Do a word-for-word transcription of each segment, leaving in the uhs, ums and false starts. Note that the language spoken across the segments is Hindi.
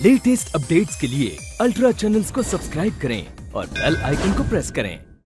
लेटेस्ट अपडेट्स के लिए अल्ट्रा चैनल्स को सब्सक्राइब करें और बेल आइकन को प्रेस करें।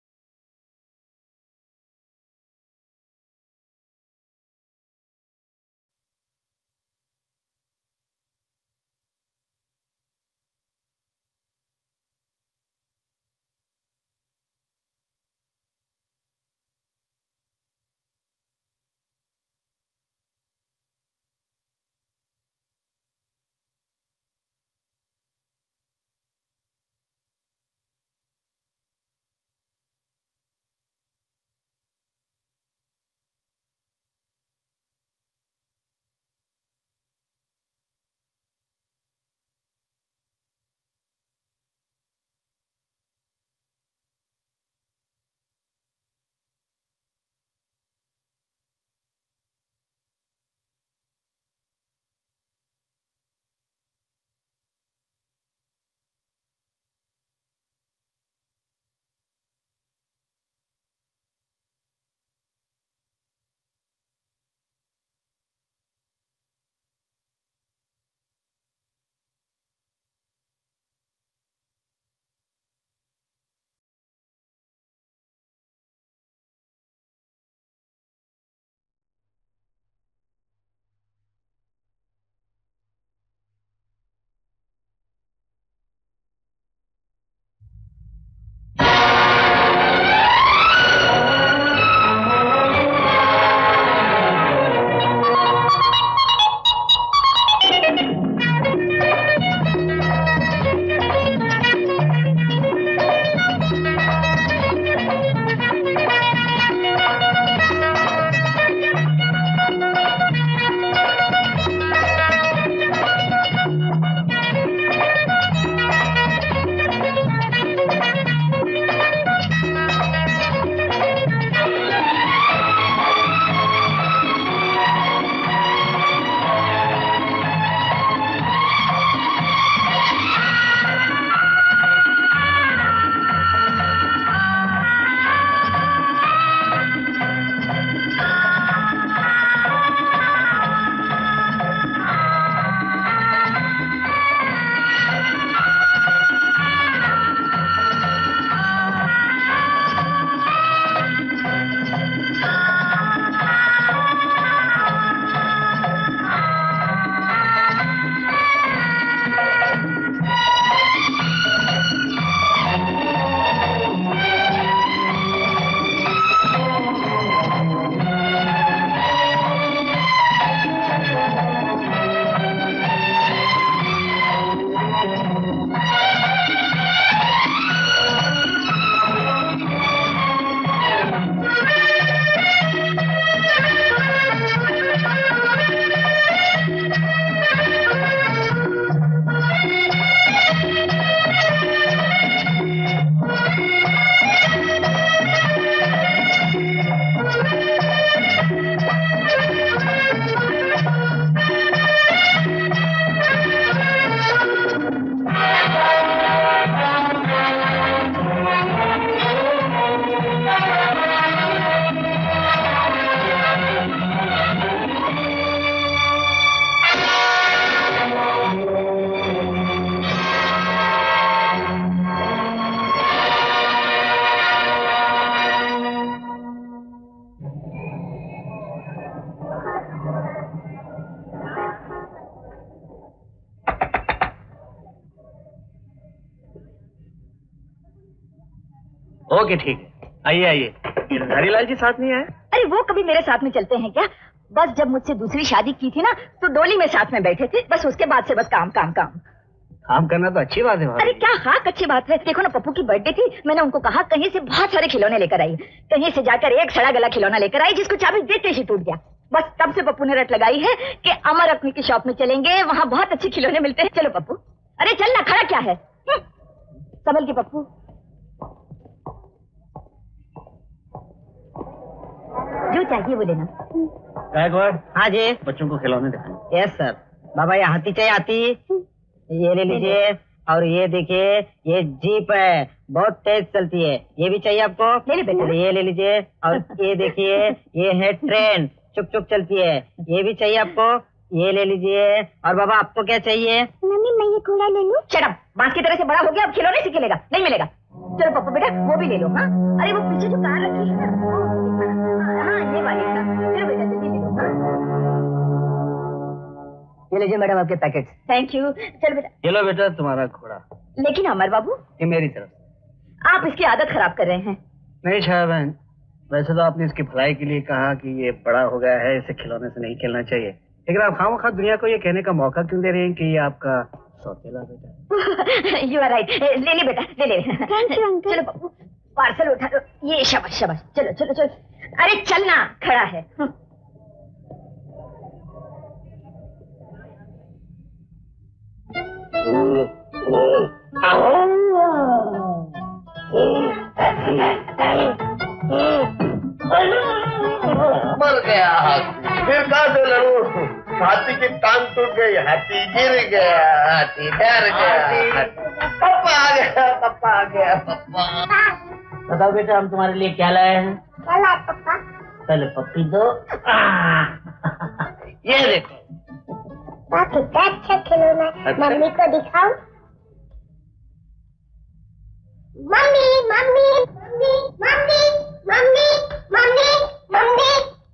ओके ठीक है, आइए आइए। हरीलाल जी साथ नहीं आए? अरे वो कभी मेरे साथ में चलते हैं क्या? बस जब मुझसे दूसरी शादी की थी ना तो डोली में साथ में बैठे थे, बस उसके बाद से बस काम काम काम। काम करना तो अच्छी बात है। अरे क्या हाँ अच्छी बात है। देखो ना पप्पू की बर्थडे थी, मैंने उनको कहा कहीं से बहुत सारे खिलौने लेकर आई, कहीं से जाकर एक सड़ा गला खिलौना लेकर आई जिसको चाबी देते ही टूट गया। बस तब से पप्पू ने रट लगाई है कि अमर अपनी की शॉप में चलेंगे, वहाँ बहुत अच्छे खिलौने मिलते हैं। चलो पप्पू। अरे चल ना, खड़ा क्या है, संभल के पप्पू। जो चाहिए वो लेना। हाँ जी, बच्चों को खिलौने दिखाएं। Yes sir. बाबा ये हाथी चाहिए, हाथी ये ले लीजिए। और ये देखिए ये जीप है, बहुत तेज चलती है, ये भी चाहिए आपको? ले बेटा। ये ले लीजिए। और ये देखिए ये है ट्रेन, चुक चुक चलती है, ये भी चाहिए आपको? ये ले लीजिए। और बाबा आपको क्या चाहिए? मम्मी मैं ये घोड़ा ले लूं? शट अप, बांस की तरह से बड़ा हो गया, अब खिलौने से खेलेगा? नहीं मिलेगा। चलो पप्पू बेटा वो भी ले लो। हाँ अरे वो पीछे जो कार रखी है ना, हाँ ये वाली का। चलो बेटा जल्दी ले लो। ये लीजिए मैडम आपके पैकेट। Thank you. चलो बेटा। चलो बेटा तुम्हारा घोड़ा। लेकिन अमर बाबू ये मेरी तरफ। आप इसकी आदत खराब कर रहे हैं। नहीं छाया बहन, वैसे तो आपने इसकी भलाई के लिए कहा कि ये बड़ा हो गया है, इसे खिलौने से नहीं खेलना चाहिए, लेकिन आप खामखा दुनिया को ये कहने का मौका क्यों दे रहे हैं कि ये आपका सौतेला बेटा? You are right. ले ले बेटा ले ले। चलो बाबू पार्सल उठा लो। ये शाबाश शाबाश। चलो चलो चलो। अरे चलना, खड़ा है। मर गया हाथी, फिर कहाँ से लड़ू? हाथी की टांग टूट गई, हाथी गिर गया, हाथी डर गया। पापा आ गया, पापा आ गया, पापा। बताओ बेटा हम तुम्हारे लिए क्या लाए हैं? क्या लाए पापा? पहले पप्पी दो। ये देखो। कितना अच्छा खिलौना, मम्मी को दिखाओ। Mummy mummy mummy mummy mummy mummy mummy.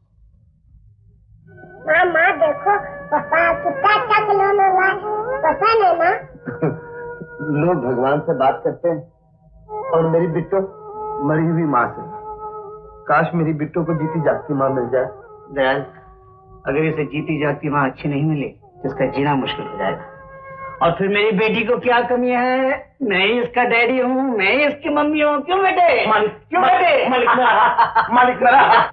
मामा देखो पापा कितना अच्छा खिलौना लाए, पसंद है ना? लोग भगवान से बात करते हैं और मेरी बिट्टो मरी हुई माँ से। काश मेरी बिट्टो को जीती जागती माँ मिल जाए। दयाल, अगर इसे जीती जागती माँ अच्छी नहीं मिली तो इसका जीना मुश्किल हो जाएगा। और फिर मेरी बेटी को क्या कमी है? मैं ही इसका डैडी हूँ, मैं ही इसकी मम्मी हूँ। क्यों बेटे? मालिक क्यों बेटे? मालिक मेरा, मालिक मेरा।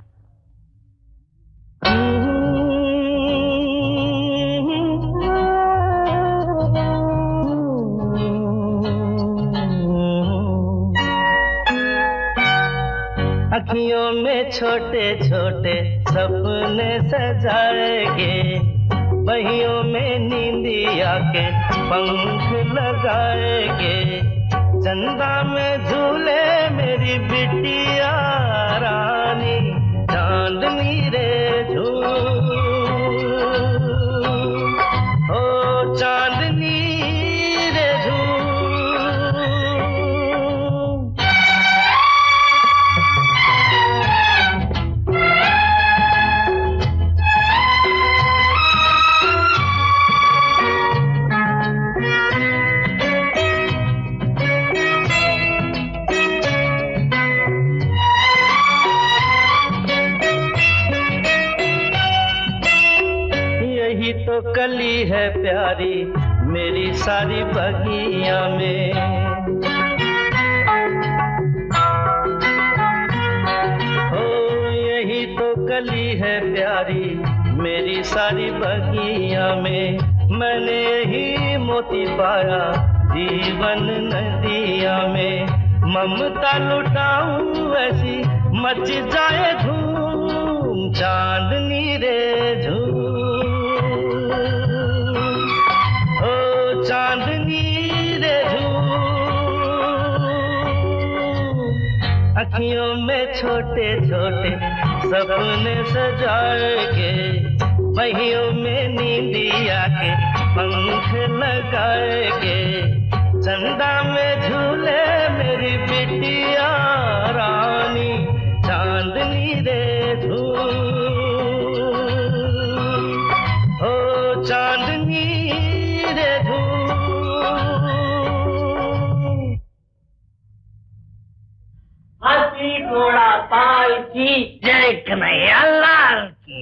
अखियों में छोटे छोटे सपने सजाएंगे, बहियों में नींदिया के पंख लगाएंगे, चंदा में झूले मेरी बिटिया रानी, चांदनी रे झूल, ओ चांदनी रे झूल। तो कली है प्यारी मेरी सारी बगिया में, हो यही तो कली है प्यारी मेरी सारी बगिया में, मैंने ही मोती पाया जीवन नदिया में, ममता लुटाऊं ऐसी मच जाए धूम, चांदनी रे झूम, चांदनी रे झूम। अखियों में छोटे छोटे सपने सजाएंगे, बहियों में नींदिया के पंख लगाएंगे, चंदा में झूले मेरी बिटिया रानी, चांदनी रे झूम, ओ चांदनी रे झूम। हाथी घोड़ा पाल की जय कन्हैया लाल की।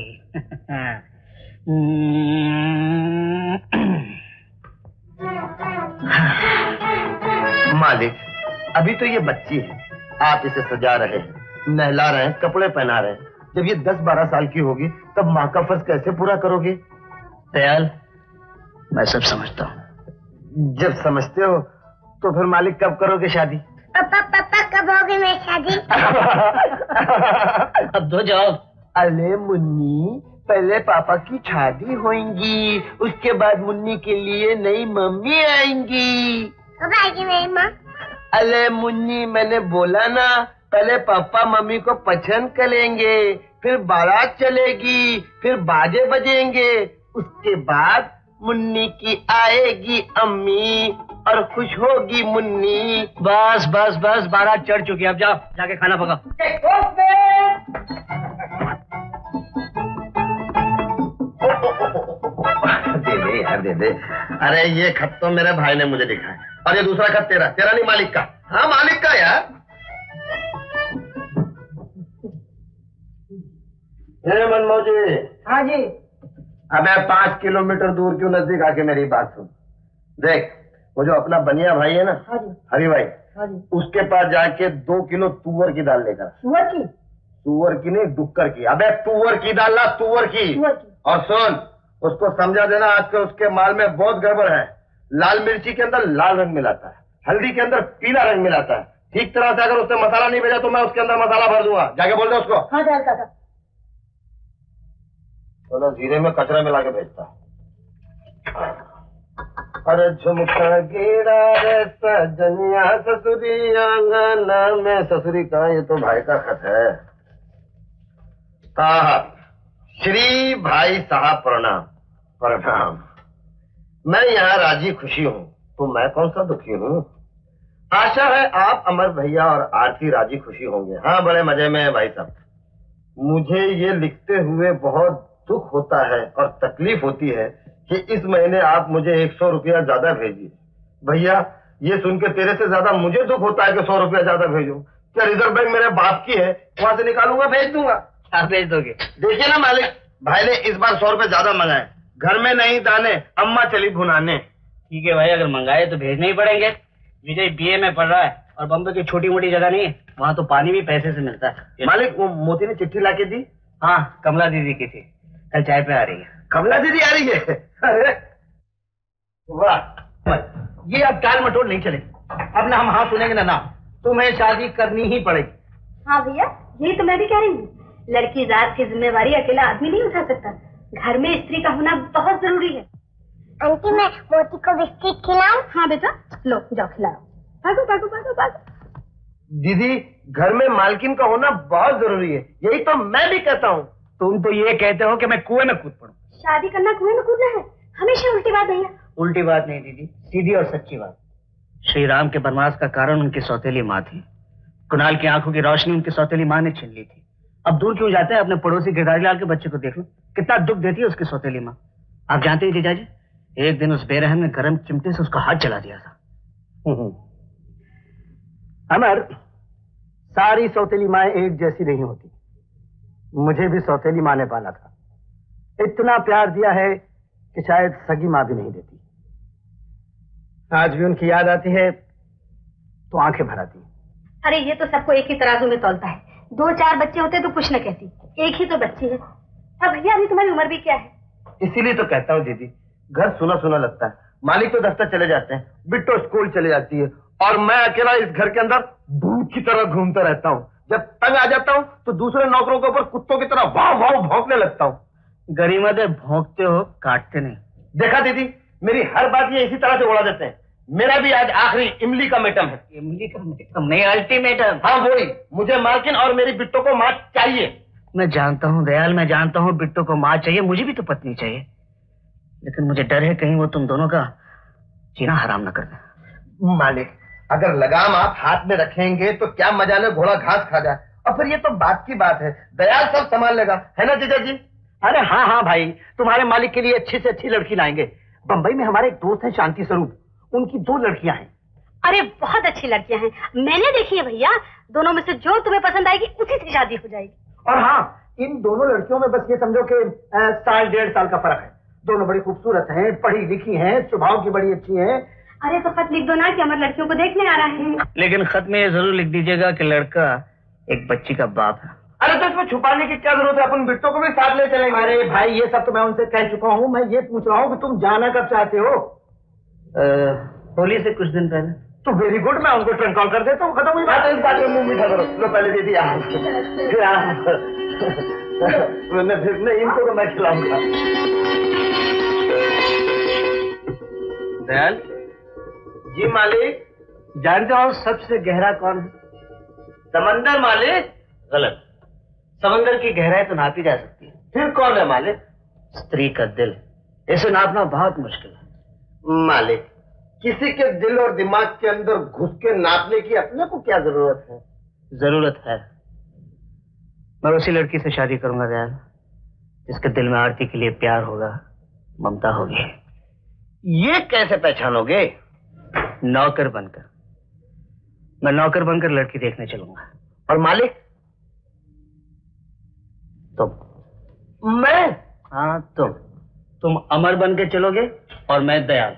मालिक अभी तो ये बच्ची है, आप इसे सजा रहे हैं, नहला रहे हैं, कपड़े पहना रहे हैं, जब ये दस बारह साल की होगी तब माँ का फर्ज कैसे पूरा करोगे? दयाल मैं सब समझता हूँ। जब समझते हो तो फिर मालिक कब करोगे शादी? पापा पापा कब होगी मेरी शादी? अब दो जवाब। अरे मुन्नी पहले पापा की शादी होगी, उसके बाद मुन्नी के लिए नई मम्मी आएंगी। कब आएगी मेरी माँ? अरे मुन्नी मैंने बोला ना, पहले पापा मम्मी को पसंद करेंगे, फिर बारात चलेगी, फिर बाजे बजेंगे, उसके बाद मुन्नी की आएगी अम्मी और खुश होगी मुन्नी। बस बस बस बारह चढ़ चुकी है, अब जाओ जाके खाना पकाओ। दे दे यार दे दे। अरे ये खत तो मेरे भाई ने मुझे लिखा है और ये दूसरा खत तेरा तेरा नहीं मालिक का। हाँ मालिक का यार। मनमोजी। हाँ जी। अबे पांच किलोमीटर दूर क्यों नजदीक आके मेरी बात सुन। देख वो जो अपना बनिया भाई है ना, हाँ जी। हरी भाई, हाँ जी। उसके पास जाके दो किलो तुअर की दाल लेकर। सुअर की? तुअर की नहीं, डुक्कर की। अबे तुअर की दाल ला, तुअर की। सुअर की। और सुन, उसको समझा देना आजकल उसके माल में बहुत गड़बड़ है। लाल मिर्ची के अंदर लाल रंग मिलाता है, हल्दी के अंदर पीला रंग मिलाता है। ठीक तरह से अगर उसने मसाला नहीं भेजा तो मैं उसके अंदर मसाला भर दूंगा। जाके बोल दे उसको। हाँ जान काका। तो जीरे में कचरा मिला के भेजता। अरे झुमका गिरा रे सजनिया ससुरी आंगन में। ससुरी का ये तो भाई का खत है। हाँ श्री भाई साहब प्रणाम। प्रणाम। मैं यहाँ राजी खुशी हूँ तो मैं कौन सा दुखी हूँ। आशा है आप अमर भैया और आरती राजी खुशी होंगे। हाँ बड़े मजे में है भाई साहब। मुझे ये लिखते हुए बहुत दुख होता है और तकलीफ होती है कि इस महीने आप मुझे एक सौ रुपया ज्यादा भेजिए। भैया ये सुन के तेरे से ज्यादा मुझे दुख होता है कि सौ रुपया ज्यादा भेजूं। क्या रिजर्व बैंक मेरे बाप की है, वहां से निकालूंगा भेज दूंगा। क्या भेज दोगे? देखिए ना मालिक, भाई ने इस बार सौ रुपए ज्यादा मंगाए। घर में नहीं दाने, अम्मा चली भुनाने। ठीक है भाई, अगर मंगाए तो भेजने ही पड़ेंगे। विजय बीए में पढ़ रहा है और बम्बई की छोटी मोटी जगह नहीं है, वहाँ तो पानी भी पैसे से मिलता है। मालिक वो मोती ने चिट्ठी लाके दी। हाँ कमला दीदी की थी, कल चाय पे आ रही है। कमला दीदी आ रही है? अरे वाह, ये अब टाल मटोल नहीं चलेगी। अब ना हम हाँ सुनेंगे ना ना, तुम्हें शादी करनी ही पड़ेगी। हाँ भैया, यही तो मैं भी कह रही हूँ। लड़की जात की जिम्मेवारी अकेला आदमी नहीं उठा सकता। घर में स्त्री का होना बहुत जरूरी है। आंटी मैं मोती को बिस्किट खिलाऊं? हाँ बेटा, लो जाओ खिलाओ। भागो भागो भागो भागो। दीदी घर में मालकिन का होना बहुत जरूरी है, यही तो मैं भी कहता हूँ। तुम तो ये कहते हो कि मैं कुएं में कूद पड़ूं। शादी करना कुएं में कूदना है, हमेशा उल्टी बात भैया। उल्टी बात नहीं दीदी, सीधी और सच्ची बात। श्री राम के वनवास का कारण उनकी सौतेली माँ थी। कुणाल की आंखों की रोशनी उनकी सौतेली माँ ने छीन ली थी। अब दूर क्यों जाते हैं, अपने पड़ोसी गिरधारी लाल के बच्चे को देख लो, कितना दुख देती है उसकी सौतेली माँ। आप जानते हैं जीजाजी, एक दिन उस बेरहम ने गर्म चिमटे से उसका हाथ जला दिया था। अमर, सारी सौतेली माँ एक जैसी नहीं होती। मुझे भी सौतेली माँ ने पाला था। इतना प्यार दिया है कि शायद सगी माँ भी नहीं देती। आज भी उनकी याद आती है तो आंखें भर आती। अरे ये तो सबको एक ही तराजू में तौलता है। दो चार बच्चे होते तो कुछ न कहती, एक ही तो बच्ची है। अब भैया अभी तुम्हारी उम्र भी क्या है? इसीलिए तो कहता हूँ दीदी, घर सुना सुना लगता है। मालिक तो दफ्तर चले जाते हैं, बिट्टो स्कूल चले जाती है और मैं अकेला इस घर के अंदर भूत की तरह घूमता रहता हूँ। जब तंग आ जाता हूँ तो दूसरे नौकरों के ऊपर कुत्तों की तरह वाव वाव भौंकने लगता हूँ। गरीमत भौंकते हो, काटते नहीं। देखा दीदी, मेरी हर बात ये इसी तरह से उड़ा देते हैं। मेरा भी आज आखिरी इमली का मेटम है। इमली का मेटम नहीं, अल्टीमेटम। हाँ वही, मुझे मालकिन और मेरी बिट्टो को माँ चाहिए। मैं जानता हूँ दयाल, मैं जानता हूँ बिट्टो को माँ चाहिए, मुझे भी तो पत्नी चाहिए, लेकिन मुझे डर है कहीं वो तुम दोनों का जीना हराम न कर दे। मालिक अगर लगाम आप हाथ में रखेंगे तो क्या मजा ले घोड़ा घास खा जाए। और फिर ये तो बात की बात है, दयाल सब संभाल लेगा, है ना जीजा जी? अरे हाँ हाँ भाई, तुम्हारे मालिक के लिए अच्छी से अच्छी लड़की लाएंगे। बंबई में हमारे एक दोस्त है शांति स्वरूप, उनकी दो लड़कियां हैं। अरे बहुत अच्छी लड़कियां हैं, मैंने देखी है भैया। दोनों में से जो तुम्हें पसंद आएगी उसी से शादी हो जाएगी। और हाँ, इन दोनों लड़कियों में बस ये समझो कि साल डेढ़ साल का फर्क है। दोनों बड़ी खूबसूरत हैं, पढ़ी लिखी हैं, स्वभाव की बड़ी अच्छी हैं। अरे तो खत लिख दो ना कि हमारे लड़कियों को देखने आ रहा है। लेकिन खत में ये जरूर लिख दीजिएगा कि लड़का एक बच्ची का बाप है। अरे तो इसमें छुपाने की क्या जरूरत है, अपन बिट्टो को भी साथ ले चलेंगे। अरे भाई ये सब तो मैं उनसे कह चुका हूँ। मैं ये पूछ रहा हूँ कि तुम जाना कब चाहते हो? होली से कुछ दिन पहले। तो वेरी गुड, मैं उनको ट्रेन कॉल कर देता हूँ, खत्म हुई बात। इस बात में मुंह मीठा करो। लो पहले दीदी आप, फिर आप, फिर नहीं, इनको तो मैं खिलाऊंगा। दयाल जी मालिक। जानते हो सबसे गहरा कौन है? समंदर मालिक। गलत, समंदर की गहराई तो नापी जा सकती है। फिर कौन है मालिक? स्त्री का दिल। इसे नापना बहुत मुश्किल है। मालिक, किसी के दिल और दिमाग के अंदर घुस के नापने की अपने को क्या जरूरत है? जरूरत है। मैं उसी लड़की से शादी करूंगा दयाल, जिसके दिल में आरती के लिए प्यार होगा, ममता होगी। ये कैसे पहचानोगे? नौकर बनकर। मैं नौकर बनकर लड़की देखने चलूंगा। और मालिक? तुम। मैं? हाँ तुम। तुम अमर बन के चलोगे और मैं दयाल।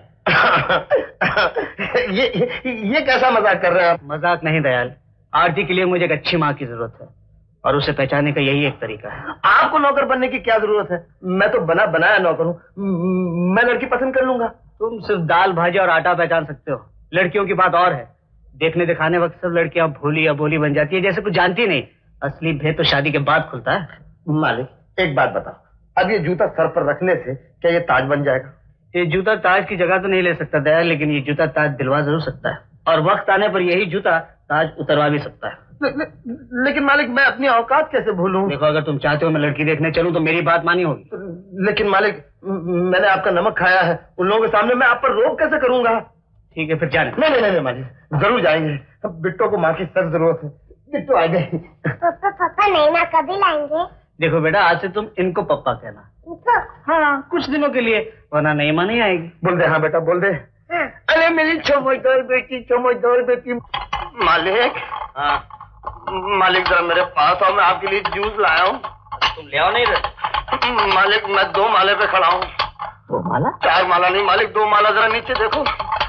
ये, ये ये कैसा मजाक कर रहे हैं आप? मजाक नहीं दयाल, आरती के लिए मुझे एक अच्छी माँ की जरूरत है और उसे पहचानने का यही एक तरीका है। आपको नौकर बनने की क्या जरूरत है? मैं तो बना बनाया नौकर हूँ, मैं लड़की पसंद कर लूंगा। तुम सिर्फ दाल भाजी और आटा पहचान सकते हो, लड़कियों की बात और है। देखने दिखाने वक्त सब लड़कियां भोली या बोली बन जाती है, जैसे कुछ जानती नहीं। असली भेद तो शादी के बाद खुलता है। मालिक एक बात बताओ, अब ये जूता सर पर रखने से क्या ये ताज बन जाएगा? ये जूता ताज की जगह तो नहीं ले सकता दयाल, लेकिन ये जूता ताज दिलवा जरूर सकता है, और वक्त आने पर यही जूता ताज उतरवा भी सकता है। ले, ले, लेकिन मालिक मैं अपनी औकात कैसे भूलूं? देखो, अगर तुम चाहते हो मैं लड़की देखने चलूं तो मेरी बात मानी होगी। लेकिन मालिक मैंने आपका नमक खाया है, उन लोगों के सामने मैं आप पर रोक कैसे करूंगा? ठीक है फिर जाने। नहीं नहीं नहीं मालिक, जरूर जाएंगे। बिट्टो को माँ की सख्त जरूरत है। बिट्टो आ गई। पापा पापा नैना कभी लाएंगे? देखो बेटा, आज से तुम इनको पप्पा कहना। हाँ, कुछ दिनों के लिए, वरना नईमा नहीं आएगी। बोल दे। हाँ बेटा बोल दे। हाँ। अरे मेरी चमकदार बेटी, चमकदार बेटी। मालिक। हाँ मालिक जरा मेरे पास आओ, मैं आपके लिए जूस लाया हूँ। तुम ले आओ। नहीं रहे मालिक मैं दो माले पे खड़ा हूँ। दो माला? चार माला नहीं मालिक, दो माला। जरा नीचे देखो।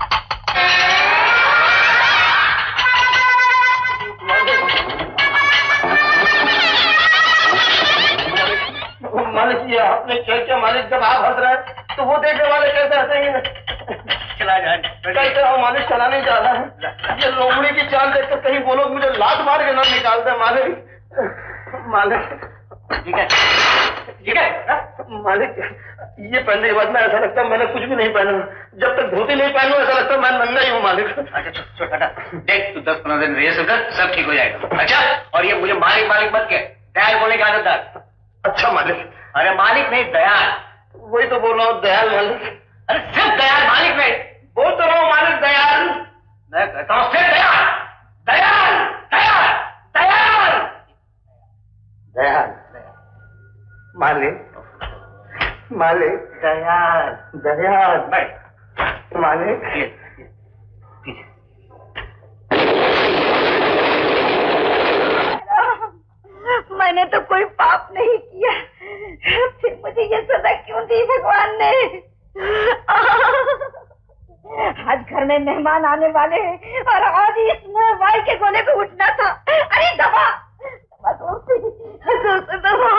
मालिक ये आपने क्या क्या मालिक, जब आप हंस रहे हैं तो वो देखने वाले कैसे हंसेंगे? चला जाए। कैसे हो मालिक, चला नहीं जा रहा है। ये लोमड़ी की चाल देखकर कहीं वो लोग मुझे लात मार के ना निकाल दे। मालिक मालिक ठीक है ठीक है मालिक, ये पहनने के बाद में ऐसा लगता है मैंने कुछ भी नहीं पहना। जब तक धोती नहीं पहनू ऐसा लगता है मैं नंगा ही हूँ मालिक। अच्छा छोटा हटा, देख तू दस पंद्रह दिन रिहर्सल कर, सब ठीक हो जाएगा। अच्छा, और ये मुझे मालिक मालिक मत कह, दयाल बोलने की आदत डाल। अच्छा मालिक। अरे मालिक नहीं, दयाल। वही तो बोल रहा हूँ, दयाल मालिक। अरे सिर्फ दयाल, मालिक नहीं। बोल तो रहा हूँ मालिक, दयाल। मैं कहता हूँ सिर्फ दयाल। दयाल दयाल दयाल दयाल। मालिक मालिक दयाल दयाल बैठ। मालिक। मैंने तो कोई पाप नहीं किया, फिर मुझे ये सजा क्यों दी भगवान ने? आज घर में मेहमान आने वाले हैं और आज इसमें वाई के गोले को उठना था। अरे दबा दबा, जोर से दबा।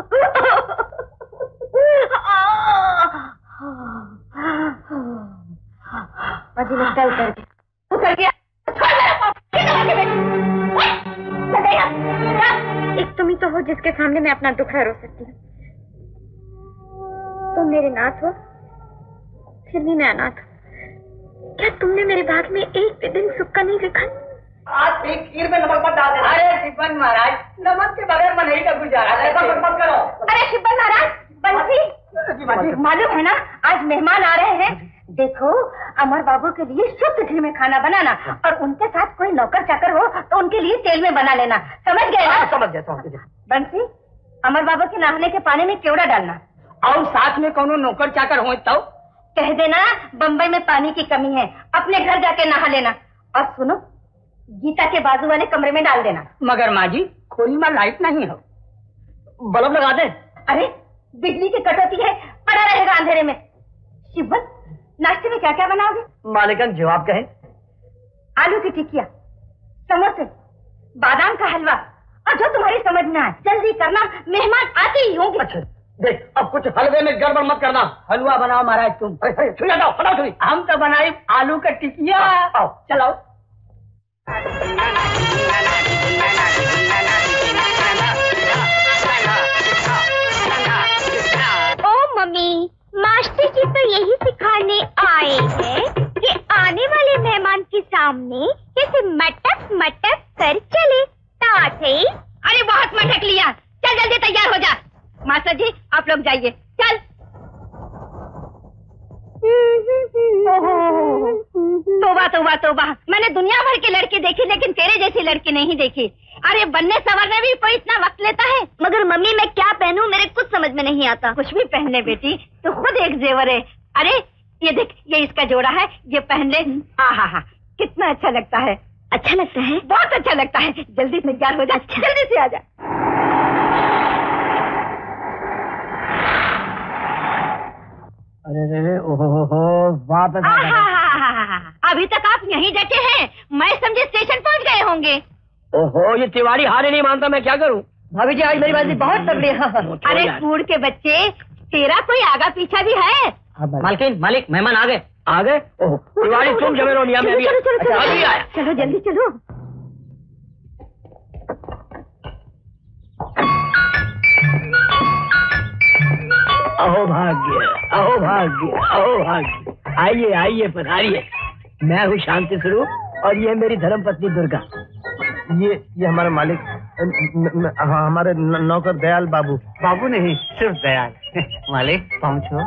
मुझे लगता है उतर गया। उतर गया? एक तुम ही तो हो जिसके सामने मैं अपना दुखड़ा रो सकती हूँ। तुम मेरे नाथ हो, फिर भी मैं अनाथ हूँ। क्या तुमने मेरे भाग में एक भी दिन सुख का नहीं लिखा? आज भी खीर में नमक मत डाल देना। अरे शिवन महाराज, नमक के बगैर मन नहीं का गुजारा। ऐसा मत मत करो। अरे शिवन महाराज, बंसी, मालूम है ना आज मेहमान आ रहे हैं। देखो, अमर बाबू के लिए शुद्ध घी में खाना बनाना, और उनके साथ कोई नौकर चाकर हो तो उनके लिए तेल में बना लेना। समझ गए ना? समझ गया समझ गया। बंसी, अमर बाबू के नहाने के पानी में केवड़ा डालना, और साथ में कोनो नौकर चाकर हो तो कह देना बम्बई में पानी की कमी है, अपने घर जाके नहा लेना। और सुनो, गीता के बाजू वाले कमरे में डाल देना। मगर माँ जी, खोली में लाइट नहीं हो, बल्ब लगा दे। अरे बिजली की कटौती है, पड़ा रहेगा अंधेरे में। शिवन, नाश्ते में क्या क्या बनाओगे? मालिकन जवाब कहे। आलू की टिकिया, समोसे, बादाम का हलवा, और जो तुम्हारी समझ में आए। जल्दी करना, मेहमान आते ही होंगे। अच्छा देख, अब कुछ हलवे में गड़बड़ मत करना। हलवा बनाओ महाराज तुम। छुई जाओ, फटाओ छुई। हम तो बनाई आलू का टिकिया। आओ चलाओ। ओ मम्मी, मास्टर जी तो यही सिखाने आए हैं कि आने वाले मेहमान के सामने कैसे मटक मटक कर चले। ताते। अरे बहुत मटक लिया, चल जल्दी तैयार हो जा। मास्टर जी आप लोग जाइए। चल। तोबा तोबा तोबा, मैंने दुनिया भर की लड़की देखी लेकिन तेरे जैसी लड़की नहीं देखी। अरे बनने संवरने भी कोई इतना वक्त लेता है? मगर मम्मी मैं क्या पहनूं, मेरे कुछ समझ में नहीं आता। कुछ भी पहन ले बेटी, तो खुद एक जेवर है। अरे ये देख, ये इसका जोड़ा है, ये पहन ले। हाँ हाँ हाँ, कितना अच्छा लगता है। अच्छा लगता है? बहुत अच्छा लगता है। जल्दी तैयार हो जा। अच्छा। जल्दी से आ जा। अरे रे ओहो हो, वापस आ गए। अभी तक आप यहीं डटे हैं, मैं समझे स्टेशन पहुंच गए होंगे। ओहो, ये तिवारी हारे नहीं मानता, मैं क्या करूं? भाभी जी आज मेरी बाजी बहुत तगड़ी है। अरे कूड़ के बच्चे, तेरा कोई आगा पीछा भी है? मालकिन, मालिक, मेहमान आ गए। आ गए? ओह, तिवारी तुम जमे रहो, निया में अभी चलो चलो चलो अभी आया। चलो जल्दी चलो। अहो भाग्य, अहो भाग्य, अहो भाग्य। आइए आइए, पधारिए। मैं हूँ शांति स्वरूप और ये मेरी धर्म पत्नी दुर्गा। ये ये हमारे मालिक, न, न, हाँ, हमारे न, नौकर दयाल बाबू। बाबू नहीं, सिर्फ दयाल। मालिक पहुँचो।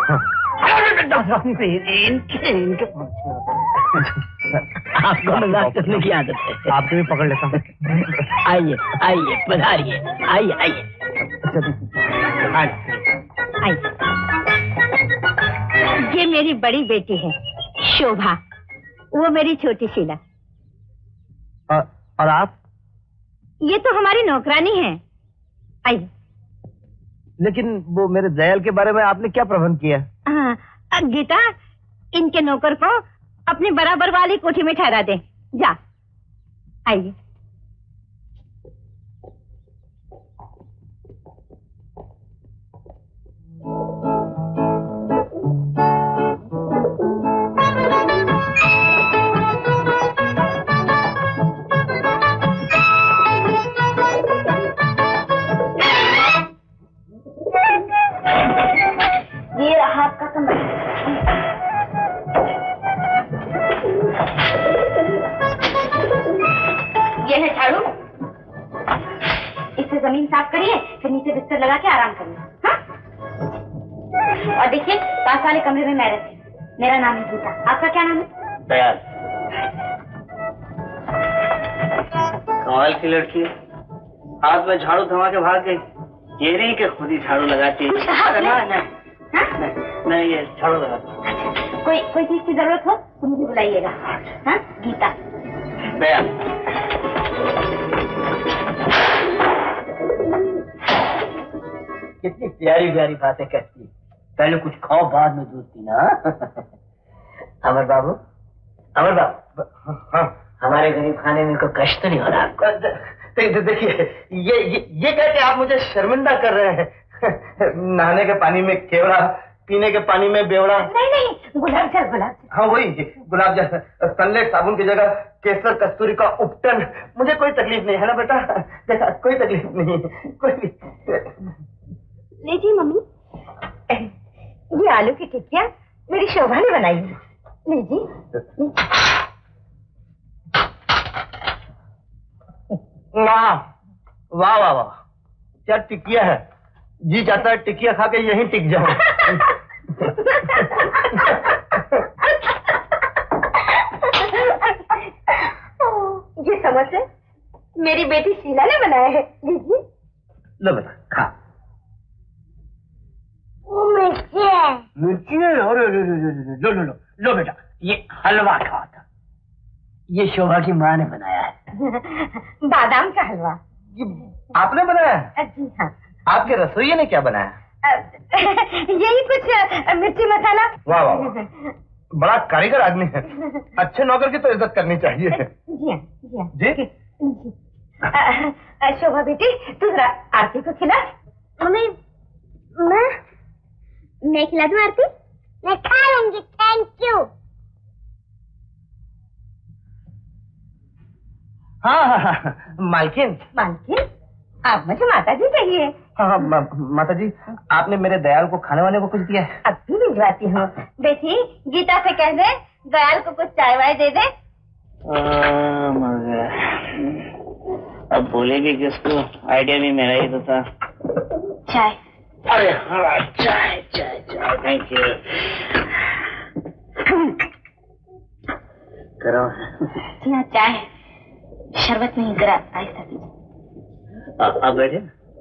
इनके इनके पहुँचो। आपको मजाक करने की आदत है। आपको भी पकड़ लेता हूँ। आइए आइए, पधारिए। आइए आइए। ये मेरी बड़ी बेटी है शोभा, वो मेरी छोटी शीला। और, और आप? ये तो हमारी नौकरानी है। आइए। लेकिन वो मेरे दयाल के बारे में आपने क्या प्रबंध किया? हाँ, गीता, इनके नौकर को अपनी बराबर वाली कोठी में ठहरा दे। जा। आइए। ये रहा आपका कमरा। ये है झाड़ू, इससे जमीन साफ करिए, फिर नीचे बिस्तर लगा के आराम करिए। हाँ? और देखिए, पास वाले कमरे में मैं रहती हूँ। मेरा नाम है गीता। आपका क्या नाम है? दयाल। कमाल की लड़की, हाथ में झाड़ू थमा के भाग गई। ये नहीं कि खुद ही झाड़ू लगाती है। नहीं, नहीं, ये झाड़ू लगाती। कोई कोई चीज की जरूरत हो तो मुझे बुलाइएगा। हाँ? गीता। दयाल। कितनी प्यारी प्यारी बातें करती। पहले कुछ खाओ, बाद में दूध पीना। अमर बाबू, अमर बाबू, हाँ, हमारे गरीब खाने में कोई कष्ट तो नहीं हो रहा आपको? देखिए, ये ये ये कह के आप मुझे शर्मिंदा कर रहे हैं। नहाने के पानी में केवड़ा, पीने के पानी में बेवड़ा। नहीं नहीं, गुलाब जल, गुलाब जल। हाँ वही, गुलाब जल। सनलाइट साबुन की जगह केसर कस्तूरी का उपटन। मुझे कोई तकलीफ नहीं है ना बेटा? देखा, कोई तकलीफ नहीं है, कोई भी। लीजिए मम्मी, ये आलू की टिक्कियाँ मेरी शोभा ने बनाई है। लीजिए। वाह वाह वाह वाह, क्या टिकिया है। जी चाहता है टिकिया खा के यहीं टिक जाऊं। ये समोसे मेरी बेटी शीला ने बनाए हैं। लीजिए। लो बेटा खा। मिर्ची है। मिर्ची है? अरे लो लो लो लो बेटा, ये हलवा खाओ था। ये शोभा की माँ ने बनाया है। बादाम का हलवा। ये आपने बनाया है? जी हाँ। आपके रसोइये ने क्या बनाया? यही कुछ मिर्ची मसाला। वाह वाह, बड़ा कारीगर आदमी है। अच्छे नौकर की तो इज्जत करनी चाहिए। जी हाँ, जी हाँ। जी? जी। शोभा बेटी, तू जरा आरती को खिला। मम्मी, मैं मैं खिला दूं आरती? मैं खा लूंगी, थैंक यू। हाँ हाँ हाँ, मालकिन। मालकिन, आप मुझे माता जी कहिए। हाँ हाँ मा, माता जी, आपने मेरे दयाल को खाने वाने को कुछ दिया है? अब भी भिजवाती हूँ। बेटी, गीता से कह दे दयाल को कुछ चाय वाय दे दे। अब बोलेगी किसको? आइडिया भी मेरा ही तो था। चाय। अरे हाँ, चाय चाय चाय, थैंक यू। कराओ। जी हाँ, चाय शरबत नहीं, जरा आहिस्ता पीजिए। आप बैठे।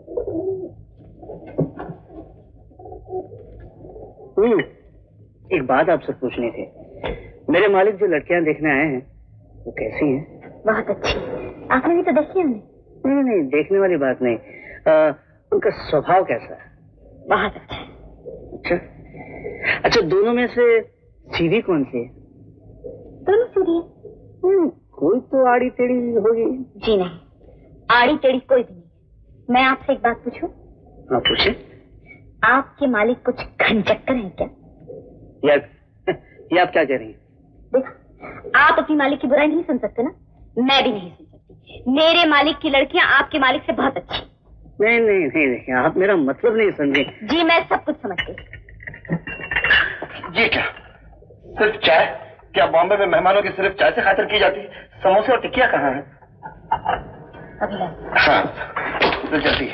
हम्म, एक बात आपसे पूछनी थी। मेरे मालिक जो लड़कियां देखने आए हैं वो कैसी हैं? बहुत अच्छी। आपने भी तो देखी है उन्हें? नहीं नहीं, देखने वाली बात नहीं। आ, उनका स्वभाव कैसा है? बहुत अच्छा है। अच्छा अच्छा, दोनों में से सीधी कौन सी है? दोनों सीधी है। हम्म, कोई तो आड़ी टेढ़ी होगी। जी नहीं, आड़ी टेढ़ी कोई भी नहीं। मैं आपसे एक बात पूछूं? हाँ पूछे। आपके मालिक कुछ घनचक्कर हैं क्या? यार ये आप क्या कह रही हैं? देखो, आप अपनी मालिक की बुराई नहीं सुन सकते ना, मैं भी नहीं सुन सकती। मेरे मालिक की लड़कियां आपके मालिक से बहुत अच्छी। नहीं नहीं नहीं, देखिए आप मेरा मतलब नहीं समझे। जी मैं सब कुछ समझ गई। ये क्या, सिर्फ चाय? क्या बॉम्बे में मेहमानों की सिर्फ चाय से खातिर की जाती है? समोसे और टिकिया कहाँ है? अभी ला। हाँ तो जल्दी।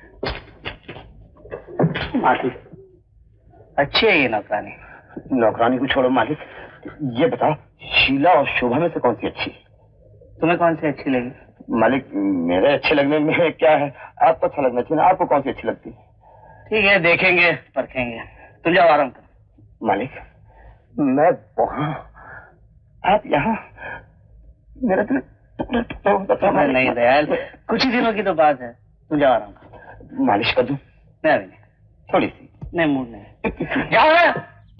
मालिक अच्छी है ये नौकरानी। नौकरानी को छोड़ो मालिक, ये बताओ शीला और शोभा में से कौन सी अच्छी? तुम्हें कौन सी अच्छी लगी? मालिक मेरे अच्छे लगने में क्या है, आपको अच्छा लगना चाहिए ना। आपको कौन सी अच्छी लगती है? ठीक है, देखेंगे परखेंगे। तुम जाओ आराम करो। मालिक मैं वहाँ, आप यहाँ, मेरा दिल टुकड़ा टुकड़ा होता था। नहीं, नहीं दयाल, कुछ ही दिनों की तो बात है। तुम जाओ आराम करो। मालिश कर दूं? नहीं अभी नहीं, थोड़ी सी। नहीं मूड नहीं। जाओ है।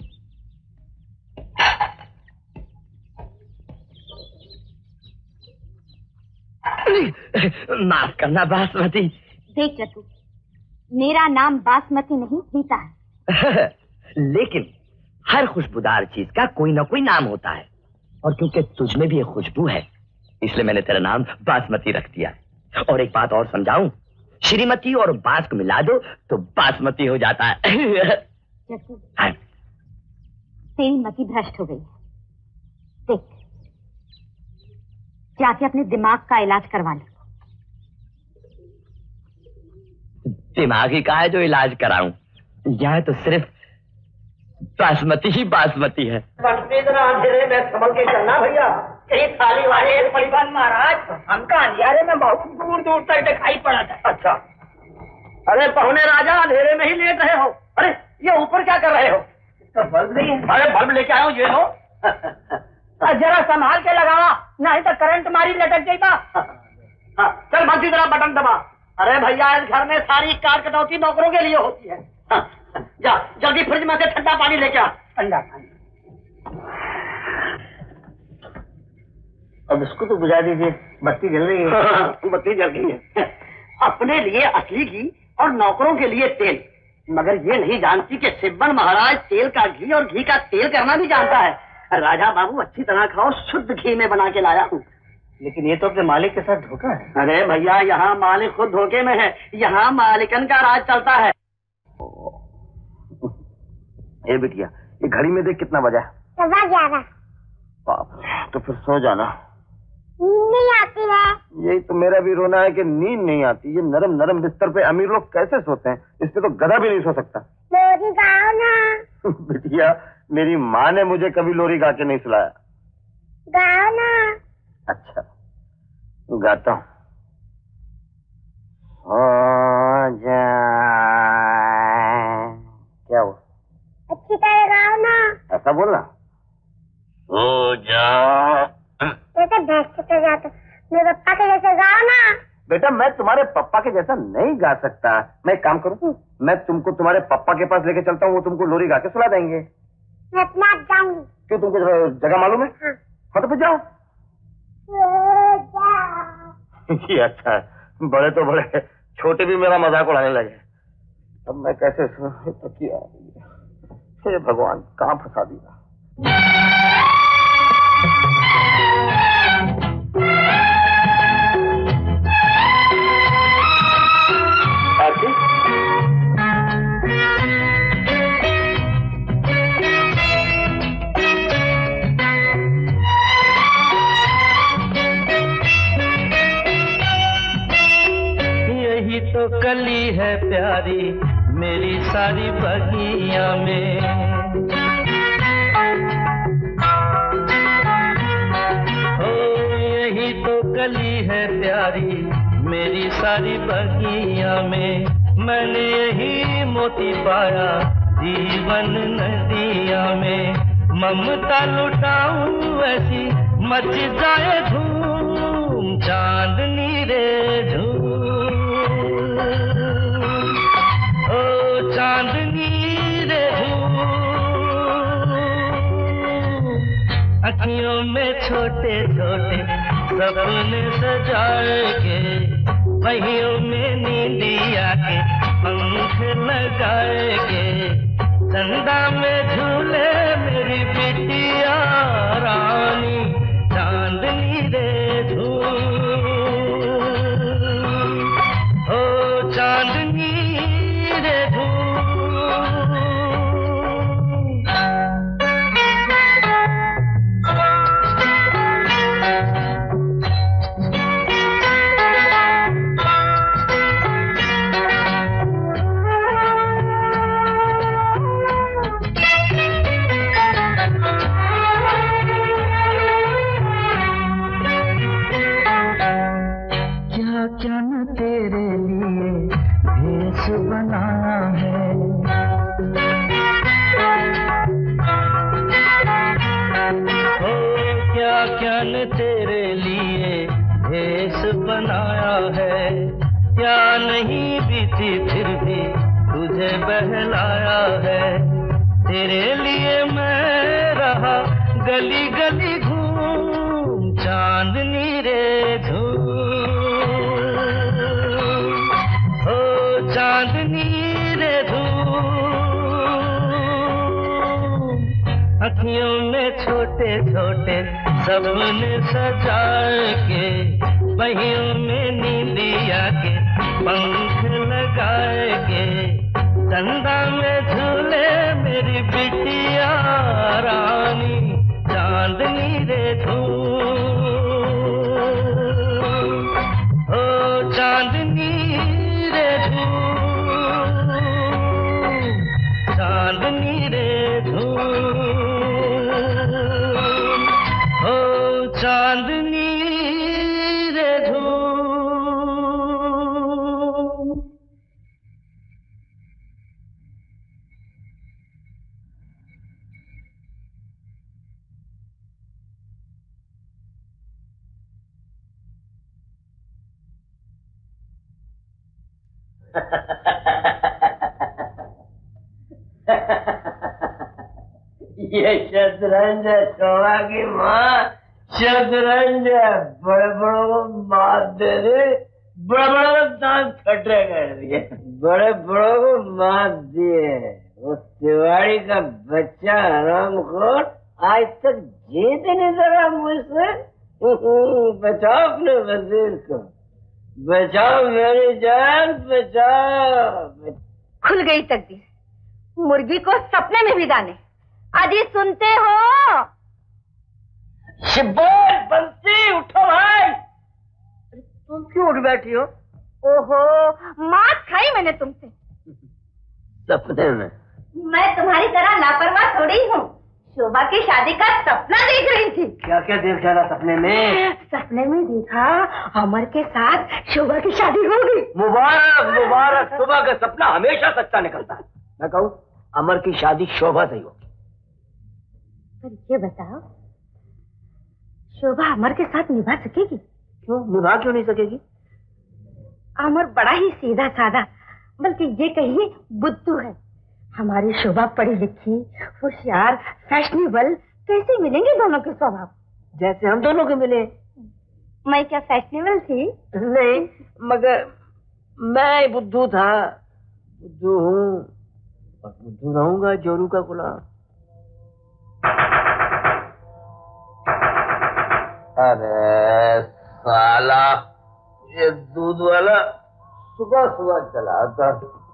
माफ करना बासमती। देख चतु, मेरा नाम बासमती नहीं रीता है। लेकिन हर खुशबूदार चीज का कोई ना कोई नाम होता है, और क्योंकि तुझमें भी एक खुशबू है इसलिए मैंने तेरा नाम बासमती रख दिया। और एक बात और समझाऊं, श्रीमती और बास को मिला दो तो बासमती हो जाता है। चतु, तेरी मति भ्रष्ट हो गई है। देख, जाके अपने दिमाग का इलाज करवा ले। दिमागी का है जो इलाज कराऊं, यह तो सिर्फ बासमती ही बासमती है। इतना अंधेरे में संभल के चलना भैया, कहीं थाली वाले परिवार महाराज हमका अंधियारे में बहुत दूर दूर तक दिखाई पड़ा था। अच्छा, अरे पहुने राजा अंधेरे में ही लेट रहे हो। अरे ये ऊपर क्या कर रहे हो? इसका बल्ब नहीं है। अरे बल्ब लेके आए हो, ये लो। जरा संभाल के लगावा, नहीं तो करंट मारी लटक जाएगा। चल भक्ति जरा बटन दबा। अरे भैया इस घर में सारी कार कटौती नौकरों के लिए होती है। हाँ, जा जल्दी फ्रिज में से ठंडा पानी लेके आ। ठंडा पानी। अब इसको तो बुझा दीजिए, बत्ती जल रही है। बत्ती जल गई है। अपने लिए असली घी और नौकरों के लिए तेल, मगर ये नहीं जानती कि सिब्बन महाराज तेल का घी और घी का तेल करना भी जानता है। राजा बाबू अच्छी तरह खाओ, शुद्ध घी में बना के लाया हूँ। लेकिन ये तो अपने मालिक के साथ धोखा है। अरे भैया यहाँ मालिक खुद धोखे में है, यहाँ मालिकन का राज चलता है। ए बिटिया, ये घड़ी में देख कितना बजा है? सवा ग्यारह। तो फिर सो जाना। नींद नहीं आती है। यही तो मेरा भी रोना है कि नींद नहीं आती। ये नरम नरम बिस्तर पे अमीर लोग कैसे सोते हैं? इस पे तो गधा भी नहीं सो सकता। लोरी गाओ ना। बिटिया, मेरी माँ ने मुझे कभी लोरी गा के नहीं सुलाया। गाओ ना। अच्छा गाता हूँ। क्या हुआ? अच्छी तरह गाओ ना। ऐसा बोलना। सो जा। जैसे भैंस तो जाता, मेरे पप्पा के जैसे गाओ ना। बेटा मैं तुम्हारे पापा के जैसा नहीं गा सकता। मैं एक काम करूँ, मैं तुमको तुम्हारे पापा के पास लेके चलता हूँ, वो तुमको लोरी गा के सुला देंगे। मैं अपने आप जाऊंगी। क्यों, तुमको जगह मालूम है? हाँ, हाँ तो फिर जाओ। ये अच्छा है, बड़े तो बड़े, छोटे भी मेरा मजाक उड़ाने लगे। अब मैं कैसे तो किया? हे भगवान, कहाँ फंसा दिया। यही तो कली है प्यारी मेरी सारी बगिया में, प्यारी मेरी सारी बगिया में, मैंने यही मोती पाया जीवन नदिया में। ममता लुटाऊं ऐसी मच जाए धूम, चांदनी रे धूम, ओ चांदनी रे धूम। अखियों में छोटे छोटे सपने सजाए के, पहियों में नींदिया के पंख लगाए के, चंदा में झूले मेरी बिटिया रानी, चांदनी रे धूम, ओ चांदनी रे धूम। क्या न तेरे लिए भेष बनाया है, ओ क्या क्या न तेरे लिए भेष बनाया है। क्या नहीं बीती फिर भी तुझे बहलाया है, तेरे लिए मैं रहा गली गली घूम, चांदनी रे धूम, चांदनी रे धूम। अखियों में छोटे छोटे सपने सजाए के, पहियों में नींदिया के पंख लगाए के, चंदा में झूले मेरी बिटिया रानी, चांदनी रे धूम, ओ चांदनी रे धूम, चांदनी रे धूम, ओ चांदनी रे धूम। ये शतरंज शोभा की माँ, शतरंज बड़े बड़ों को मार दे दे, बड़े बड़ों को दांत खटरे कर दिए, बड़े बड़ों को मार दिए। वो तिवारी का बच्चा हरामखोर आज तक जीत नहीं सका मुझसे। बचाओ अपने वजीर को, बचाओ मेरी जान, बचाओ। खुल गई तकदीर, मुर्गी को सपने में भी दाने। अजी सुनते हो? शिब्बोल, बंसी, उठो भाई। तुम क्यों उठ बैठी हो? ओहो, मार खाई मैंने तुमसे। सपने में? मैं तुम्हारी तरह लापरवाह थोड़ी हूँ। शोभा की शादी का सपना देख रही थी। क्या क्या देख डाला सपने में? सपने में देखा अमर के साथ शोभा की शादी होगी। मुबारक मुबारक, शोभा का सपना हमेशा सच्चा निकलता है। मैं कहूँ अमर की शादी शोभा से ही होगी। पर ये बताओ, शोभा अमर के साथ निभा सकेगी? क्यों निभा क्यों नहीं सकेगी? अमर बड़ा ही सीधा साधा, बल्कि ये कहिए बुद्धू है। हमारी शोभा पढ़ी लिखी, होशियार, फैशनेबल, कैसे मिलेंगे दोनों के स्वभाव? जैसे हम दोनों के मिले। मैं क्या फैशनेबल थी? नहीं, मगर मैं बुद्धू था, बुद्धू हूँ और बुद्धू रहूंगा, जोरू का गुलाम। अरे साला, ये दूध वाला सुबह सुबह चला आता,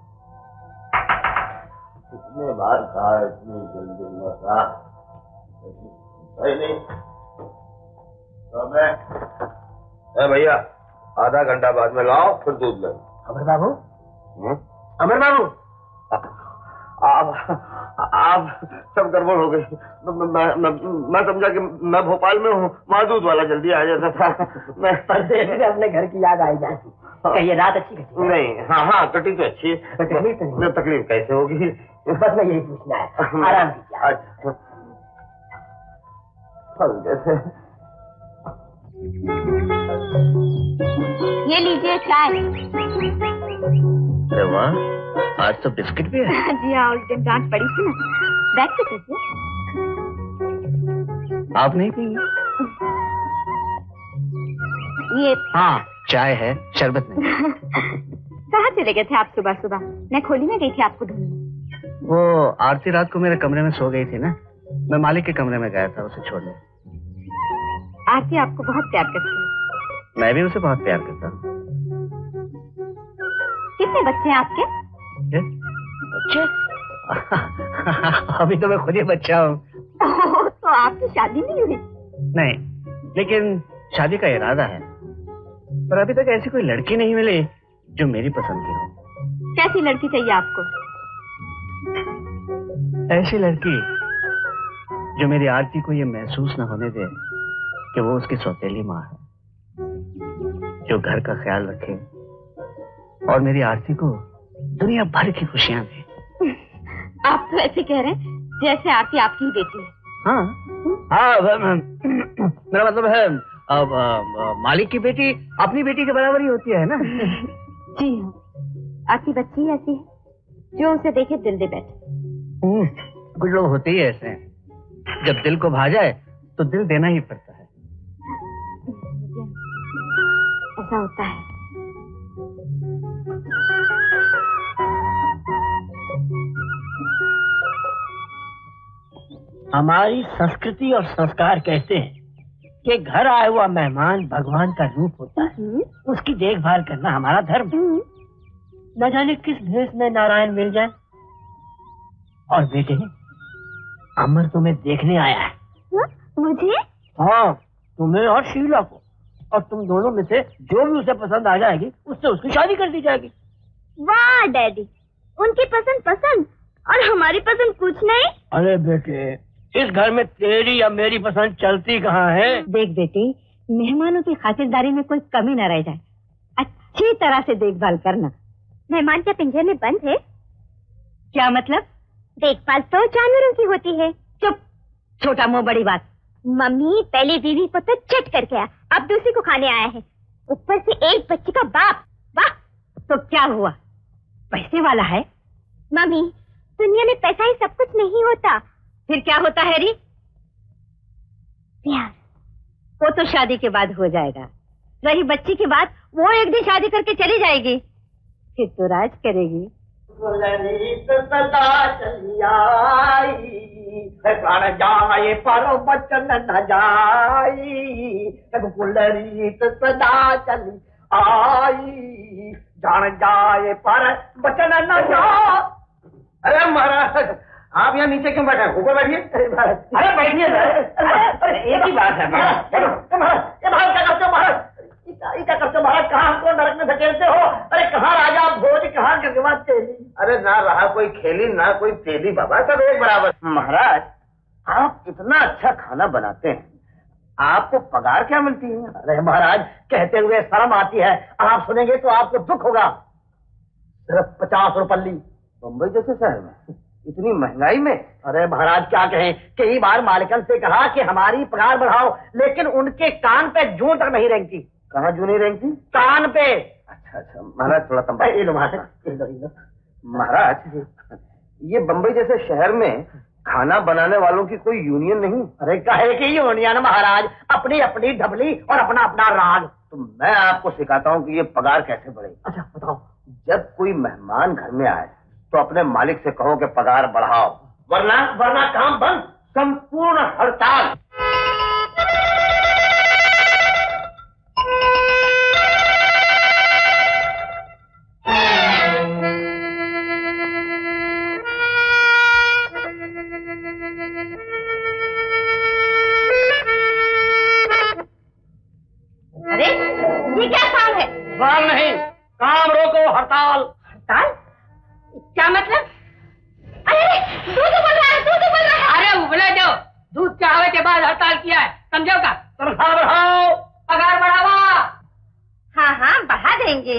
इतने बार कहा इतनी जल्दी मत आ, नहीं तो मैं ए भैया आधा घंटा बाद में लाओ, फिर दूध ले। अमर बाबू, अमर बाबू, आप आप सब गड़बड़ हो गई। मैं मैं मैं समझा कि मैं भोपाल में हूँ, वहाँ दूध वाला जल्दी आ जाता था। मैं परदेश में अपने घर की याद आई जाती। कहिए रात अच्छी कटी? नहीं, हाँ हाँ कटी तो अच्छी है। तकलीफ नहीं? तकलीफ कैसे होगी? बस मैं यही पूछना है। आराम कीजिए। अच्छा फल जैसे। ये लीजिए चाय। अरे वाह, आज तो बिस्किट भी है। जी हाँ, उस दिन डांट पड़ी थी ना। बैठ के पीजिए। आप नहीं पींगे? ये हाँ, चाय है, शरबत नहीं। कहाँ चले गए थे आप सुबह सुबह? मैं खोली में गई थी आपको ढूंढने। वो आरती रात को मेरे कमरे में सो गई थी ना, मैं मालिक के कमरे में गया था उसे छोड़ने। आरती आपको बहुत प्यार करती है। मैं भी उसे बहुत प्यार करता हूँ। कितने बच्चे हैं आपके? बच्चे? अभी तो मैं खुद ही बच्चा हूँ। तो आपकी शादी नहीं हुई? नहीं, लेकिन शादी का इरादा है, पर अभी तक ऐसी कोई लड़की नहीं मिली जो मेरी पसंद की हो। कैसी लड़की चाहिए आपको? ऐसी लड़की जो मेरी आरती को ये महसूस न होने दे कि वो उसकी सौतेली माँ है, जो घर का ख्याल रखे और मेरी आरती को दुनिया भर की खुशियां दे। आप तो ऐसे कह रहे हैं जैसे आरती आपकी ही बेटी है। हाँ हाँ, मेरा मतलब है अब मालिक की बेटी अपनी बेटी के बराबर ही होती है ना। जी हाँ, आपकी बच्ची ऐसी है जो उसे देखे दिल दे बैठे। कुछ लोग होते ही ऐसे हैं, जब दिल को भा जाए तो दिल देना ही पड़ता है। ऐसा होता है। हमारी संस्कृति और संस्कार कहते हैं कि घर आया हुआ मेहमान भगवान का रूप होता है, उसकी देखभाल करना हमारा धर्म है। न जाने किस भेष में नारायण मिल जाए। और बेटे, अमर तुम्हें देखने आया है। हा? मुझे? हाँ, तुम्हें और शीला को, और तुम दोनों में से जो भी उसे पसंद आ जाएगी उससे उसकी शादी कर दी जाएगी। वाह डैडी, उनकी पसंद पसंद और हमारी पसंद कुछ नहीं। अरे बेटे, इस घर में तेरी या मेरी पसंद चलती कहाँ है? देख बेटी, मेहमानों की खातिरदारी में कोई कमी न रह जाए, अच्छी तरह से देखभाल करना। मेहमान क्या पिंजरे में बंद है? क्या मतलब? देखभाल तो जानवरों की होती है। चुप, छोटा मुंह बड़ी बात। मम्मी पहले बीवी को तो चट कर गया, अब दूसरी को खाने आया है, ऊपर से एक बच्चे का बाप। वाह! तो क्या हुआ, पैसे वाला है? मम्मी, दुनिया में पैसा ही सब कुछ नहीं होता। फिर क्या होता है री? प्यार। वो तो शादी के बाद हो जाएगा। रही बच्ची की बात, वो एक दिन शादी करके चली जाएगी, फिर तो राज करेगी। सदा चली आई, प्राण जाए पर बचन न जाई। गुलरीत सदा चली आई, जान जाए पर बचन न जाए। अरे महाराज, आप यहाँ नीचे क्यों बैठे? ऊपर बैठिए। अरे बैठिए ना। अरे एक ही बात है महाराज। ये महाराज क्या करते हो महाराज? क्या करते हो महाराज? कहाँ हमको नरक में धकेलते हो? अरे कहाँ राजा भोज, कहाँ गंगवा तेली? अरे ना रहा कोई खेली ना कोई तेली बाबा, सब एक बराबर। महाराज, आप इतना अच्छा खाना बनाते हैं, आपको पगार क्या मिलती है? अरे महाराज, कहते हुए शर्म आती है, आप सुनेंगे तो आपको दुख होगा। सिर्फ पचास रुपये। बम्बई जैसे शहर में इतनी महंगाई में? अरे महाराज क्या कहें, कई बार मालिकन से कहा कि हमारी पगार बढ़ाओ, लेकिन उनके कान पे जूं तक नहीं रेंगती। कहाँ जू नहीं रेंगती? कान पे। अच्छा अच्छा महाराज, थोड़ा तंबाकू। महाराज, ये बम्बई जैसे शहर में खाना बनाने वालों की कोई यूनियन नहीं? अरे काहे की यूनियन महाराज, अपनी अपनी ढबली और अपना अपना राग। तो मैं आपको सिखाता हूँ कि ये पगार कैसे बढ़े। अच्छा बताओ। जब कोई मेहमान घर में आए तो अपने मालिक से कहो कि पगार बढ़ाओ, वरना वरना काम बंद, संपूर्ण हड़ताल। अरे ये क्या काम है? काम नहीं, काम रोको, हड़ताल। हड़ताल? क्या मतलब? अरे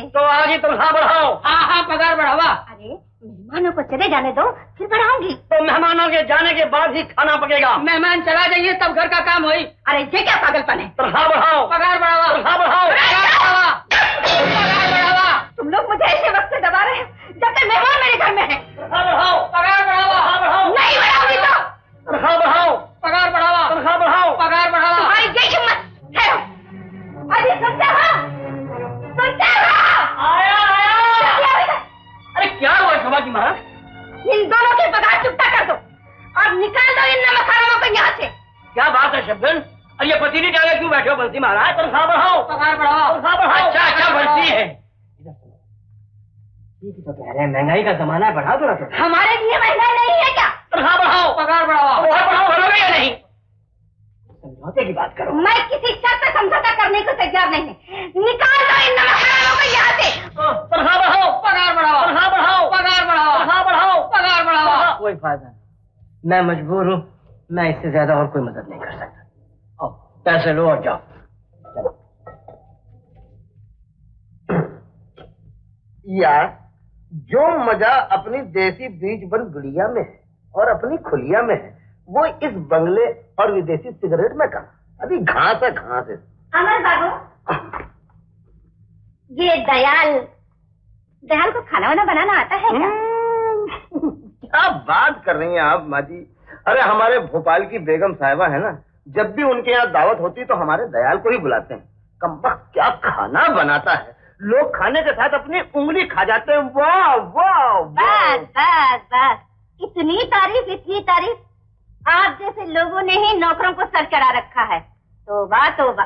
तो आज ही तनख्वाह बढ़ाओ। हाँ हाँ पगार बढ़ावा। अरे मेहमानों को चले जाने दो, फिर बढ़ाऊंगी। तो मेहमानों के जाने के बाद ही खाना पकेगा। मेहमान चला जाइए तब घर का काम होई। अरे ये क्या पागलपन है? तनख्वाह बढ़ाओ, पगार बढ़ावा, तनख्वाह बढ़ाओ, पगार बढ़ावा, पगार बढ़ावा। तुम लोग मुझे ऐसे वक्त से दबा रहे हैं जब तक मेहमान मेरे घर में है। तनख्वाह बढ़ाओ, पगार बढ़ावा, बढ़ाओ। नहीं बढ़ाऊंगी तो तनख्वाह बढ़ाओ, पगार बढ़ावा, तनख्वाह बढ़ाओ, पगार बढ़ावा। तुम्हारी ये हिम्मत है? अरे सुनते हो, सुनते हो? आया आया। अरे क्या हुआ शोभा की माँ? इन दोनों की पगार चुकता कर दो और निकाल दो इन नमक हरामों को यहाँ से। क्या बात है शब्दन? अरे ये पति नहीं डाले क्यों बैठे हो बंसी महाराज? तनख्वाह बढ़ाओ, पगार बढ़ाओ, तनख्वाह बढ़ाओ। अच्छा अच्छा बंसी है। तो कह रहे हैं महंगाई का जमाना है, बढ़ा दो ना। तो हमारे लिए महंगाई नहीं है क्या? तनख्वाह बढ़ाओ, पगार बढ़ाओ, पगार बढ़ाओ, बढ़ोगे या नहीं? समझौते की बात करो। मैं किसी शर्त पे समझौता करने को तैयार नहीं। निकाल दो इन नमक हरामों को यहाँ से। तनख्वाह बढ़ाओ, पगार बढ़ाओ, तनख्वाह बढ़ाओ, पगार बढ़ाओ, तनख्वाह बढ़ाओ, पगार बढ़ाओ। कोई फायदा नहीं, मैं मजबूर हूँ, मैं इससे ज्यादा और कोई मदद नहीं कर सकता। आओ पैसे लो और जाओ। यार जो मजा अपनी देसी बीज बन गुड़िया में है और अपनी खुलिया में है, वो इस बंगले और विदेशी सिगरेट में कहा। अभी घास है घास है। अमर बाबू, ये दयाल दयाल को खाना वाना बनाना आता है क्या? क्या बात कर रही हैं आप माँ जी? अरे हमारे भोपाल की बेगम साहिबा है ना, जब भी उनके यहाँ दावत होती तो हमारे दयाल को ही बुलाते हैं। कमबख्त क्या खाना बनाता है, लोग खाने के साथ अपनी उंगली खा जाते हैं। वाह वाह। बस बस बस, इतनी तारीफ इतनी तारीफ, आप जैसे लोगों ने ही नौकरों को सर चढ़ा रखा है। तौबा तौबा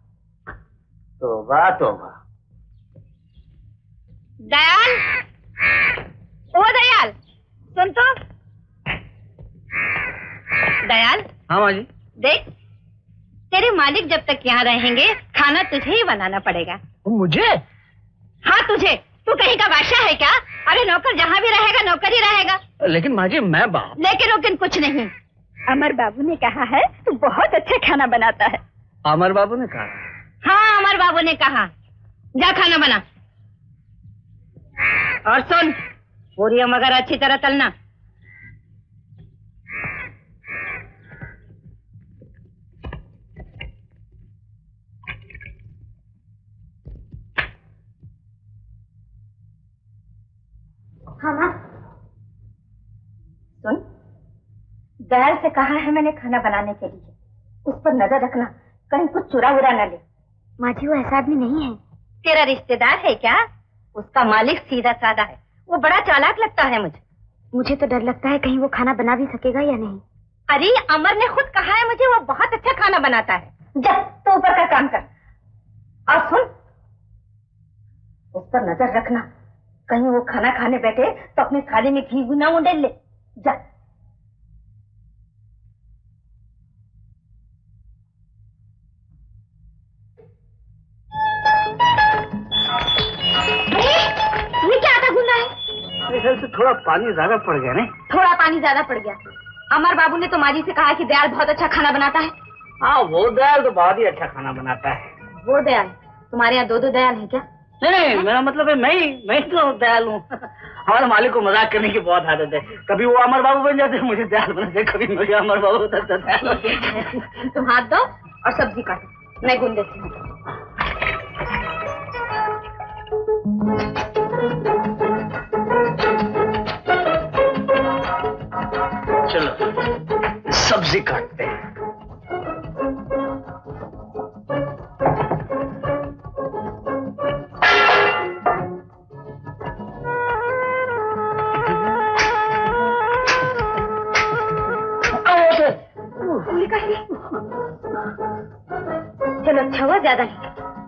तौबा तौबा। दयाल, ओ दयाल, सुन तो। दयाल। हाँ माँ जी। देख, तेरे मालिक जब तक यहाँ रहेंगे खाना तुझे ही बनाना पड़ेगा। मुझे? हाँ तुझे। तू कहीं का बादशाह है क्या? अरे नौकर जहाँ भी रहेगा नौकर ही रहेगा। लेकिन माँ जी मैं बाप। लेकिन उकिन कुछ नहीं। अमर बाबू ने कहा है तू बहुत अच्छा खाना बनाता है। अमर बाबू ने कहा? हाँ अमर बाबू ने कहा। जा खाना बना। और सुन, पूरी मगर अच्छी तरह तलना। हाँ माँ। सुन, दयाल से कहा है मैंने खाना बनाने के लिए, उस पर नजर रखना, कहीं कुछ चुरा वुरा न ले। माँ जी वो ऐसा आदमी नहीं है। तेरा रिश्तेदार है क्या? उसका मालिक सीधा साधा है, वो बड़ा चालाक लगता है मुझे। मुझे तो डर लगता है कहीं वो खाना बना भी सकेगा या नहीं। अरे अमर ने खुद कहा है मुझे वो बहुत अच्छा खाना बनाता है। जा तो ऊपर का काम कर। और सुन, उस पर नजर रखना, कहीं वो खाना खाने बैठे तो अपनी थाली में घी गुना उंडेल ले। जा। ये क्या आटा गूंदा है? मेरे से थोड़ा पानी ज्यादा पड़ गया नहीं? थोड़ा पानी ज्यादा पड़ गया। अमर बाबू ने तो माँ जी से कहा कि दयाल बहुत अच्छा खाना बनाता है। हाँ वो दयाल तो बहुत ही अच्छा खाना बनाता है। वो दयाल? तुम्हारे यहाँ दो दो दयाल है क्या? नहीं नहीं, मेरा मतलब है मैं ही मैं ही तो दयाल हूँ। हमारे मालिक को मजाक करने की बहुत आदत है। कभी वो अमर बाबू बन जाते हैं, मुझे दयाल बनाते, कभी मुझे अमर बाबू होता दयाल। तुम हाथ दो और सब्जी काटो, मैं गूंद देती हूँ। चलो सब्जी काटते हैं। चलो अच्छा हुआ, ज्यादा नहीं।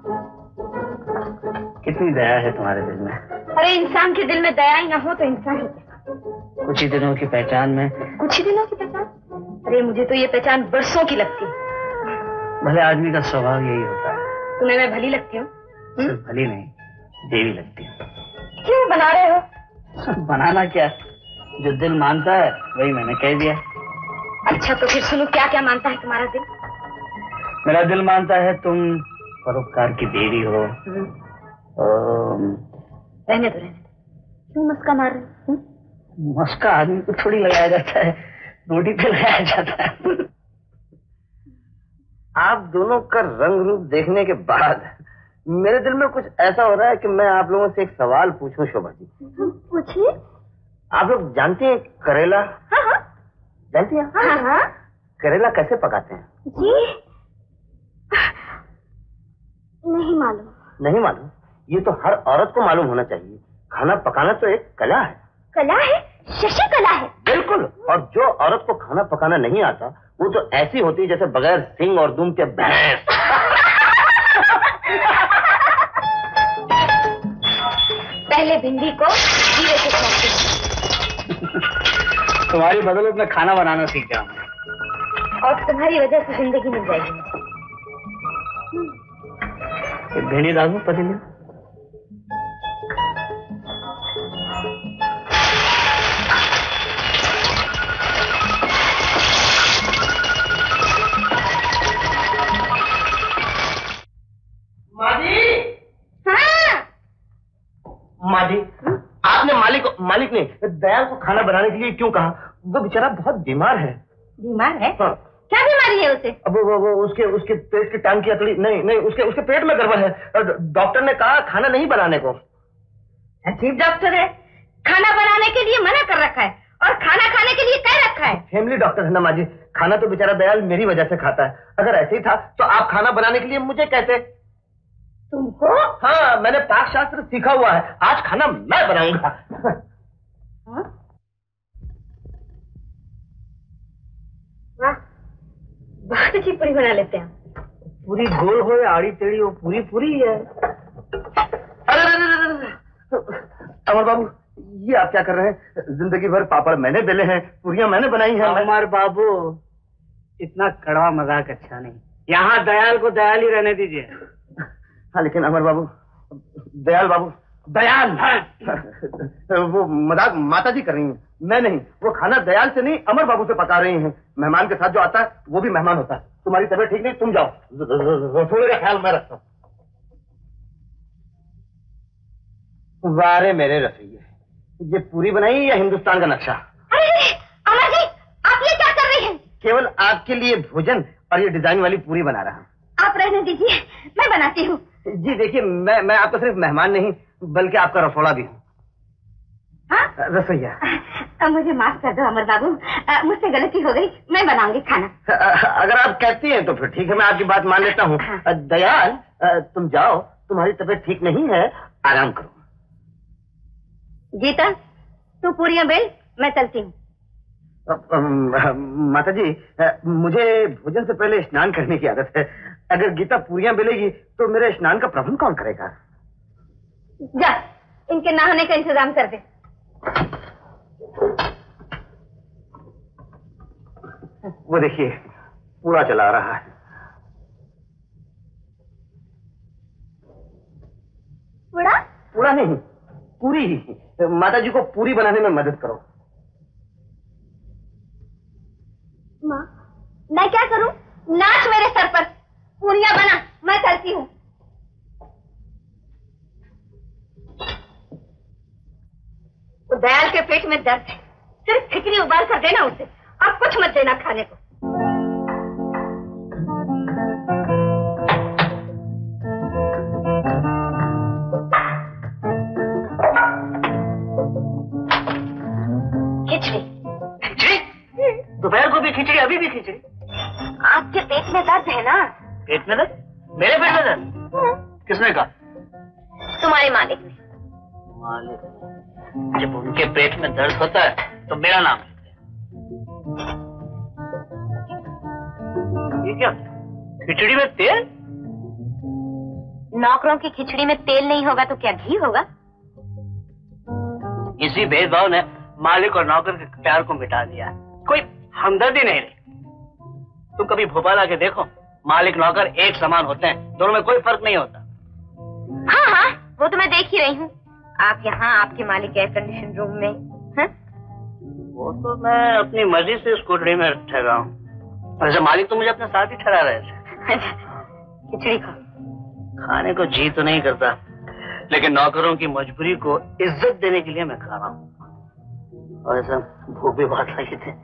कितनी दया है तुम्हारे दिल में। अरे इंसान के दिल में दया ही ना हो तो इंसान ही क्या। कुछ ही दिनों की पहचान में। कुछ ही दिनों की पहचान? अरे मुझे तो ये पहचान बरसों की लगती है। भले आदमी का स्वभाव यही होता है। तुम्हें मैं भली लगती हूँ? सिर्फ भली नहीं, देवी लगती है। क्यों बना रहे हो? बनाना क्या, जो दिल मानता है वही मैंने कह दिया। अच्छा तो फिर सुनो, क्या क्या मानता है तुम्हारा दिल? मेरा दिल मानता है तुम परोपकार की देवी हो, रहने दो, रहने दो। क्यों मस्का मार रहे हो? मस्का आदमी को थोड़ी लगाया जाता है, रोटी पे लगाया जाता है। आप दोनों का रंग रूप देखने के बाद मेरे दिल में कुछ ऐसा हो रहा है कि मैं आप लोगों से एक सवाल पूछूं शोभा जी। पूछिए। आप लोग जानती हैं करेला? हाँ हाँ। जानती हैं? हाँ हाँ। करेला कैसे पकाते हैं? जी नहीं मालूम। नहीं मालूम? ये तो हर औरत को मालूम होना चाहिए। खाना पकाना तो एक कला है। कला है? शशि कला है। बिल्कुल। और जो औरत को खाना पकाना नहीं आता वो तो ऐसी होती है जैसे बगैर सिंग और दुम के भैंस। पहले भिंडी को जीरे से छौंकती हूँ। तुम्हारी बदौलत में खाना बनाना सीख जाऊंगा। और तुम्हारी वजह से जिंदगी मिल जाएगी। भिंडी डाल दो पतीले। माँ जी, आपने मालिक मालिक ने दयाल को खाना बनाने के लिए क्यों कहा? वो बेचारा बहुत बीमार है। बीमार है? हाँ। क्या बीमारी है उसे? अब वो, वो, वो उसके उसके पेट की टांग की अतड़ी नहीं नहीं उसके उसके पेट में गड़बड़ है। डॉक्टर ने कहा खाना नहीं बनाने को। अजीब डॉक्टर है, खाना बनाने के लिए मना कर रखा है और खाना खाने के लिए कह रखा है। फैमिली डॉक्टर है ना माँ जी, खाना तो बेचारा दयाल मेरी वजह से खाता है। अगर ऐसे ही था तो आप खाना बनाने के लिए मुझे कहते। तुमको? हाँ, मैंने पाक शास्त्र सीखा हुआ है, आज खाना मैं बनाऊंगा। हाँ? वाह, बहुत अच्छी पूरी बना लेते हैं। पूरी गोल हो या आड़ी टेढ़ी हो, पूरी पूरी है। अरे अमर बाबू, ये आप क्या कर रहे हैं? जिंदगी भर पापड़ मैंने बेले हैं, पूरियां मैंने बनाई हैं। अमर बाबू, इतना कड़वा मजाक अच्छा नहीं। यहाँ दयाल को दयाल ही रहने दीजिए। हाँ, लेकिन अमर बाबू, दयाल बाबू, दयाल वो मजाक माता जी कर रही हैं, मैं नहीं। वो खाना दयाल से नहीं अमर बाबू से पका रही हैं। मेहमान के साथ जो आता है वो भी मेहमान होता है। तुम्हारी तबीयत ठीक नहीं, तुम जाओ, रसोई का ख्याल मैं रखता हूँ। वारे मेरे रसोइये, ये पूरी बनाई या हिंदुस्तान का नक्शा? अरे अमर जी, आप ये क्या कर रहे हैं? केवल आपके लिए भोजन और ये डिजाइन वाली पूरी बना रहा हूँ। आप रहने दीजिए, मैं बनाती हूँ। जी देखिए, मैं मैं आपका सिर्फ मेहमान नहीं बल्कि आपका रसोड़ा भी हूँ। हाँ? रसोइया। अब मुझे माफ कर दो अमर बाबू, मुझसे गलती हो गई, मैं बनाऊंगी खाना। अगर आप कहती हैं तो फिर ठीक है, मैं आपकी बात मान लेता हूँ। दयाल, तुम जाओ, तुम्हारी तबीयत ठीक नहीं है, आराम करो। गीता, तू पूरियां बेल, मैं चलती हूँ। माता जी, मुझे भोजन से पहले स्नान करने की आदत है। अगर गीता पूरियां बेलेगी तो मेरे स्नान का प्रबंध कौन करेगा? जा, इनके नहाने का इंतजाम कर दे। वो देखिए, पूरा चला रहा है। पूरा? पूरा नहीं, पूरी ही। माता जी को पूरी बनाने में मदद करो। माँ, मैं क्या करूं? नाच मेरे सर पर, पूरियां बना, मैं चलती हूँ। दयाल के पेट में दर्द है, सिर्फ खिचड़ी उबाल कर देना उसे, अब कुछ मत देना खाने को। खिचड़ी खिचड़ी? दोपहर को भी खिचड़ी, अभी भी खिचड़ी? आपके पेट में दर्द है ना? पेट में दर्द? मेरे पेट में दर्द? किसने कहा? तुम्हारे मालिक ने। मालिक? जब उनके पेट में दर्द होता है तो मेरा नाम लेते हैं। ये क्या, खिचड़ी में तेल? नौकरों की खिचड़ी में तेल नहीं होगा तो क्या घी होगा? इसी भेदभाव ने मालिक और नौकर के प्यार को मिटा दिया, कोई हमदर्दी नहीं रही। तुम कभी भोपाल आके देखो, मालिक नौकर एक समान होते हैं, दोनों में कोई फर्क नहीं होता। हाँ हाँ, वो तो मैं देख ही रही हूँ। आप यहाँ आपके मालिक एयर कंडीशन रूम में हैं? वो तो मैं अपनी मर्जी से स्कूटरी में ठहरा हूँ। वैसे मालिक तो मुझे अपने साथ ही ठहरा रहे थे। खिचड़ी खा। खाने को जी तो नहीं करता, लेकिन नौकरों की मजबूरी को इज्जत देने के लिए मैं खा रहा हूँ। और ऐसा भूख भी बहुत लगी थी।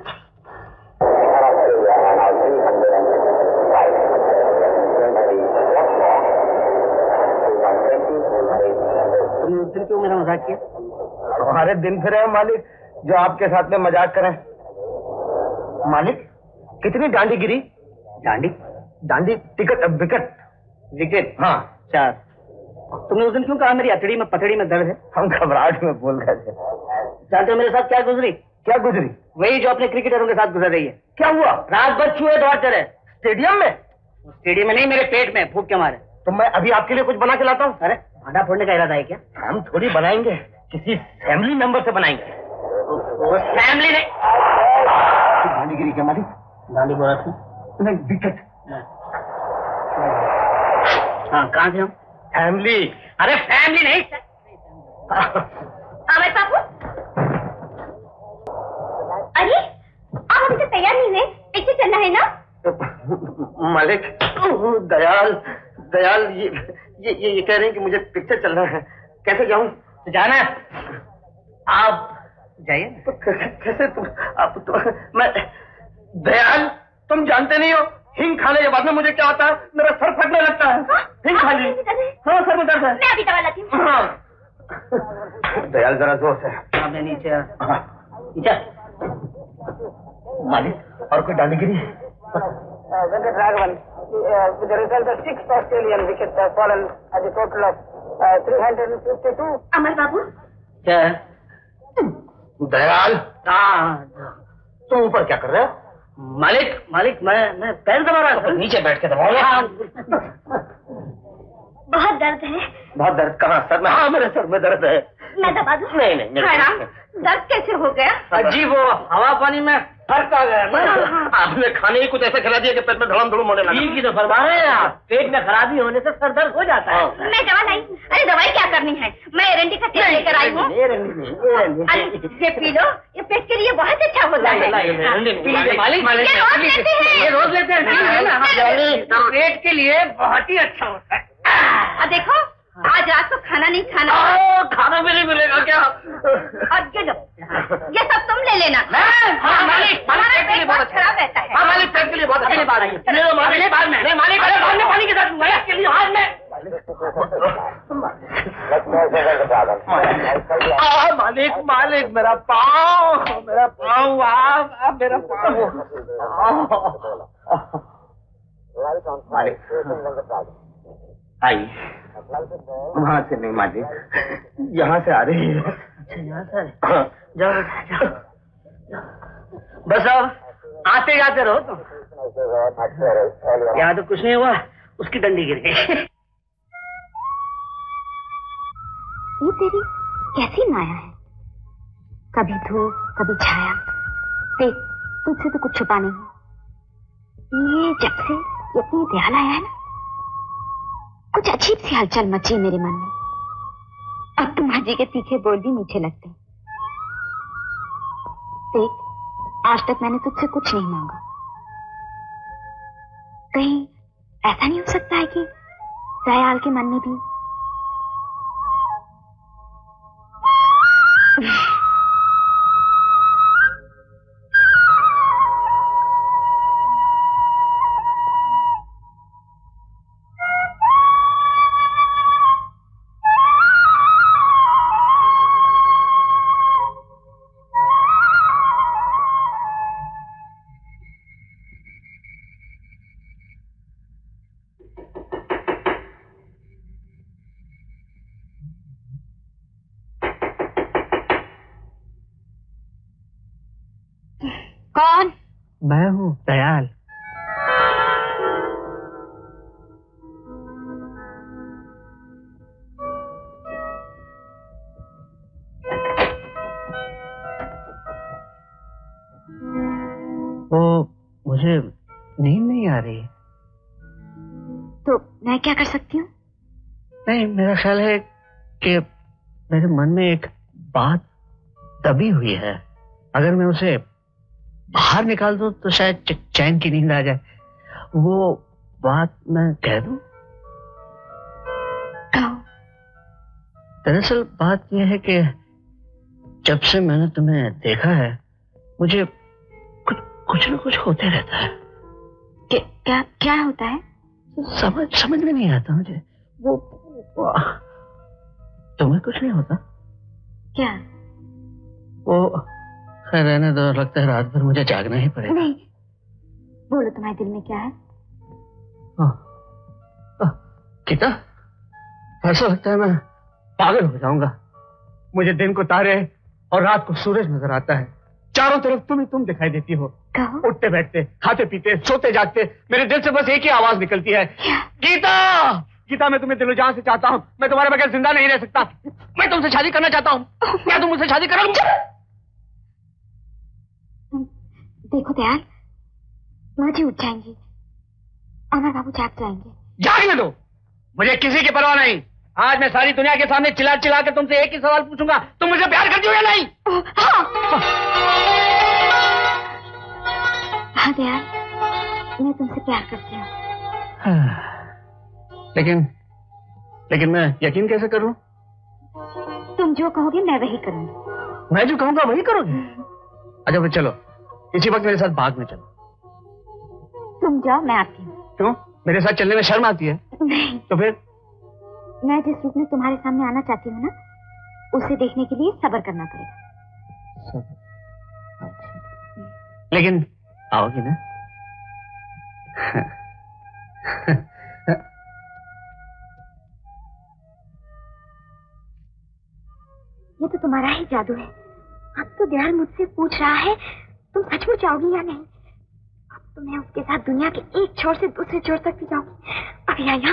तुमने उस दिन क्यों मेरा मजाक किया? हमारे दिन फिर है मालिक जो आपके साथ में मजाक करें। मालिक कितनी डांडी गिरी? डांडी? डांडी टिकट विकेट विकेट? हाँ चार। तुमने उस दिन क्यों कहा मेरी अतड़ी में पतड़ी में दर्द है? हम घबराहट में बोल रहे थे। जानते हो मेरे साथ क्या गुजरी? क्या गुजरी? वही जो अपने क्रिकेटरों के साथ गुजर रही है। क्या हुआ? रात भर चूहे दौड़ते रहे। स्टेडियम में? स्टेडियम में नहीं, मेरे पेट में भूख के मारे। तो मैं अभी आपके लिए कुछ बना के लाता हूँ। अरे अंडा फोड़ने का इरादा है क्या? हम थोड़ी बनाएंगे, किसी फैमिली मेंबर से बनाएंगे। वो फैमिली नहीं। डांडी गिरी क्या मालिक? डांडी बोला था? नहीं विकेट। हाँ कहाँ थे हम? फैमिली। अरे फैमिली नहीं। अमर पापू, अरे आप अभी तक तैयार नहीं हुए, पीछे चलना है ना? मालिक दयाल दयाल ये ये ये, ये कह रहे हैं कि मुझे पिक्चर चलना है, कैसे जाऊं? तो जाना है। आप जाइए। तो कैसे तुम आप तो, मैं दयाल तुम जानते नहीं हो हिंग खाने के बाद में मुझे क्या होता है? मेरा सर फटने लगता है। हाँ? हिंग खा ली। हाँ सर में दर्द है। मैं अभी दवा लाती हूँ। हाँ दयाल जरा जोर से। आपने नीचे नीचे मालिक और कोई डांडी गिरी? Venkat Raghavan, uh, with the result of six Australian wickets have fallen at the total of uh, three hundred fifty-two. अमर बाबू, क्या है? दयाल हाँ तुम ऊपर क्या कर रहे हो? मालिक मालिक मैं मैं पैर दबा रहा था। नीचे बैठ के दबाओ। बहुत दर्द है। बहुत दर्द कहाँ? सर में? हाँ मेरे सर में दर्द है। मैं दबा दूँ? नहीं नहीं मेरे हैरान, दर्द कैसे हो गया? अजी वो हवा पानी में फर्क आ गया ना। आपने खाने ही कुछ ऐसा खिला दिया कि पेट में धड़म धड़म होने लगा। ठीक ही तो फरमा रहे हैं आप। पेट में खराबी होने से सर दर्द हो जाता है। मैं दवा लाई। अरे दवाई क्या करनी है, मैं एरंडी का तेल लेकर आई हूँ। अरे ये पी लो, ये पेट के लिए बहुत अच्छा होता है। मालिक मालिक ये रोज लेते हैं। ये रोज लेते हैं। ठीक है ना? पेट के लिए बहुत ही अच्छा होता है। और देखो आज रात को खाना नहीं खाना। खाना भी नहीं मिलेगा क्या? और ये लो, ये सब तुम ले लेना। हाँ, मालिक हमारा पेट बहुत खराब रहता है। हाँ मालिक पेट के लिए बहुत अच्छी बात है। नहीं मालिक बाद में। नहीं मालिक अरे बाद में पानी के साथ मैं के लिए आज में। आ, मालिक मालिक मेरा पाँव मेरा पाँव आप मेरा पाँव। मालिक आई वहाँ से नहीं मालिक यहाँ से आ रही है। यहाँ से जाओ जाओ। बस अब आते जाते रहो तुम। यहाँ तो कुछ नहीं हुआ, उसकी डंडी गिर गई। ये तेरी कैसी माया है? कभी धूप कभी छाया। देख तुझसे तो कुछ छुपा नहीं। ये जब से इतनी ध्यान आया है ना, कुछ अजीब सी हलचल मची मेरे मन में। अब तुम्हारी के तीखे बोल भी मीठे लगते। देख आज तक मैंने तुझसे कुछ नहीं मांगा। कहीं ऐसा नहीं हो सकता है कि दयाल के मन में भी कौन? मैं हूँ दयाल। वो मुझे नींद नहीं आ रही। तो मैं क्या कर सकती हूँ? नहीं मेरा ख्याल है कि मेरे मन में एक बात दबी हुई है। अगर मैं उसे बाहर निकाल दूं तो शायद चैन की नींद आ जाए। वो बात मैं कह दूं? कहो, दरअसल बात यह है कि जब से मैंने तुम्हें देखा है मुझे कुछ कुछ न कुछ होते रहता है। क्या क्या क्या होता है? समझ समझ में नहीं आता मुझे। वो, वो तुम्हें कुछ नहीं होता क्या? वो खैर रहने दो, लगता है रात भर मुझे जागना ही पड़ेगा। नहीं, बोलो तुम्हारे दिल में क्या है? गीता, ऐसा लगता है मैं पागल हो जाऊंगा। मुझे दिन को तारे और रात को सूरज नजर आता है। चारों तरफ तुम ही तुम दिखाई देती हो। कहो? उठते बैठते, खाते पीते, सोते जागते, मेरे दिल से बस एक ही आवाज निकलती है, गीता। गीता, मैं तुम्हें दिलो जान से चाहता हूँ। मैं तुम्हारे बगैर जिंदा नहीं रह सकता। मैं तुमसे शादी करना चाहता हूँ। क्या तुम मुझसे शादी करोगे? देखो दयाल, मुझे उठ जाएंगी, अमर बाबू जाग जाएंगे। जागने दो, मुझे किसी की परवाह नहीं। आज मैं सारी दुनिया के सामने चिल्ला चिल्ला कर तुमसे एक ही सवाल पूछूंगा, तुम मुझे प्यार करती हो या नहीं? हाँ, हाँ दयाल, मैं तुमसे प्यार करती हूँ। लेकिन लेकिन मैं यकीन कैसे करूं? तुम जो कहोगे मैं वही करूंगी। मैं जो कहूंगा वही करोगे? अच्छा फिर चलो, इसी वक्त मेरे साथ बाग में चलो। तुम जाओ, मैं आती हूँ। क्यों? मेरे साथ चलने में शर्म आती है? नहीं। तो फिर? मैं जिस रूप में तुम्हारे सामने आना चाहती हूँ ना, उसे देखने के लिए सब्र करना पड़ेगा। सब्र? अच्छा। लेकिन आओगी ना? ये तो तुम्हारा ही जादू है। अब तो दयाल मुझसे पूछ रहा है तुम सचमुच आओगी या नहीं। अब तो मैं उसके साथ दुनिया के एक छोर से दूसरे छोर तक भी जाऊंगी। अभी आया।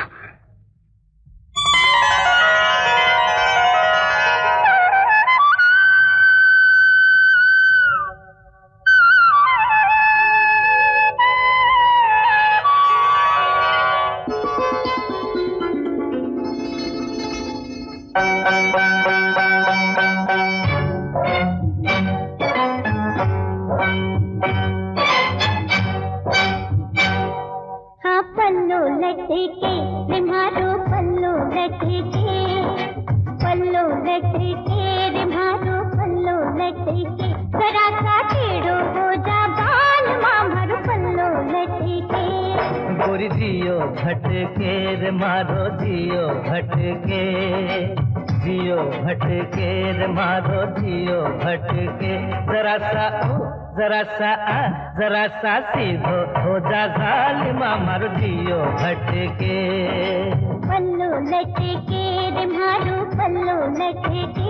जरा सा जरा सा सीधो हो जा जालिमा मारो दियो भटके। पल्लो लटके रे मारो पल्लो लटके।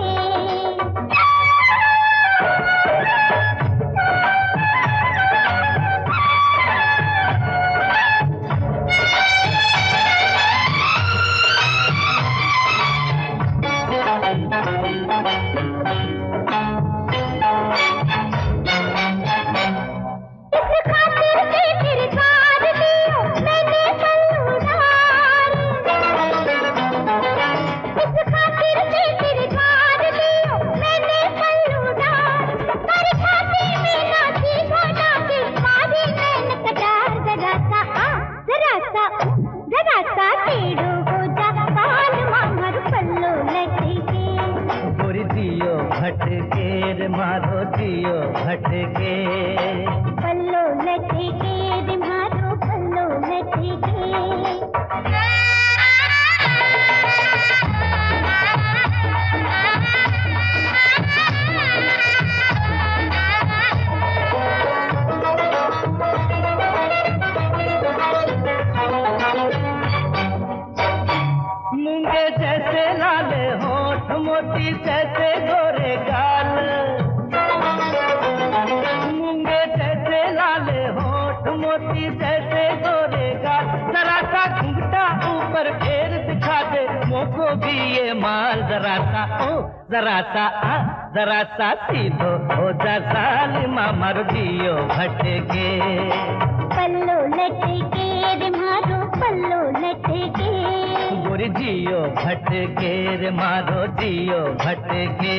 जरा सा जरा सा सीधो हो जा जालिमा मारो दियो भटके। पल्लो लटके रे मारो पल्लो लटके। गोरी जियो भटके रे मारो जियो भटके।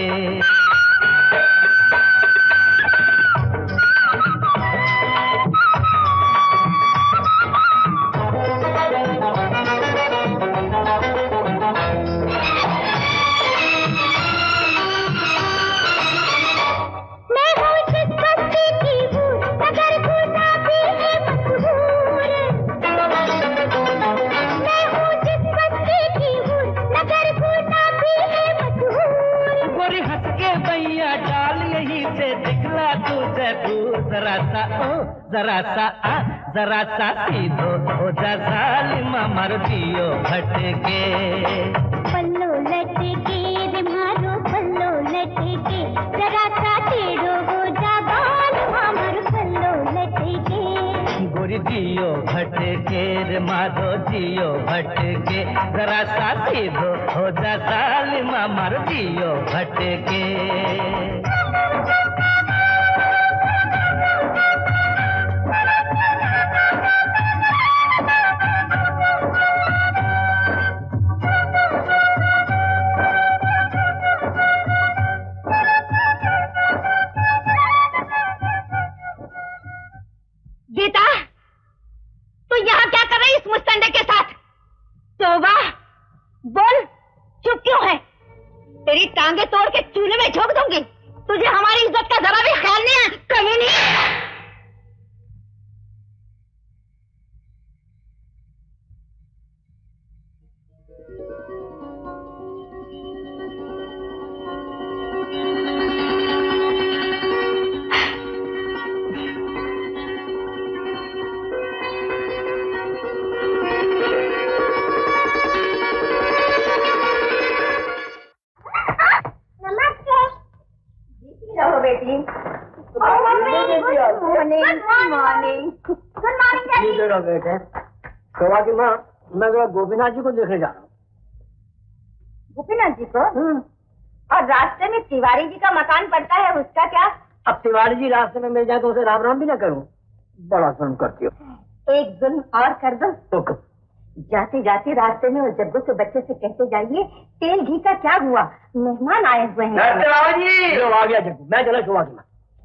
सा ओ जरा सा आ जरा सा सीधो हो जा जालिमा मारो जियो भटके। पल्लो लटके रे मारो पल्लो लटके, जरा सा टेढ़ो हो जा जालिमा मारो पल्लो लटके। गोरी जियो भटके रे मारो जियो भटके, जरा सा सीधो हो जा जालिमा मारो जियो भटके। गीता, तू यहाँ क्या कर रही इस मुस्तंडे के साथ? तौबा, बोल, चुप क्यों है? तेरी टांगे तोड़ के चूल्हे में झोंक दूंगी। तुझे हमारी इज्जत का जरा भी ख्याल नहीं है, कहीं नहीं। बेटे, शोभा की माँ, मैं जरा गोपीनाथ जी को देखने जा रहा हूँ। गोपीनाथ जी को? और रास्ते में तिवारी जी का मकान पड़ता है, उसका क्या? अब तिवारी जी रास्ते में मिल जाए तो उसे राम राम भी ना करूँ? बड़ा जुल्म करती हो। एक जुल्म और कर दो। तो जाते जाते रास्ते में वो जग्गू के बच्चे से कहते जाइए, तेल घी का क्या हुआ, मेहमान आए हुए हैं। जी आ गया जग्गू, मैं चला शोभा की माँ।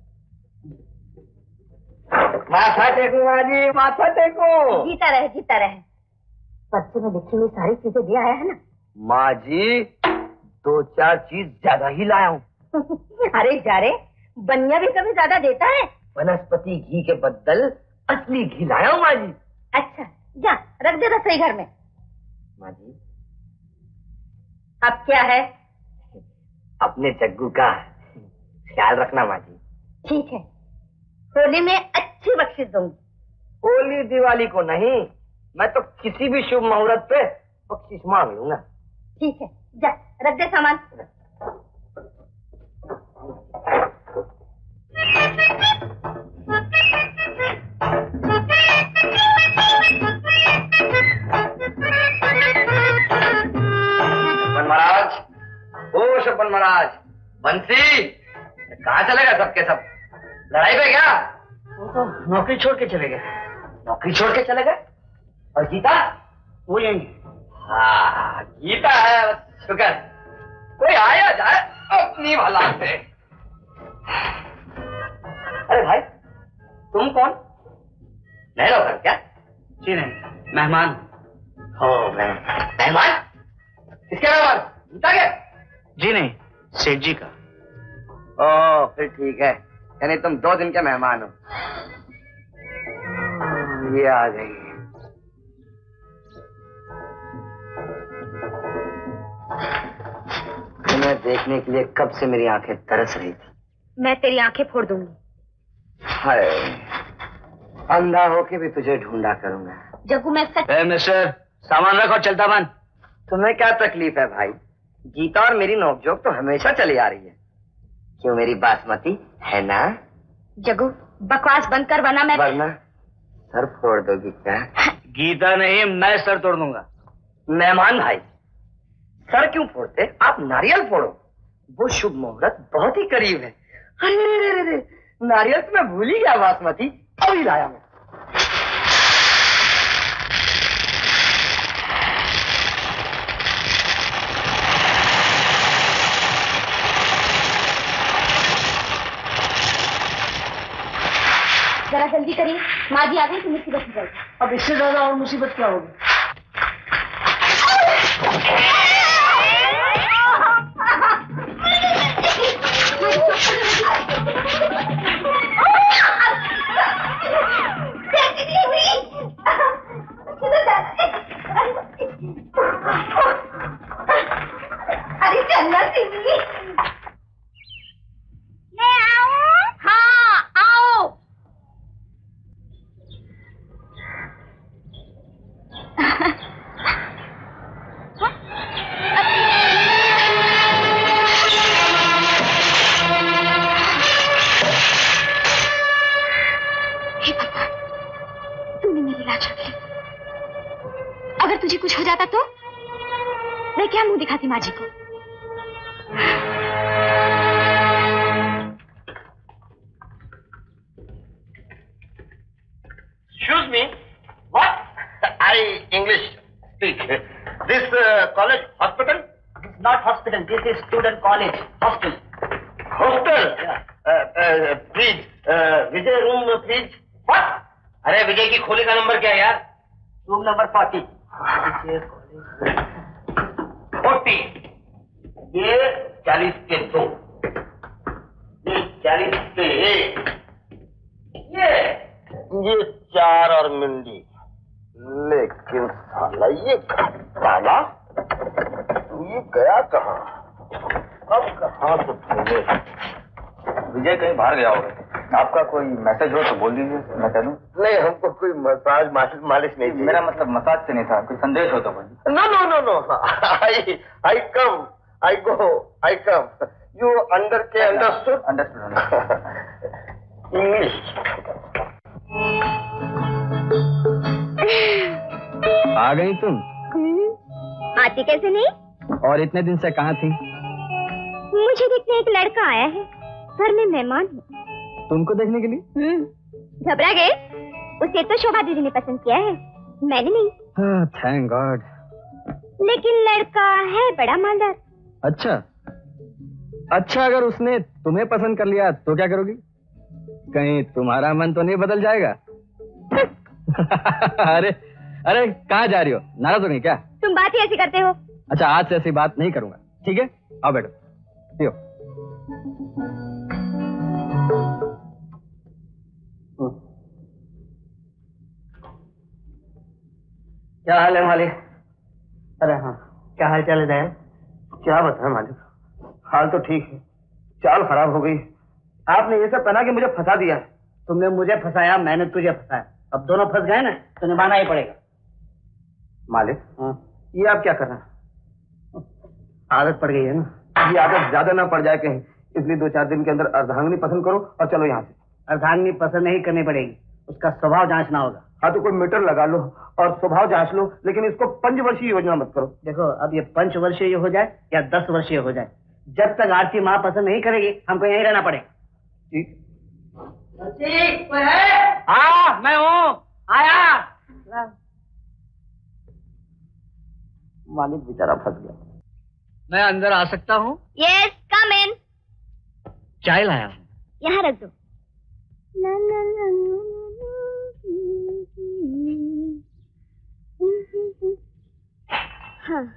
माथा टेको माँ जी, माथा टेको। जीता रहे, जीता रहे। पर्चे में लिखी हुई सारी चीजें दे आया है ना? माँ जी, दो चार चीज ज्यादा ही लाया हूँ। अरे जा रे, बनिया भी कभी ज्यादा देता है। वनस्पति घी के बदल असली घी लाया हूँ माँ जी। अच्छा, जा रख दे रसोई घर में। माँ जी, अब क्या है? अपने जग्गू का ख्याल रखना माँ जी। ठीक है, होली में अच्छी बख्शिश दूंगी। होली दिवाली को नहीं, मैं तो किसी भी शुभ मुहूर्त पे बख्शिश मांग लूंगा। ठीक है, जा रख दे सामान। शब्बन महाराज, ओ शब्बन महाराज, बंसी, कहाँ चलेगा सबके सब? लड़ाई पे क्या? वो तो नौकरी छोड़ के चले गए। नौकरी छोड़ के चले गए? और गीता? वो यही। हाँ, गीता है, शुक्र। कोई आया जाए अपनी भला से। अरे भाई, तुम कौन? नए नौकर क्या? जी नहीं, मेहमान। हो मेहमान? किसके मेहमान? गीता के? जी नहीं, सेठ जी का। ओ, फिर ठीक है, यानी तुम दो दिन के मेहमान हो। ये आ गई। तुम्हें देखने के लिए कब से मेरी आंखें तरस रही थी। मैं तेरी आंखें फोड़ दूंगी। हाय, अंधा होके भी तुझे ढूंढा करूंगा। जग्गू, मैं सच। ए मिस्टर, सामान रखो, चलता बन। तुम्हें क्या तकलीफ है भाई? गीता और मेरी नोकझोंक तो हमेशा चली आ रही है। क्यों, मेरी बासमती है ना? जग्गू, बकवास बंद कर, वरना मैं वरना सर फोड़ दोगी क्या? गीता नहीं, मैं सर तोड़ दूंगा। मेहमान भाई, सर क्यों फोड़ते? आप नारियल फोड़ो, वो शुभ मुहूर्त बहुत ही करीब है। अरे अरे अरे, नारियल तो मैं भूल ही गया, बासमती अभी लाया मैं। जरा जल्दी करिए, माँ जी आ गई तो मुसीबत हो जाएगी। अब इससे ज्यादा और मुसीबत क्या होगी? अरे चलना सिमी। मैं आऊं? हाँ आओ। हे भगवान, तूने मेरी लाज रख ली। अगर तुझे कुछ हो जाता तो मैं क्या मुंह दिखाती माँ जी को? Excuse me. What? I English speak. This uh, college hospital? It's not hospital. This is student college. Hostel. Hostel? Yeah. Uh, uh, please. Uh, Vijay room, please. What? अरे विजय की खोली का नंबर क्या है यार? Room number forty. फोर्टी। ये चालीस के दो, ये चालीस के एक, ये ये चार और मिंडी। लेकिन साला ये काला, ये गया कहाँ? अब कहाँ से ढूंढे? विजय कहीं बाहर गया होगा। आपका कोई मैसेज हो तो बोल दीजिए, मैं कह दूं। नहीं, हमको कोई मसाज मालिश मालिश नहीं चाहिए। मेरा मतलब मसाज से नहीं था, कोई संदेश हो तो बोलिए। No no no no, I I come, I go, I come. You under के अंडरस्टूड? अंडरस्टूड। इंग्लिश। आ गई तुम? आती कैसे नहीं? और इतने दिन से कहाँ थी? मुझे देखने एक लड़का आया है, घर में मेहमान हूँ। तुमको देखने के लिए? हम्म, घबरा गए? उसे तो शोभा दीदी ने पसंद किया है, मैंने नहीं। हाँ, थैंक गॉड। लेकिन लड़का है बड़ा मालदार। अच्छा अच्छा, अगर उसने तुम्हें पसंद कर लिया तो क्या करोगी? कहीं तुम्हारा मन तो नहीं बदल जाएगा? अरे अरे, कहाँ जा रही हो? नाराज हो गई क्या? तुम बात ही ऐसी करते हो। अच्छा, आज से ऐसी बात नहीं करूंगा, ठीक है? आओ बैठो, पियो। क्या हाल है मालिक? अरे हाँ, क्या हाल चाल है दयाल? क्या बताएं मालिक, हाल तो ठीक है, चाल खराब हो गई। आपने ये सब पहना के मुझे फंसा दिया। तुमने मुझे फंसाया, मैंने तुझे फंसाया, अब दोनों फंस गए ना, तो निभाना ही पड़ेगा। मालिक, हाँ, ये आप क्या कर रहे हैं? आदत पड़ गई है ना। ये आदत ज्यादा ना पड़ जाए कहीं, इसलिए दो चार दिन के अंदर अर्धांगिनी पसंद करो और चलो यहाँ से। अर्धांगिनी पसंद नहीं करनी पड़ेगी, उसका स्वभाव जांचना होगा। हाँ, तो कोई मीटर लगा लो और स्वभाव जांच लो, लेकिन इसको पंचवर्षीय योजना मत करो। देखो, अब ये पंचवर्षीय हो जाए या दस वर्षीय हो जाए, जब तक आरती माँ पसंद नहीं करेगी, हमको यहीं रहना पड़ेगा। ठीक? हाँ, मैं हूँ, आया। मालिक बेचारा फंस गया। मैं अंदर आ सकता हूँ? Yes, come in. चाय लाया हूँ। यहाँ रख दो। ला, ला, ला, ला, हाँ।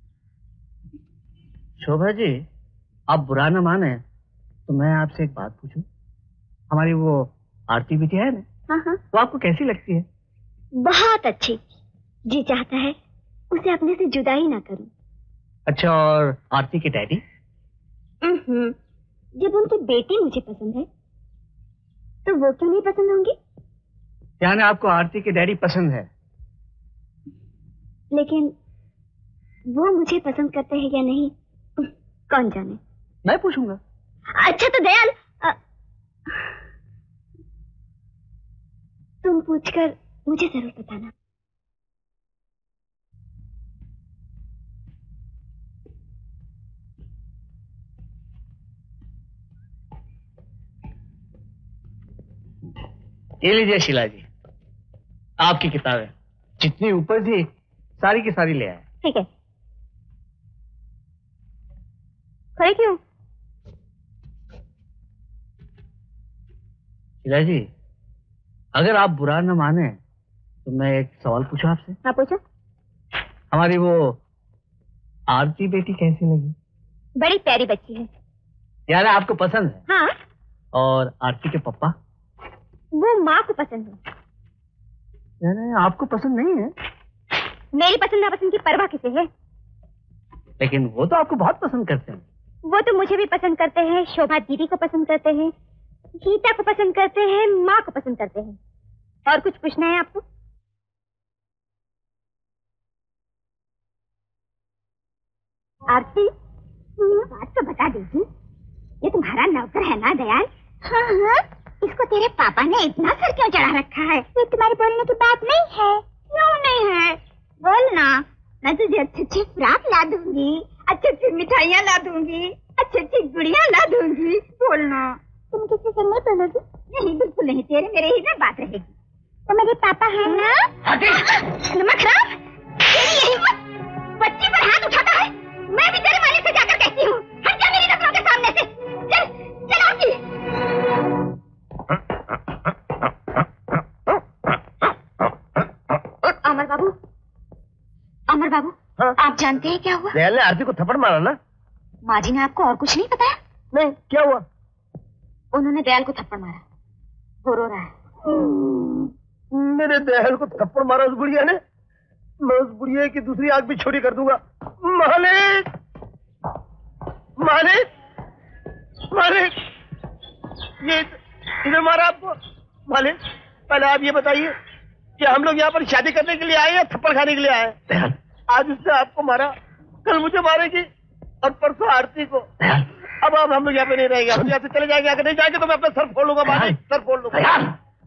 शोभा जी, आप बुरा न माने तो मैं आपसे एक बात पूछूं? हमारी वो आरती बिटिया है ना, हाँ हाँ, वो आपको कैसी लगती है? बहुत अच्छी। जी चाहता है उसे अपने से जुदा ही ना करूं। अच्छा, और आरती के डैडी? हम्म, जब उनकी बेटी मुझे पसंद है तो वो क्यों नहीं पसंद होंगी? यानी आपको आरती के डैडी पसंद है? लेकिन वो मुझे पसंद करते हैं या नहीं, कौन जाने। मैं पूछूंगा। अच्छा तो दयाल, आ, तुम पूछकर मुझे जरूर बताना। ये लीजिए शीला जी, आपकी किताबें जितनी ऊपर थी सारी की सारी ले आए। ठीक है। खड़े क्यों? शीला जी, अगर आप बुरा न माने तो मैं एक सवाल पूछूं आपसे? हाँ पूछो। हमारी वो आरती बेटी कैसी लगी? बड़ी प्यारी बच्ची है। यार आपको पसंद है? हाँ। और आरती के पापा? वो माँ को पसंद है। यार आपको पसंद नहीं है? मेरी पसंद नापसंद की परवाह किसे है? लेकिन वो तो आपको बहुत पसंद करते हैं। वो तो मुझे भी पसंद करते हैं, शोभा दीदी को पसंद करते हैं, गीता को पसंद करते हैं, माँ को पसंद करते हैं। और कुछ पूछना है आपको? आरती, बात तो बता दीजिए, ये तुम्हारा नौकर है ना दयाल? हाँ हाँ, इसको तेरे पापा ने इतना सर क्यों चढ़ा रखा है? ये तुम्हारे बोलने की बात नहीं है। क्यों नहीं है? बोलना, मैं तुझे अच्छे अच्छे फ्रॉक ला दूंगी, अच्छी अच्छी मिठाइयाँ ला दूंगी, अच्छी अच्छी गुड़िया ला दूंगी। बोलना। तुम किसी से नहीं बोलोगी? नहीं, बिल्कुल नहीं, तेरे मेरे ही में बात रहेगी। तो मेरे पापा है ना? नमक खराब, तेरी यही बच्ची पर हाथ उठाता है। मैं भी तेरे मालिक से जाकर कहती हूँ, हट जा मेरी नजरों के सामने से। चल चल आती। अमर बाबू, अमर बाबू, हाँ? आप जानते हैं क्या हुआ? दयाल ने आरती को थप्पड़ मारा ना? माँ जी ने आपको और कुछ नहीं बताया? नहीं, क्या हुआ? उन्होंने दयाल को थप्पड़ मारा, वो रो रहा है। मेरे दयाल को थप्पड़ मारा उस बुढ़िया ने? मैं उस बुढ़िया की दूसरी आंख भी छोटी कर दूंगा। मालिक, मालिक, मालिक, ये इधर मारा आपको? मालिक, पहले आप ये बताइए कि हम लोग यहाँ पर शादी करने के लिए आए या थप्पड़ खाने के लिए आए? दयाल, आज उसने आपको मारा, कल मुझे मारेगी और परसों आरती को। अब अब हम लोग यहाँ पे नहीं रहेंगे, हम यहाँ से चले जाएंगे। अगर नहीं जाएंगे तो मैं अपना सर फोड़ लूंगा। मालिक, सर फोड़ लूंगा।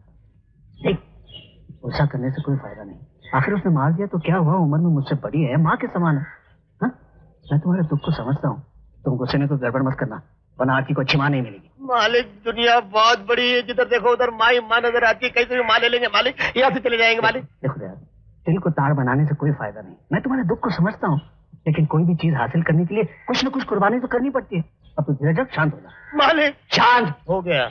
गुस्सा करने से कोई फायदा नहीं। आखिर उसने मार दिया तो क्या हुआ? उम्र में मुझसे बड़ी है, माँ के समान है। हा? मैं तुम्हारे दुख को समझता हूँ, तुम गुस्से में कोई गड़बड़ मत करना, वरना आरती को अच्छी माँ नहीं मिलेगी। मालिक, दुनिया बहुत बड़ी है, जिधर देखो उधर माँ ही माँ नजर आती है। कहीं से भी माँ ले लेंगे मालिक, यहाँ से चले जाएंगे मालिक। देखो यार, दिल को तार बनाने से कोई फायदा नहीं। मैं तुम्हारे दुख को समझता हूँ, लेकिन कोई भी चीज हासिल करने के लिए कुछ न कुछ कुर्बानी तो करनी पड़ती है। अब तो धीरज रख, शांत हो जा। मालिक, शांत हो गया।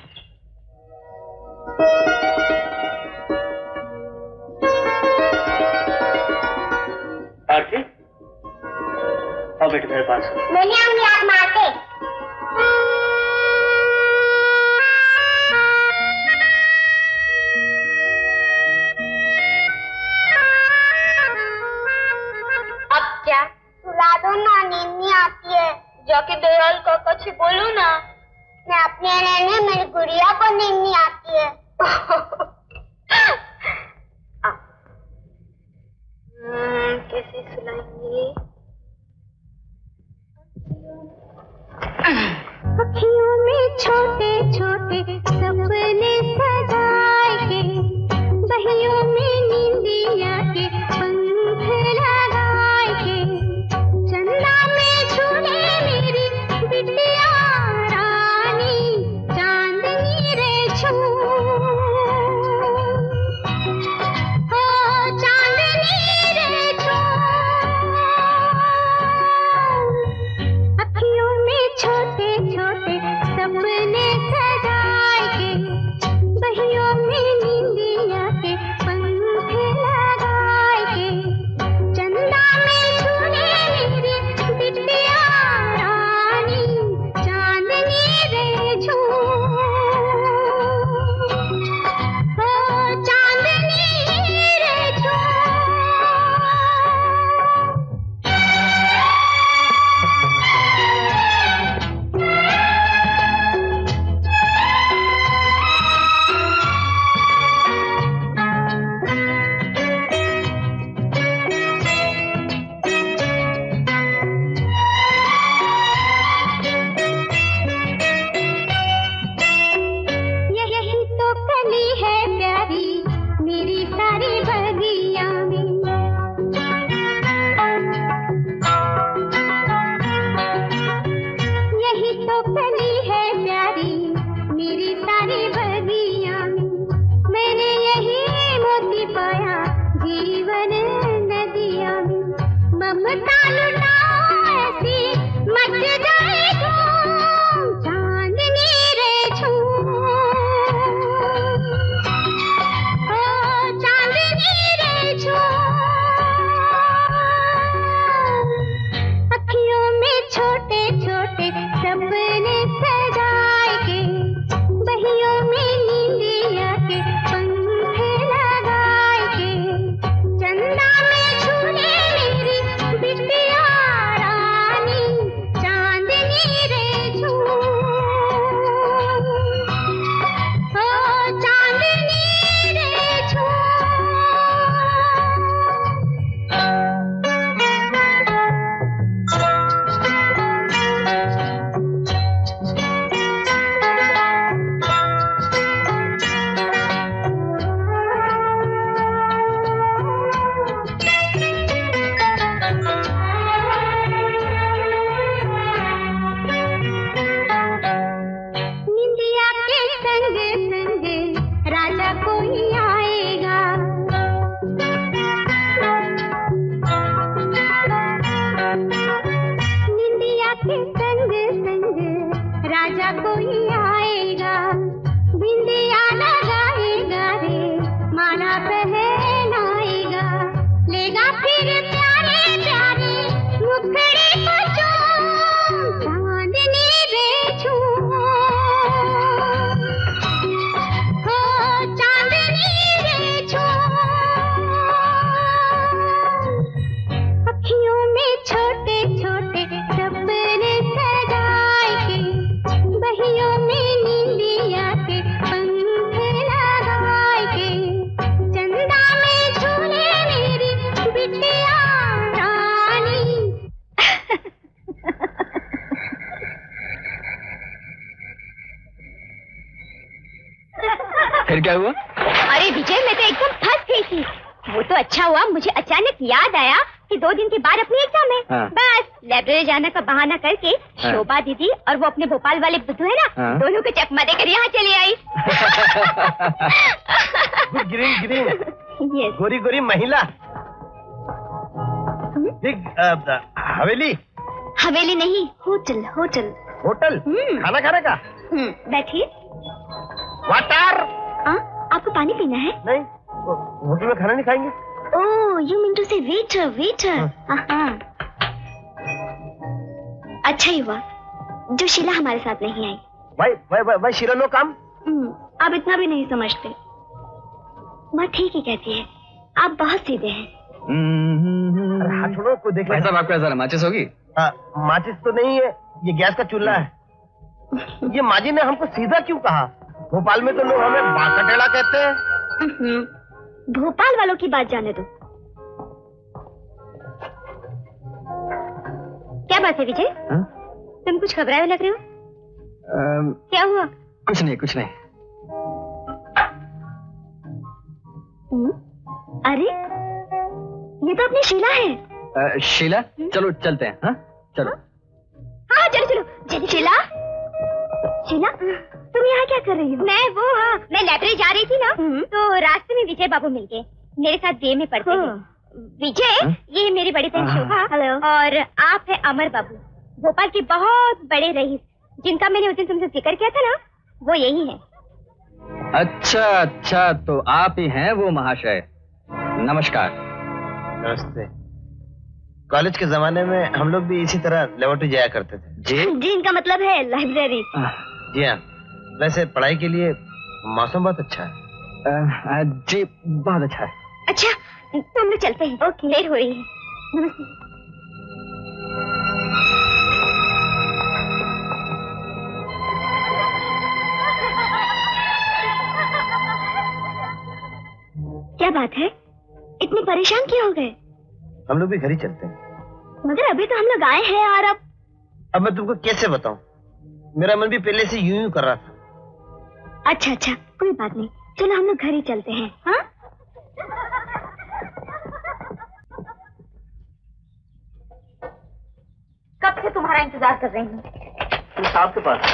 आरती, आओ बेटे मेरे पास। मैं नहीं आऊंगी, आप मारते। अब क्या? सुला दो ना, नींद नहीं आती है। जाके दयाल को कुछ बोलो ना। मैं अपने रहने, मेरी गुड़िया को नींद नहीं आती है। कैसे सुलाएंगे? अखियों में छोटे छोटे सपने सजाए के, बहियों में नींदिया के पंख लगाए के, चंदा में झूले मेरी बिटिया रानी, चांदनी रे छू, छोटे छोटे सपने सजाए क्या हुआ? अरे विजय, मैं तो एकदम फंस गई थी। वो तो अच्छा हुआ, मुझे अचानक याद आया कि दो दिन के बाद अपनी एग्जाम है। हाँ। बस लाइब्रेरी जाने का बहाना करके हाँ। शोभा दीदी और वो अपने भोपाल वाले बुद्धू है ना, हाँ। दोनों को चकमा देकर यहाँ चली आई। Green green Yes. गोरी गोरी महिला। एक, अ, हवेली हवेली नहीं, होटल होटल होटल हम्म। खाना खाने का। हम्म, बैठिए। वाटर हाँ, आपको पानी पीना है? नहीं, होटल में खाना नहीं खाएंगे। Oh, you mean to say waiter waiter. हाँ। अच्छा ही हुआ जो शीला हमारे साथ नहीं आई। भाई भाई भाई, भाई शीला नो काम। हम्म, आप इतना भी नहीं समझते। माँ ठीक ही कहती है, आप बहुत सीधे हैं। अरे हाथ छोड़ो, कोई देख भाई साहब आपको ऐसा माचिस होगी? हाँ, माचिस तो नहीं है, ये गैस का चूल्हा है। ये माजी ने हमको सीधा क्यों कहा? भोपाल में तो लोग हमें बांका टेढ़ा कहते हैं। हम्म, भोपाल वालों की बात जाने दो। क्या बात है विजय? हाँ? तुम कुछ घबराए हुए लग रहे हो। अम, क्या हुआ? कुछ नहीं कुछ नहीं। हम्म, अरे ये तो अपनी शीला है। अ, शीला, चलो चलते हैं। हाँ चलो। हाँ चलो चलो जल्दी। शीला, शीला तुम यहाँ क्या कर रही हो? मैं वो हाँ, मैं लाइब्रेरी जा रही थी ना, तो रास्ते में विजय बाबू मिल गए। मेरे साथ बी ए में पढ़ते हैं। विजय, ये है मेरी बड़ी बहन शोभा। हेलो। और आप है अमर बाबू, भोपाल के बहुत बड़े रईस, जिनका मैंने उस दिन तुमसे जिक्र किया था ना, वो यही है। अच्छा अच्छा, तो आप ही हैं वो महाशय। नमस्कार। नमस्ते। कॉलेज के जमाने में हम लोग भी इसी तरह लेबोरेटरी जाया करते थे। जी जी, इनका मतलब है लाइब्रेरी। जी हाँ, वैसे पढ़ाई के लिए मौसम बहुत अच्छा है। अ, जी बहुत अच्छा है। अच्छा, तो हम लोग चलते हैं। ओके, देर हो रही है। नमस्ते। क्या बात है, इतने परेशान क्यों हो गए? हम लोग भी घर ही चलते हैं। मगर अभी तो हम लोग आए हैं और अब अब मैं तुमको कैसे बताऊं, मेरा मन भी पहले से यूं यूं कर रहा था। अच्छा अच्छा, कोई बात नहीं, चलो हम लोग घर ही चलते हैं। हाँ कब से तुम्हारा इंतजार कर रही हूँ। साहब के पास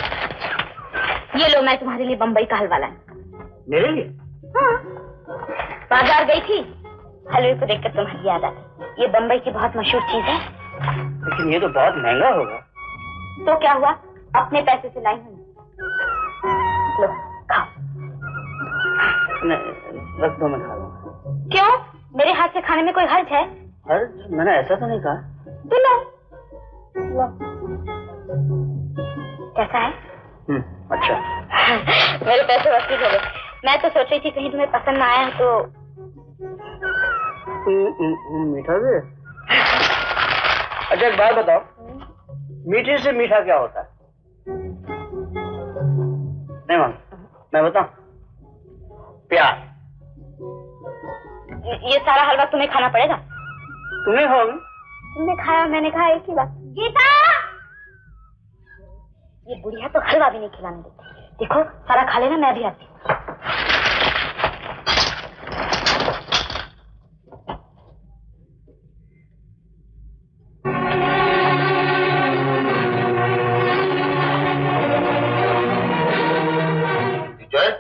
ये लो, मैं तुम्हारे लिए बम्बई का हलवा लाई। मेरे लिए? हाँ, बाजार गई थी, हलवे को देखकर तुम्हारी याद आ गई। ये बम्बई की बहुत मशहूर चीज है। लेकिन ये तो बहुत महंगा होगा। तो क्या हुआ, अपने पैसे से लाई हूँ। लो खाओ। रख दो, मैं खा लूंगा। क्यों, मेरे हाथ से खाने में कोई हर्ज है? हर्ज? मैंने ऐसा तो नहीं कहा। तो लो। लो। कैसा है? हम्म, अच्छा। मेरे पैसे वसूल हो गए। मैं तो सोच रही थी कहीं तुम्हें पसंद ना आया तो। मीठा भी? अच्छा एक बात बताओ, मीठे से मीठा क्या होता है? नहीं मान, मैं बताऊं? प्यार। ये सारा हलवा तुम्हें खाना पड़ेगा। तुम्हें खाओगे? तुमने खाया, मैंने खाया, एक ही बात। गीता, ये बुढ़िया तो हलवा भी नहीं खिलाने देती। देखो सारा खा लेना, मैं भी आती हूँ। विजय,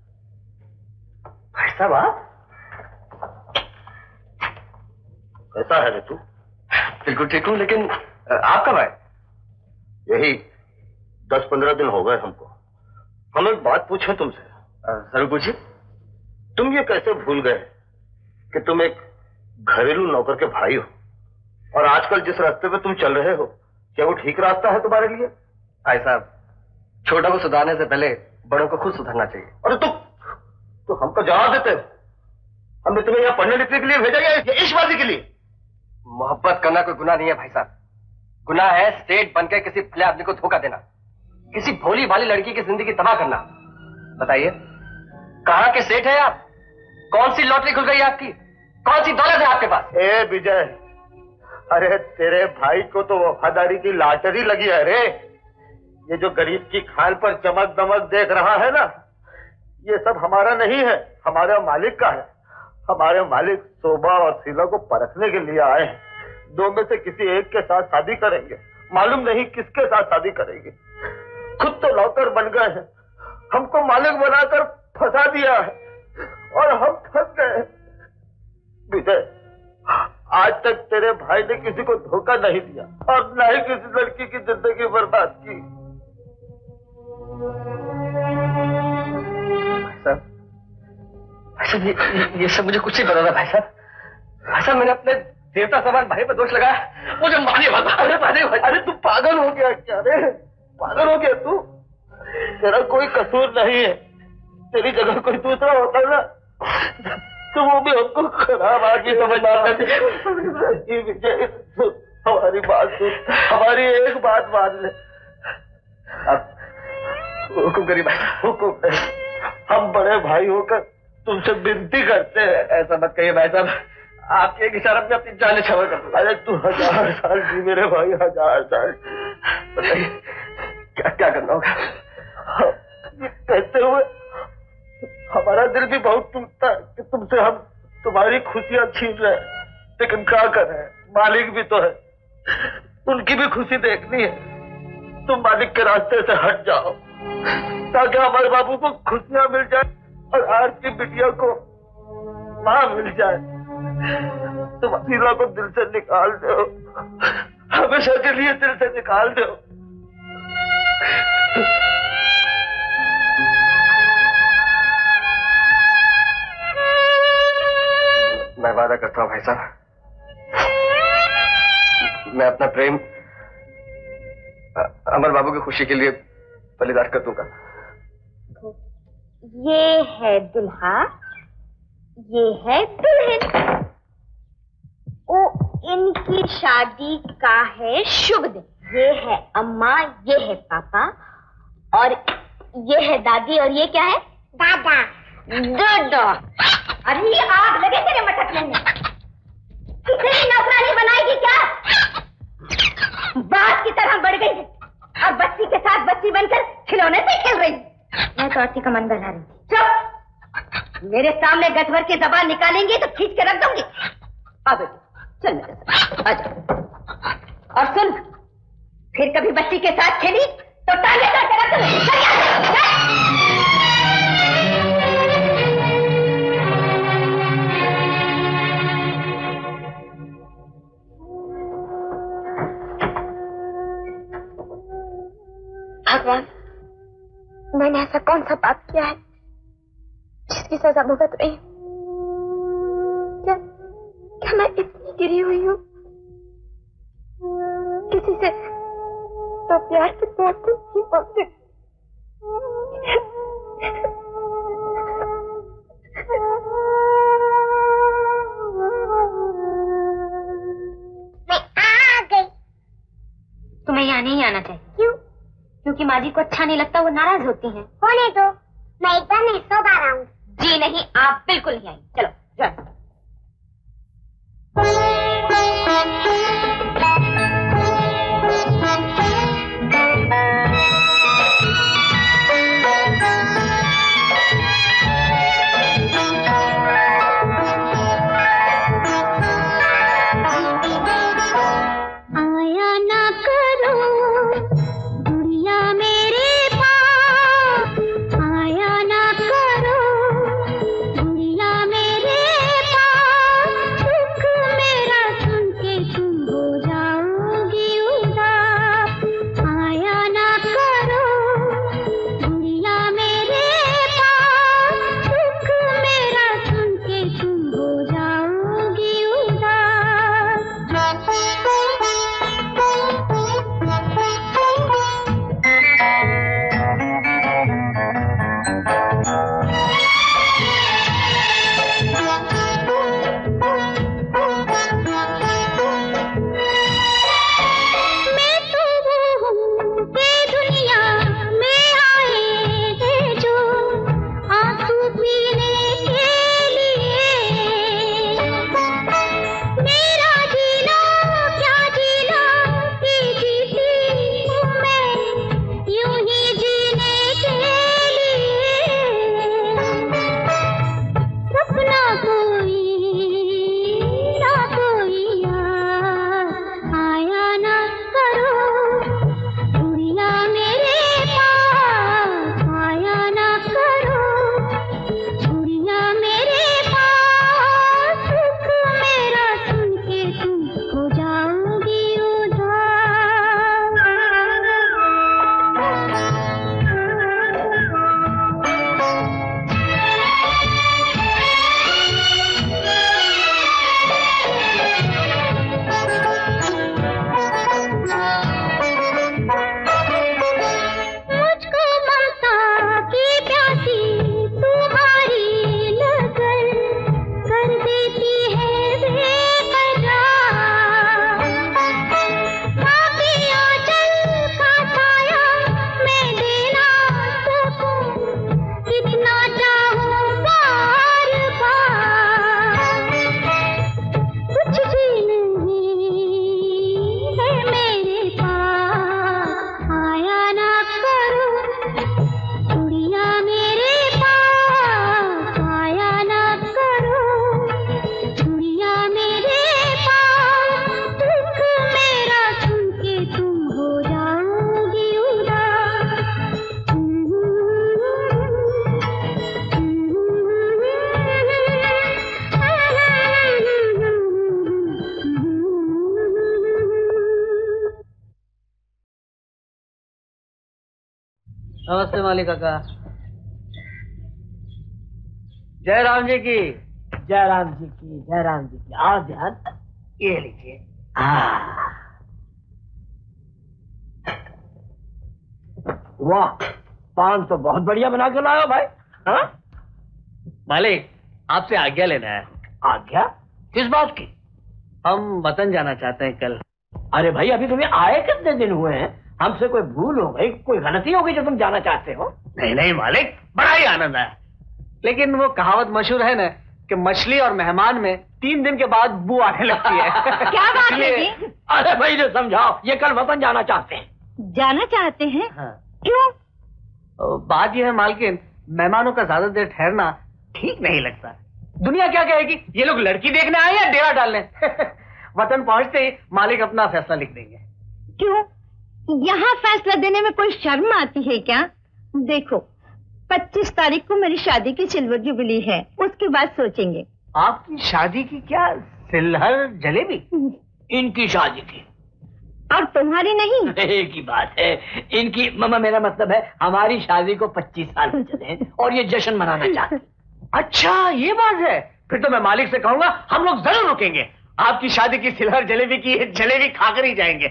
भाई साहब आप कैसा है रे तू? बिल्कुल ठीक हूँ, लेकिन आप कब आए? यही दस पंद्रह दिन हो गए हमको। हम एक बात पूछे तुमसे। जरूर पूछिए। तुम ये कैसे भूल गए कि तुम एक घरेलू नौकर के भाई हो, और आजकल जिस रास्ते पे तुम चल रहे हो, क्या वो ठीक रास्ता है तुम्हारे लिए? भाई साहब, छोटों को सुधारने से पहले बड़ों को खुद सुधरना चाहिए। अरे तुम तो हमको जवाब देते हो? हमने तुम्हें यहाँ पढ़ने लिखने के लिए भेजा या इश्कबाजी के लिए? मोहब्बत करना कोई गुनाह नहीं है भाई साहब। गुनाह है सेठ बनकर किसी भले आदमी को धोखा देना, किसी भोली भाली लड़की की जिंदगी तबाह करना। बताइए, कहाँ के सेठ है आप? कौन सी लॉटरी खुल गई आपकी? कौन सी दौलत है आपके पास? ए विजय, अरे तेरे भाई को तो वफादारी की लॉटरी लगी है रे। ये जो गरीब की खाल पर चमक दमक देख रहा है ना, ये सब हमारा नहीं है, हमारे मालिक का है। हमारे मालिक शोभा और शीला को परखने के लिए आए हैं। दो में से किसी एक के साथ शादी करेंगे, मालूम नहीं किसके साथ शादी करेंगे। खुद तो नौकर बन गए हैं, हमको मालिक बनाकर फंसा दिया है और हम फंस गए। विजय, आज तक तेरे भाई ने किसी को धोखा नहीं दिया और न ही किसी लड़की की जिंदगी बर्बाद की। भाई साहब, भाई साहब, ये, ये, ये सब मुझे कुछ नहीं पता था भाई साहब। भाई साहब, मैंने अपने देवता समान भाई पर दोष लगाया, मुझे मारे वाला। अरे मारे भाई, अरे तू पागल हो गया क्या? रे पागल हो गया तू? तेरा कोई कसूर नहीं है। तेरी जगह कोई दूसरा होता ना तो वो भी हमको खराब आदमी समझ आता। हमारी बात सुन, हमारी एक बात मान ले। अब हुकुम करिए भाई, हुकुम नहीं, हम बड़े भाई होकर तुमसे विनती करते हैं। ऐसा मत कहिए भाई साहब, आपके एक इशारा में अपनी जान क्षमा कर दूंगा। अरे तू हजार साल जी मेरे भाई, हजार साल। बताइए क्या क्या करना होगा? कहते हुए हमारा दिल भी बहुत टूटता है कि तुमसे हम तुम्हारी खुशियां छीन रहे हैं, लेकिन क्या करें, मालिक भी तो है, उनकी भी खुशी देखनी है। तुम मालिक के रास्ते से हट जाओ ताकि हमारे बाबू को खुशियां मिल जाए और आज की बिटिया को मां मिल जाए। तुम शीला को दिल से निकाल दो, हमेशा के लिए दिल से निकाल दो। मैं वादा करता हूँ भाई साहब, मैं अपना प्रेम अमर बाबू की खुशी के लिए बलिदान कर दूंगा। ये है दुल्हा, ये है दुल्हन। ओ, इनकी शादी का है शुभ दिन। ये है अम्मा, ये है पापा और ये है दादी और ये क्या है? दादा। दादा। अरे ये आग लगे तेरे मटकने में, कितनी नौकरानी बनाएगी क्या? बात की तरह बढ़ गई और बच्ची के साथ बच्ची बनकर खिलौने से खेल रही। मैं तो आरती का मन बना रही थी। चुप! मेरे सामने गज भर की जबान निकालेंगे तो खींच के रख दूंगी। आ बेटी चल मेरे साथ, आजा। और सुन, फिर कभी बच्ची के साथ खेली तो टांगे काट के रख दूंगी। भगवान, मैंने ऐसा कौन सा पाप किया है जिसकी सजा भुगत रही हूँ? क्या क्या मैं इतनी गिरी हुई हूँ? किसी से तो प्यार की बात नहीं बोलती। मैं आ गई। तुम्हें यहाँ नहीं आना चाहिए। क्यों? क्योंकि माँ जी को अच्छा नहीं लगता, वो नाराज होती हैं। होने दो, मैं एक बार नहीं सौ बार आऊंगी। जी नहीं, आप बिल्कुल नहीं आएंगी। चलो जाओ। आया ना करो दुनिया मेरे पास, आया ना करो दुनिया मेरे पास, दुख मेरा सुन के तुम नमस्ते मालिक काका। जय राम जी की। जय राम जी की, जय राम जी की। आओ ध्यान, ये लीजिए। वाह, पान तो बहुत बढ़िया बना के लाओ भाई। हाँ मालिक, आपसे आज्ञा लेना है। आज्ञा? किस बात की? हम वतन जाना चाहते हैं कल। अरे भाई, अभी तुम्हें आए कितने दिन हुए हैं? हमसे कोई भूल हो गई, कोई गलती हो गई जो तुम जाना चाहते हो? नहीं नहीं मालिक, बड़ा ही आनंद है। लेकिन वो कहावत मशहूर है ना कि मछली और मेहमान में तीन दिन के बाद बू आने लगती है। क्या बात है जी? अरे भाई जो समझाओ, ये कल वतन जाना चाहते हैं। जाना चाहते हैं? हाँ। क्यों? बात यह है मालकिन, मेहमानों का ज्यादा देर ठहरना ठीक नहीं लगता। दुनिया क्या कहेगी, ये लोग लड़की देखने आए या डेरा डालने। वतन पहुंचते ही मालिक अपना फैसला लिख देंगे। क्यों? यहाँ फैसला देने में कोई शर्म आती है क्या? देखो, पच्चीस तारीख को मेरी शादी की सिल्वर जुबली है, उसके बाद सोचेंगे। आपकी शादी की क्या सिल्हर जलेबी? इनकी शादी की। और तुम्हारी नहीं? एक ही बात है, इनकी। मामा, मेरा मतलब है हमारी शादी को पच्चीस साल हो चले हैं और ये जश्न मनाना चाहते। अच्छा ये बात है, फिर तो मैं मालिक से कहूंगा हम लोग जरूर रुकेंगे। आपकी शादी की सिल्हर जलेबी की जलेबी खाकर ही जाएंगे।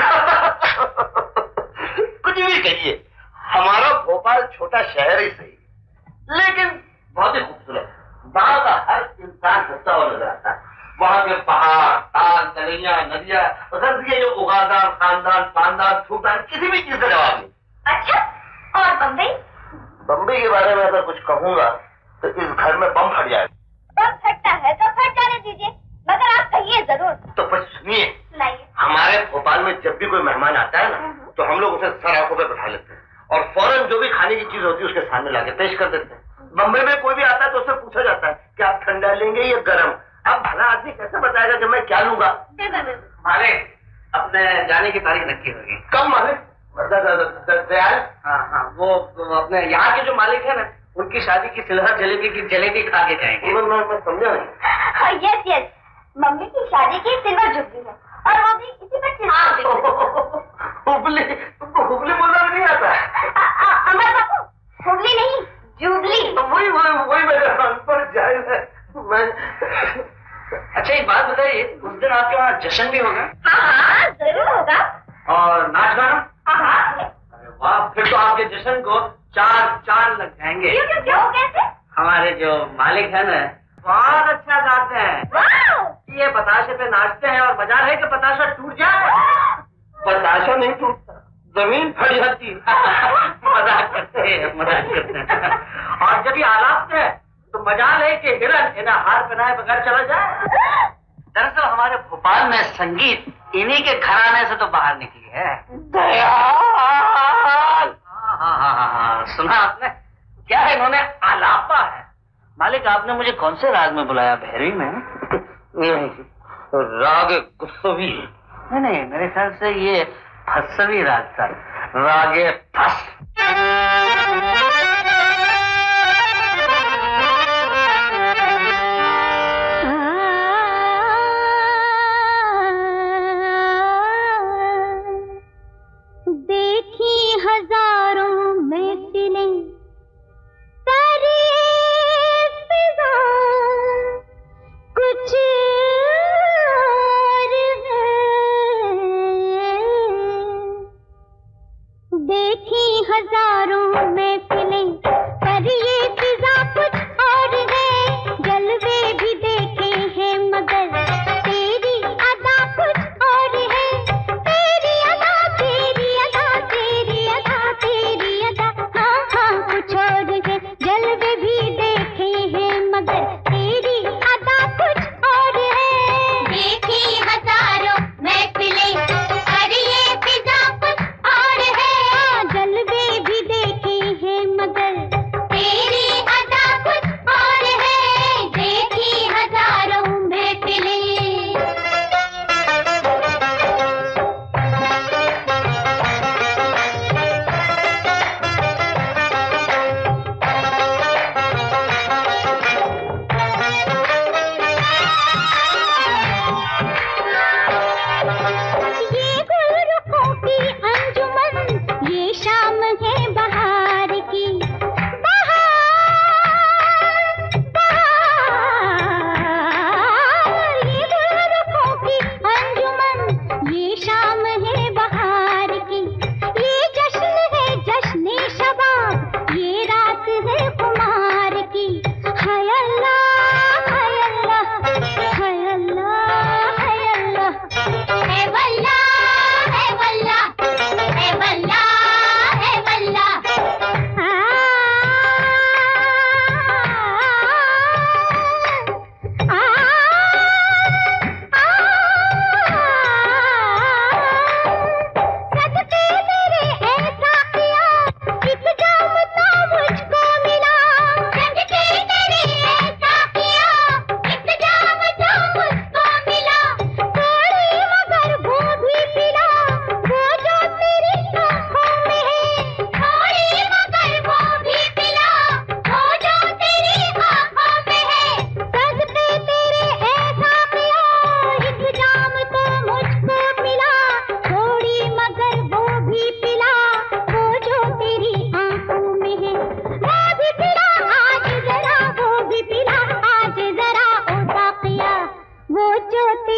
कुछ भी कहिए, हमारा भोपाल छोटा शहर ही सही, लेकिन बहुत ही खूबसूरत। वहां का हर इंसान हंसता हुआ नजर आता है। वहां के पहाड़, ताल, तलैया, नदियां, ये जो उगादार, खानदान, पानदार, छूटान, किसी भी चीज का जवाब नहीं। अच्छा, और बम्बई? बम्बई के बारे में अगर कुछ कहूंगा तो इस घर में बम फट जाएगा। बम फटता है तो फट जाने दीजिए, मगर आप कहिए जरूर। तो कुछ सुनिए, नहीं। हमारे भोपाल में जब भी कोई मेहमान आता है ना, तो हम लोग उसे सर आंखों पे बैठा लेते हैं और फौरन जो भी खाने की चीज होती है उसके सामने लाके पेश कर देते हैं। बम्बई में कोई भी आता है तो उससे पूछा जाता है कि आप ठंडा लेंगे या गर्म। अब भला आदमी कैसे बताएगा कि मैं क्या लूंगा? मालिक, अपने जाने की तारीख नक्की होगी। कब मालिक? दयाल? हाँ हाँ, वो अपने यहाँ के जो मालिक है ना, उनकी शादी की सिल्हर जलेबी की जलेबी खा के जाएंगे। मैं समझा नहीं। यस यस, मम्मी की शादी की सिल्वर जुबली है और वो भी इसी पच्चीस। हुबली? तुमको हुबली बोलना भी नहीं आता? अमर बाबू, हुबली नहीं, जुबली। वही वही वही मेरे अनपढ़ जाहिल है मैं। अच्छा एक बात बताइए, उस दिन आपके वहाँ जश्न भी होगा? हाँ हाँ जरूर होगा। और नाच गाना? हाँ। अरे वाह, फिर तो आपके जश्न को चार चार लग जाएंगे। क्यों क्यों क्यों कैसे? हमारे जो मालिक है ना, बहुत अच्छा गाते हैं। ये बताशे पे नाचते हैं और मजा है कि बताशा टूट जाए। बताशा नहीं टूटता, जमीन फट जाती है। मजाक करते हैं, मजाक करते हैं। और जब ये आलाप है तो मजाल है कि हिरन इन्हें हार पहनाए बगैर चला जाए। दरअसल हमारे भोपाल में संगीत इन्हीं के घराने से तो बाहर निकली है। दयाल! हाँ हाँ हाँ हाँ, सुना आपने? क्या है, इन्होंने आलापा है। मालिक, आपने मुझे कौन से राग में बुलाया, भैरवी में? नहीं, राग गुस्सवी। नहीं नहीं, मेरे ख्याल से ये फसवी राग था, रागे फस। देखी हजारों में सिले सारी फिजा, कुछ और है। देखी हजार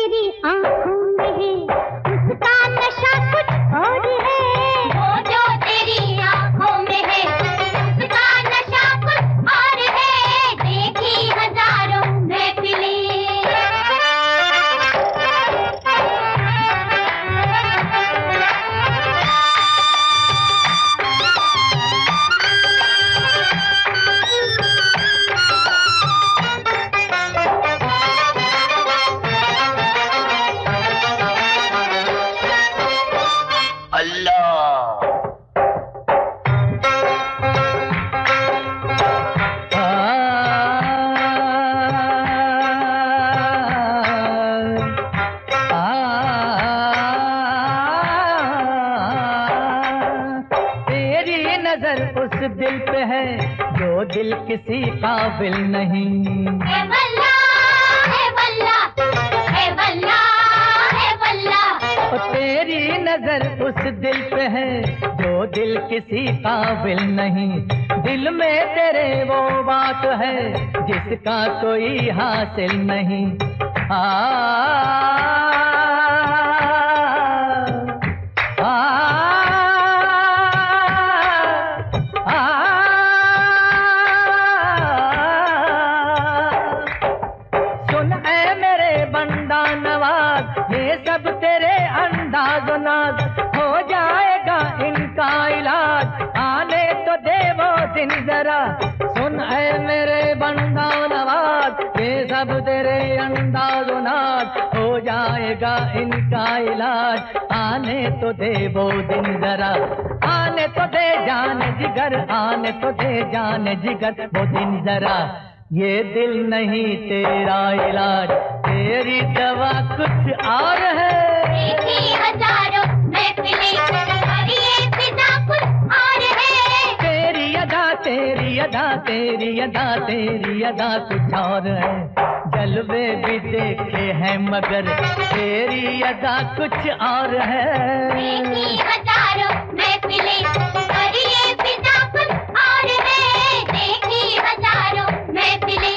तेरी आंखों में है, उसका नशा कुछ और है। वो जो तेरी आंखों में है, उसका नशा कुछ और है। देखी हजारों महफिलें। दिल पे है जो दिल किसी काबिल नहीं। है बल्ला, है बल्ला, है बल्ला, है बल्ला। ओ तेरी नजर उस दिल पे है जो दिल किसी काबिल नहीं। दिल में तेरे वो बात है जिसका कोई हासिल नहीं। आ, आ, आ हो जाएगा इनका इलाज, आने तो दे वो दिन जरा। सुन ऐ मेरे बंदा नवाज, ये सब तेरे अंदाज़ नाज, हो जाएगा इनका इलाज, आने तो दे वो दिन जरा। आने तो दे जान जिगर, आने तो दे जान जिगर वो दिन जरा। ये दिल नहीं तेरा इलाज, तेरी दवा कुछ और है। देखी हजारों महफिलें, और ये फिजा कुछ और है। तेरी अदा तेरी अदा तेरी अदा तेरी अदा कुछ और है। जलवे भी देखे हैं मगर तेरी अदा कुछ और है। देखी हजारों महफिलें, और ये फिजा कुछ और है। देखी हजारों महफिलें।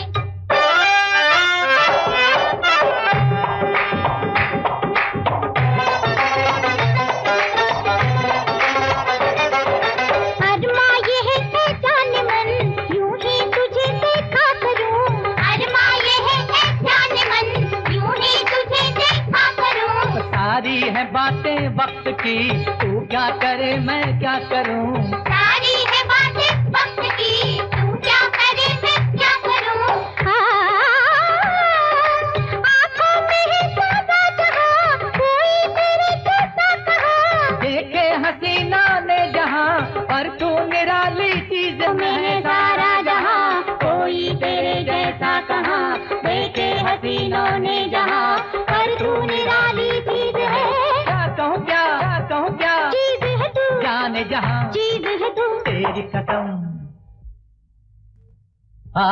सारी है बातें वक्त की, तू क्या करे मैं क्या करूं। सारी है बातें वक्त की, तू क्या करे मैं क्या करूं। आँखों में है सादा जहां, कोई तेरे जैसा कहा। देखे हसीना ने जहां, पर तू निराली चीज में सारा जहां, कोई तेरे जैसा कहा। देखे हसीनों ने जहां, पर तू निराली चीज है। क्या कहूँ क्या क्या कहूँ क्या, चीज है तू जाने जहां, चीज है तू तेरी कसम। आ,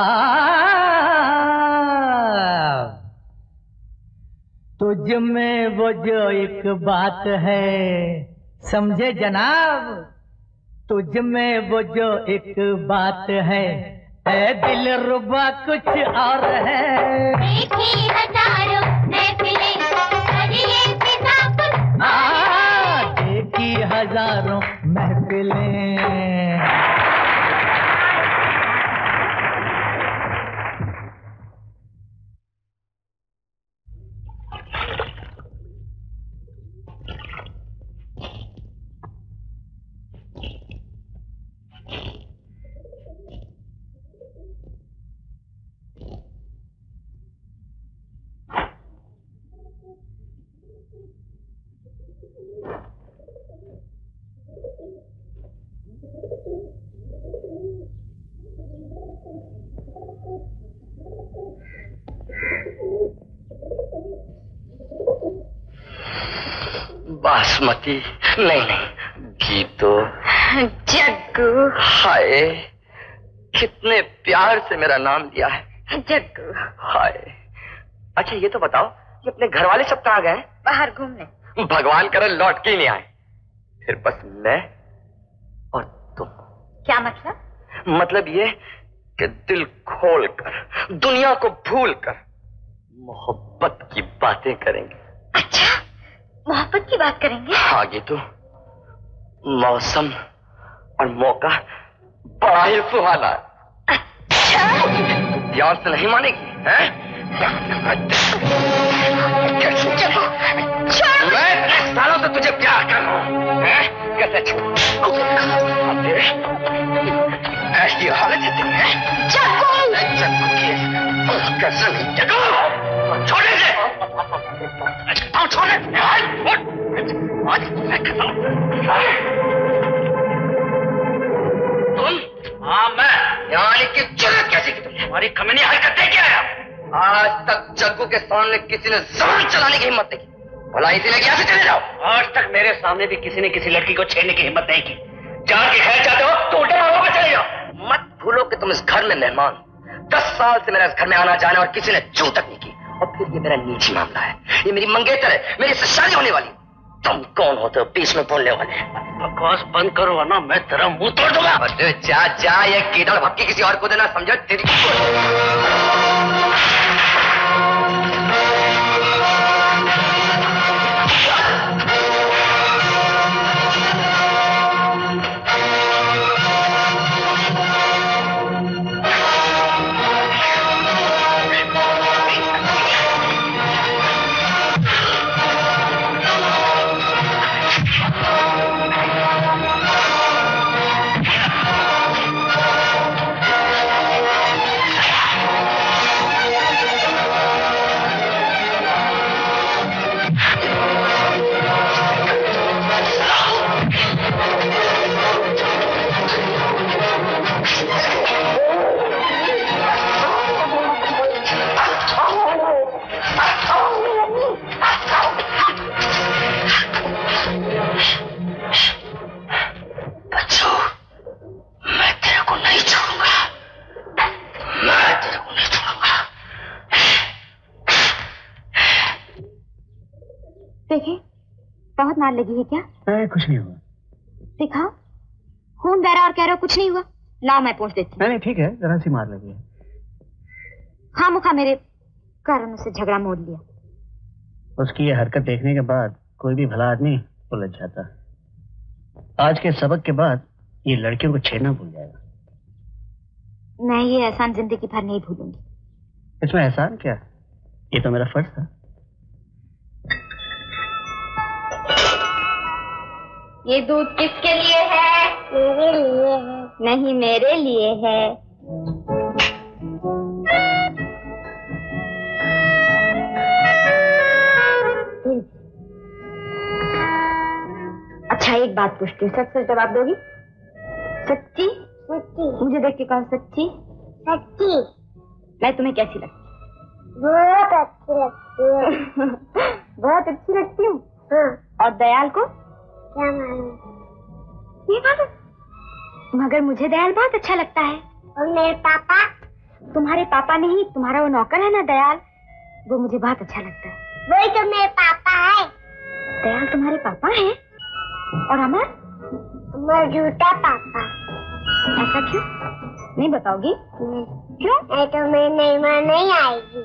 तुझ में वो जो एक बात है, समझे जनाब, तुझ में वो जो एक बात है, ऐ दिल रुबा कुछ और है। देखी हजारों महफिलें, और ये फिजा कुछ आ, देखी हजारों महफिलें। बासमती नहीं नहीं, घी तो। जग्गू, हाय, कितने प्यार से मेरा नाम लिया है जग्गू। हाय। अच्छा ये तो बताओ, ये अपने घर वाले सब कहाँ गए? बाहर घूमने। भगवान करे लौट के ही नहीं आए। फिर बस मैं और तुम। क्या मतलब? मतलब ये कि दिल खोल कर, दुनिया को भूल कर, मोहब्बत की बातें करेंगे। अच्छा, मोहब्बत की बात करेंगे? हाँ गीतू, मौसम और मौका बड़ा ही सुहाना है। अच्छा, प्यार से नहीं मानेगी हैं? मैं सालों से तुझे प्यार कर रहा हूँ, कैसे छोड़? ऐसी हालत है तेरी है? चक्कू! चक्कू की कैसे नहीं? चक्कू छोड़े से, छोड़े तुम। हाँ मैं यहाँ आने की जरूरत कैसे की तुमने? हमारी कमीनी हरकत देख के आया। आज तक जग्गू के सामने किसी ने जबान चलाने की हिम्मत नहीं की। भला इसीलिए कैसे चले जाओ? आज तक मेरे सामने भी किसी ने किसी लड़की को छेड़ने की हिम्मत नहीं की। जान की खैर चाहते हो तो उल्टे मांगों पे चले जाओ। मत भूलो कि तुम इस घर में मेहमान। दस साल से मेरा इस घर में आना जाना और किसी ने चू तक नहीं की। और फिर ये मेरा निजी मामला है, ये मेरी मंगेतर है, मेरी इससे शादी होने वाली। तुम कौन होते हो बीच में बोलने वाले? बकवास बंद करो वरना मैं तेरा मुंह तोड़ दूंगा। अरे जा जा, ये कीड़ड़ भक्की किसी और को देना समझो तेरी। देखे, बहुत मार लगी है क्या? नहीं, कुछ नहीं हुआ। दिखाओ, खून बह रहा और कह रहा कुछ नहीं हुआ। लाओ मैं पूछ देती हूँ। नहीं नहीं ठीक है, जरा सी मार लगी है। हाँ मुखा मेरे कारण से झगड़ा मोड़ लिया। उसकी ये हरकत देखने के बाद कोई भी भला आदमी उलझ जाता। आज के सबक के बाद ये लड़कियों को छेड़ना भूल जाएगा। मैं ये एहसान जिंदगी भर नहीं भूलूंगी। इसमें एहसान क्या, ये तो मेरा फर्ज था। ये दूध किसके लिए है? मेरे लिए है। नहीं, मेरे लिए है। अच्छा एक बात पूछती हूँ, सच सच जवाब दोगी? सच्ची? सच्ची। मुझे देख के कहो सच्ची। सच्ची। मैं तुम्हें कैसी लगती? बहुत अच्छी लगती है। बहुत अच्छी लगती हूँ। हाँ। और दयाल को? क्या मालूम? ये मालूम? मगर मुझे दयाल बहुत अच्छा लगता है। और मेरे पापा? तुम्हारे पापा नहीं, तुम्हारा वो नौकर है ना दयाल, वो मुझे बहुत अच्छा लगता है। वही तो मेरे पापा है। दयाल तुम्हारे पापा हैं? और अमर? अमर झूठा पापा। ऐसा क्यों? नहीं बताओगी? नहीं। क्यों? नहीं तो मेरी नई माँ नहीं आएगी।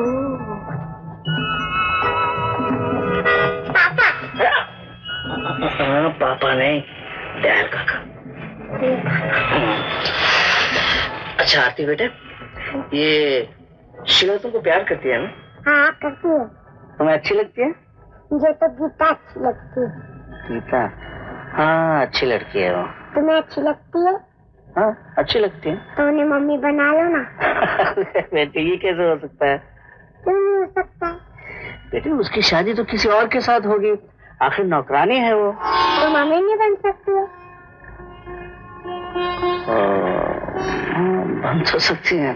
पापा। हाँ पापा नहीं, दयाल काका। अच्छा आरती बेटे, ये शीला तुमको प्यार करती है ना? हाँ करती है। तुम्हें अच्छी लगती है? मुझे तो गीता अच्छी लगती है। गीता? हाँ अच्छी लड़की है वो। तुम्हें अच्छी लगती है? हाँ अच्छी लगती है। तो उन्हें मम्मी बना लो ना। बेटे ये कैसे हो सकता है? क्यों नहीं हो सकता है? बेटे उसकी शादी तो किसी और के साथ होगी, आखिर नौकरानी है वो। तो मम्मी नहीं बन सकती है? बन तो सकती है।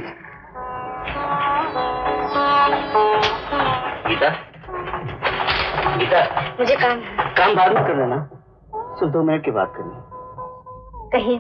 गीता, गीता, मुझे काम काम बाद में कर लेना, सिर्फ दो मिनट की बात करनी। कहिए।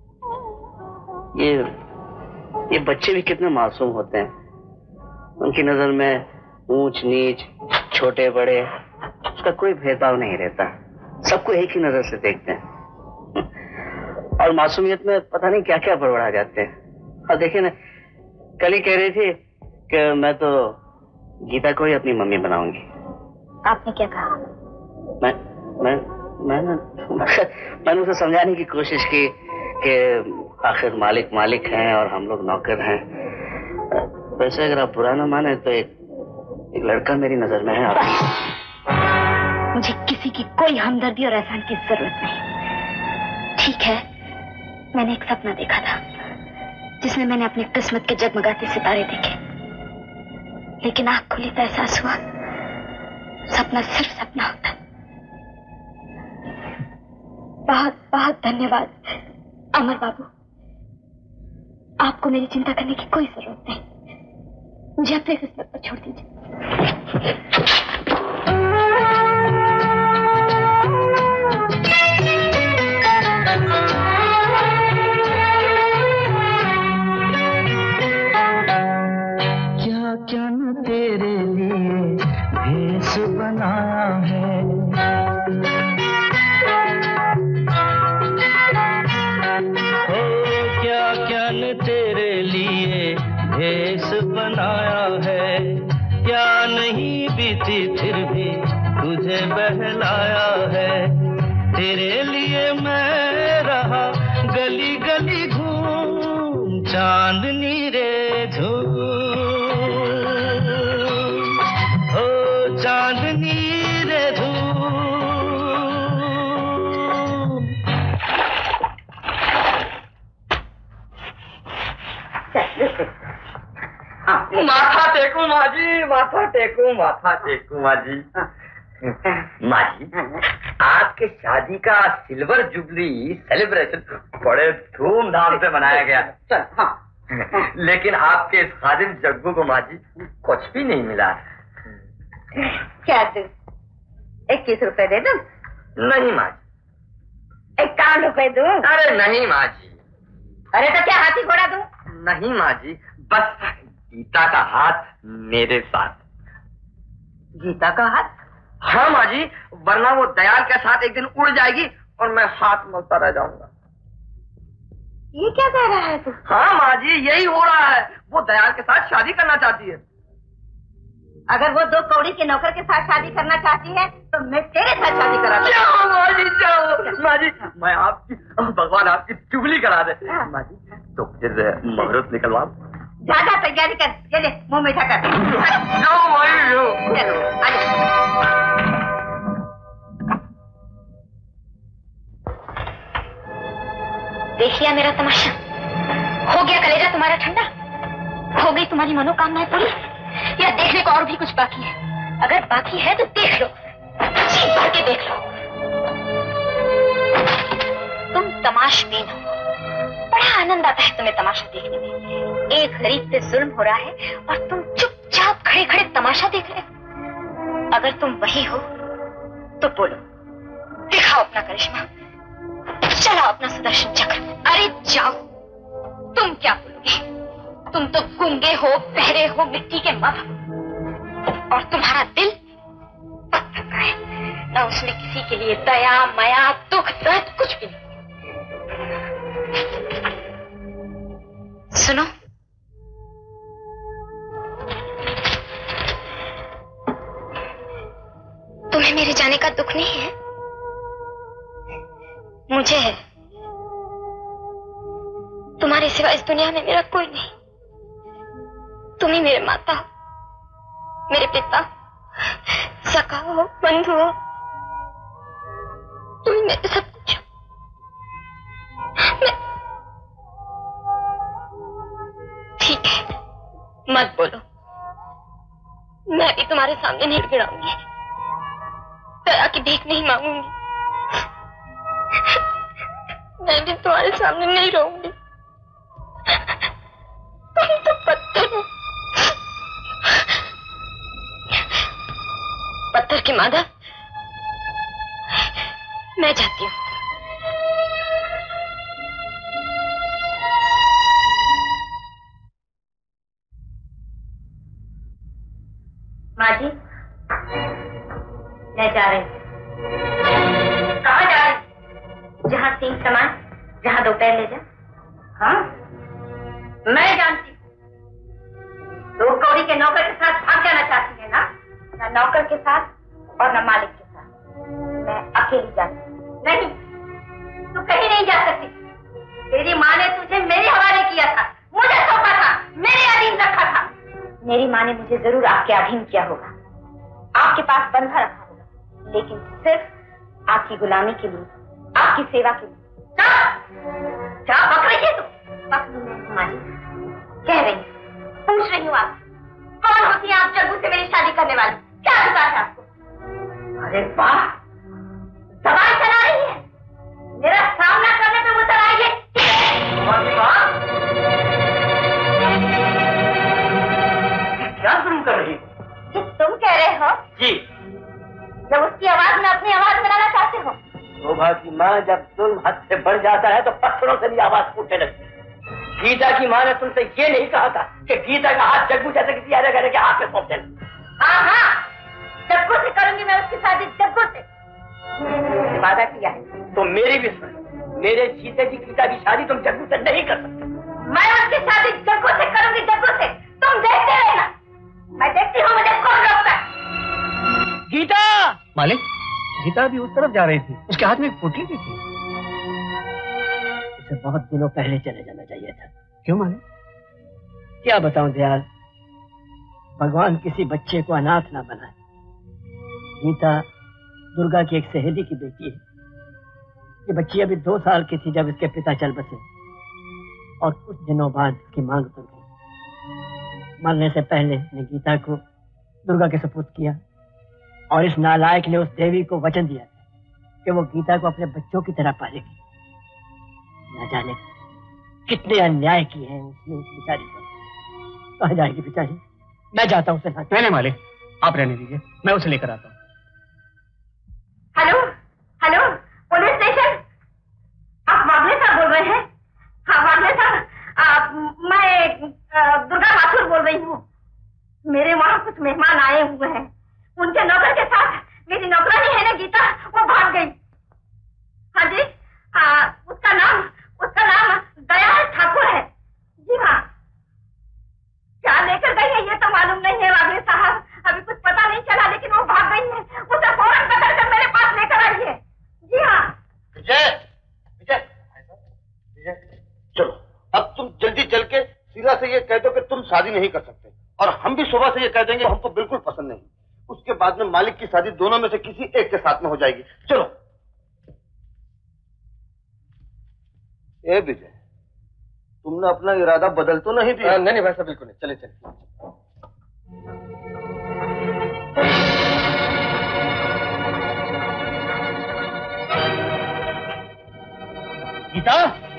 ये ये बच्चे भी कितने मासूम होते हैं, उनकी नजर में ऊंच नीच, छोटे बड़े, उसका कोई भेदभाव नहीं रहता, सबको एक ही नजर से देखते हैं। और मासूमियत में पता नहीं क्या क्या बड़बड़ा जाते हैं। और देखिए ना, कल ही कह रही थी कि मैं तो गीता को ही अपनी मम्मी बनाऊंगी। आपने क्या कहा? मैं मैं मैंने मैंने उसे समझाने की कोशिश की कि आखिर मालिक मालिक हैं और हम लोग नौकर हैं। वैसे अगर आप बुरा ना माने तो एक एक लड़का मेरी नजर में है। आपकी मुझे किसी की कोई हमदर्दी और एहसान की जरूरत नहीं। ठीक है, मैंने एक सपना देखा था जिसमें मैंने अपनी किस्मत के जगमगाते सितारे देखे, लेकिन आंख खुली तो एहसास हुआ सपना सिर्फ सपना होता है। बहुत बहुत धन्यवाद अमर बाबू, आपको मेरी चिंता करने की कोई जरूरत नहीं। मुझे अपनी किस्मत पर छोड़ दीजिए। क्या क्या न तेरे लिए भेष बनाया है, ओ क्या क्या न तेरे लिए भेष बनाया है, क्या नहीं बीती फिर भी तुझे बहलाया है। तेरे लिए मैं रहा गली गली घूम, चांदनी रे झूम, ओ चांदनी रे झूम। माथा टेकू माजी, माथा टेकू, माथा टेकू माजी। माजी, आपके शादी का सिल्वर जुबली सेलिब्रेशन बड़े धूमधाम से मनाया गया। हाँ। लेकिन आपके इस खादिम जग्गू को माजी कुछ भी नहीं मिला। क्या तू इक्कीस रुपए दे दूं? नहीं माजी। इक्यावन रुपए दूं? अरे नहीं माजी। अरे तो क्या हाथी घोड़ा दूं? नहीं माजी, बस गीता का हाथ मेरे साथ। गीता का हाथ? हाँ माजी, वरना वो दयाल के साथ एक दिन उड़ जाएगी और मैं हाथ मलता रह जाऊंगा। ये क्या कह रहा है तू? हाँ माजी, यही हो रहा है। वो दयाल के साथ शादी करना चाहती है। अगर वो दो कौड़ी के नौकर के साथ शादी करना चाहती है तो मैं तेरे साथ शादी करा दूं। जाओ माजी, जाओ माजी, मैं आपकी, भगवान आपकी चुगली करा दे। माजी तो फिर मुहूर्त निकलवा। ज्यादा तैयारी कर, ये ले मुंह मीठा कर। जाओ माजी, जाओ। चलो आ जाओ। देखिए मेरा तमाशा, हो गया कलेजा तुम्हारा ठंडा? हो गई तुम्हारी मनोकामनाएं पूरी, या देखने को और भी कुछ बाकी है? अगर बाकी है तो देख लो, जी भर के देख लो। तुम तमाशबीन हो, बड़ा आनंद आता है तुम्हें तमाशा देखने में। एक गरीब पे जुल्म हो रहा है और तुम चुपचाप खड़े खड़े तमाशा देख रहे हो। अगर तुम वही हो तो बोलो, दिखाओ अपना करिश्मा, चलाओ अपना सुदर्शन चक्र। अरे जाओ। तुम क्या बोलोगे? तुम तो गूंगे हो, बहरे हो, मिट्टी के मत हो, और तुम्हारा दिल पत्थर का है, न उसमें किसी के लिए दया माया दुख दर्द कुछ भी नहीं। सुनो, तुम्हें मेरे जाने का दुख नहीं है? मुझे है। तुम्हारे सिवा इस दुनिया में मेरा कोई नहीं। तुम ही मेरे माता हो, मेरे पिता, सखा हो, बंधु हो, तुम ही मेरे सब कुछ हो। मैं... ठीक है, मत बोलो, मैं भी तुम्हारे सामने नहीं गिराऊंगी, दया की भीख नहीं मांगूंगी, मैं भी तुम्हारे सामने नहीं रहूंगी। तुम तो पत्थर हो, पत्थर की मादा। मैं जाती हूँ। माँ जी, मैं जा रही हूँ। कहाँ जा रही? जहाँ तीन सामान, जहाँ दो पैर ले जा। हाँ, मैं जानती हूँ। दो कौड़ी के नौकर के साथ भाग जाना चाहती है। न नौकर के साथ और न मालिक के साथ। मैं अकेली जाती। नहीं, तू कहीं नहीं जा सकती। तेरी माँ ने तुझे मेरे हवाले किया था, मुझे सौंपा था, मेरे अधीन रखा था। मेरी माँ ने मुझे जरूर आपके अधीन किया होगा, आपके पास बंधा रखा होगा, लेकिन सिर्फ आपकी गुलामी के लिए, आपकी सेवा के लिए। क्या बक रही है तू? बक नहीं माँ जी, कह रही हूँ, पूछ रही हूँ आप कौन होती है आप जग्गू से मेरी शादी करने वाली? क्या अधिकार है आपको? अरे वाह, दवाई चला रही है, मेरा सामना करने पे उतर आई है। क्या जुल्म कर रही हो? कि तुम कह रहे हो जी, जब उसकी आवाज में अपनी आवाज मिलाना चाहते हो। शोभा की माँ, जब जुल्म हद से बढ़ जाता है तो पत्थरों से भी आवाज फूटने लगती है। गीता की माँ ने तुमसे ये नहीं कहा था कि गीता का हाथ जग्गू जैसे किसी अरे गरे के हाथ में सौंप देना? हाँ हाँ, जग्गू से करूंगी मैं उसकी शादी, जग्गू से वादा किया है। तो मेरी भी सुन, मेरे जीते जी गीता की शादी तुम जग्गू से नहीं कर सकते। मैं उसकी शादी जग्गू से करूंगी, जग्गू से। तुम देखते रहना, मैं देखती हूँ मुझे कौन रोकता है। गीता! मालिक, गीता भी उस तरफ जा रही थी, उसके हाथ में एक पुटली भी थी। उसे बहुत दिनों पहले चले जाना चाहिए था। क्यों मालिक? क्या बताऊं दयाल, भगवान किसी बच्चे को अनाथ ना बनाए। गीता दुर्गा की एक सहेली की बेटी है। ये बच्ची अभी दो साल की थी जब इसके पिता चल बसे और कुछ दिनों बाद इसकी मांग पर गई। मरने से पहले ने गीता को दुर्गा के सुपुर्द किया और इस नालायक ने उस देवी को वचन दिया कि वो गीता को अपने बच्चों की तरह पालेगी। न जाने कितने अन्याय किए हैं उसने उस बेचारी पर। कहाँ जाएगी बेचारी? मैं जाता हूँ उसे। नहीं मालिक, आप रहने दीजिए, मैं उसे लेकर आता हूँ। हेलो हेलो, पुलिस स्टेशन, आप वागले साहब बोल रहे हैं? हाँ वागले साहब, मैं दुर्गा माथुर बोल रही हूँ। मेरे वहाँ कुछ मेहमान आए हुए हैं, उनके नौकर के साथ मेरी नौकरानी है ना गीता, वो भाग गई। हाँ जी, आ, उसका नाम उसका नाम दयाल ठाकुर है। जी हाँ, क्या लेकर गई है ये तो मालूम नहीं है वागले साहब, अभी कुछ पता नहीं चला, लेकिन वो भाग गई है। उसे फौरन पकड़ कर मेरे पास लेकर आई है। जी हाँ। विजय, विजय, विजय, चलो अब तुम जल्दी चल के सीधा से ये कह दो कि तुम शादी नहीं कर सकते, और हम भी सुबह से ये कह देंगे हमको बिल्कुल पसंद नहीं। उसके बाद में मालिक की शादी दोनों में से किसी एक के साथ में हो जाएगी। चलो। ए विजय, तुमने अपना इरादा बदल तो नहीं दिया? नहीं नहीं वैसा बिल्कुल नहीं, चले चले। गीता,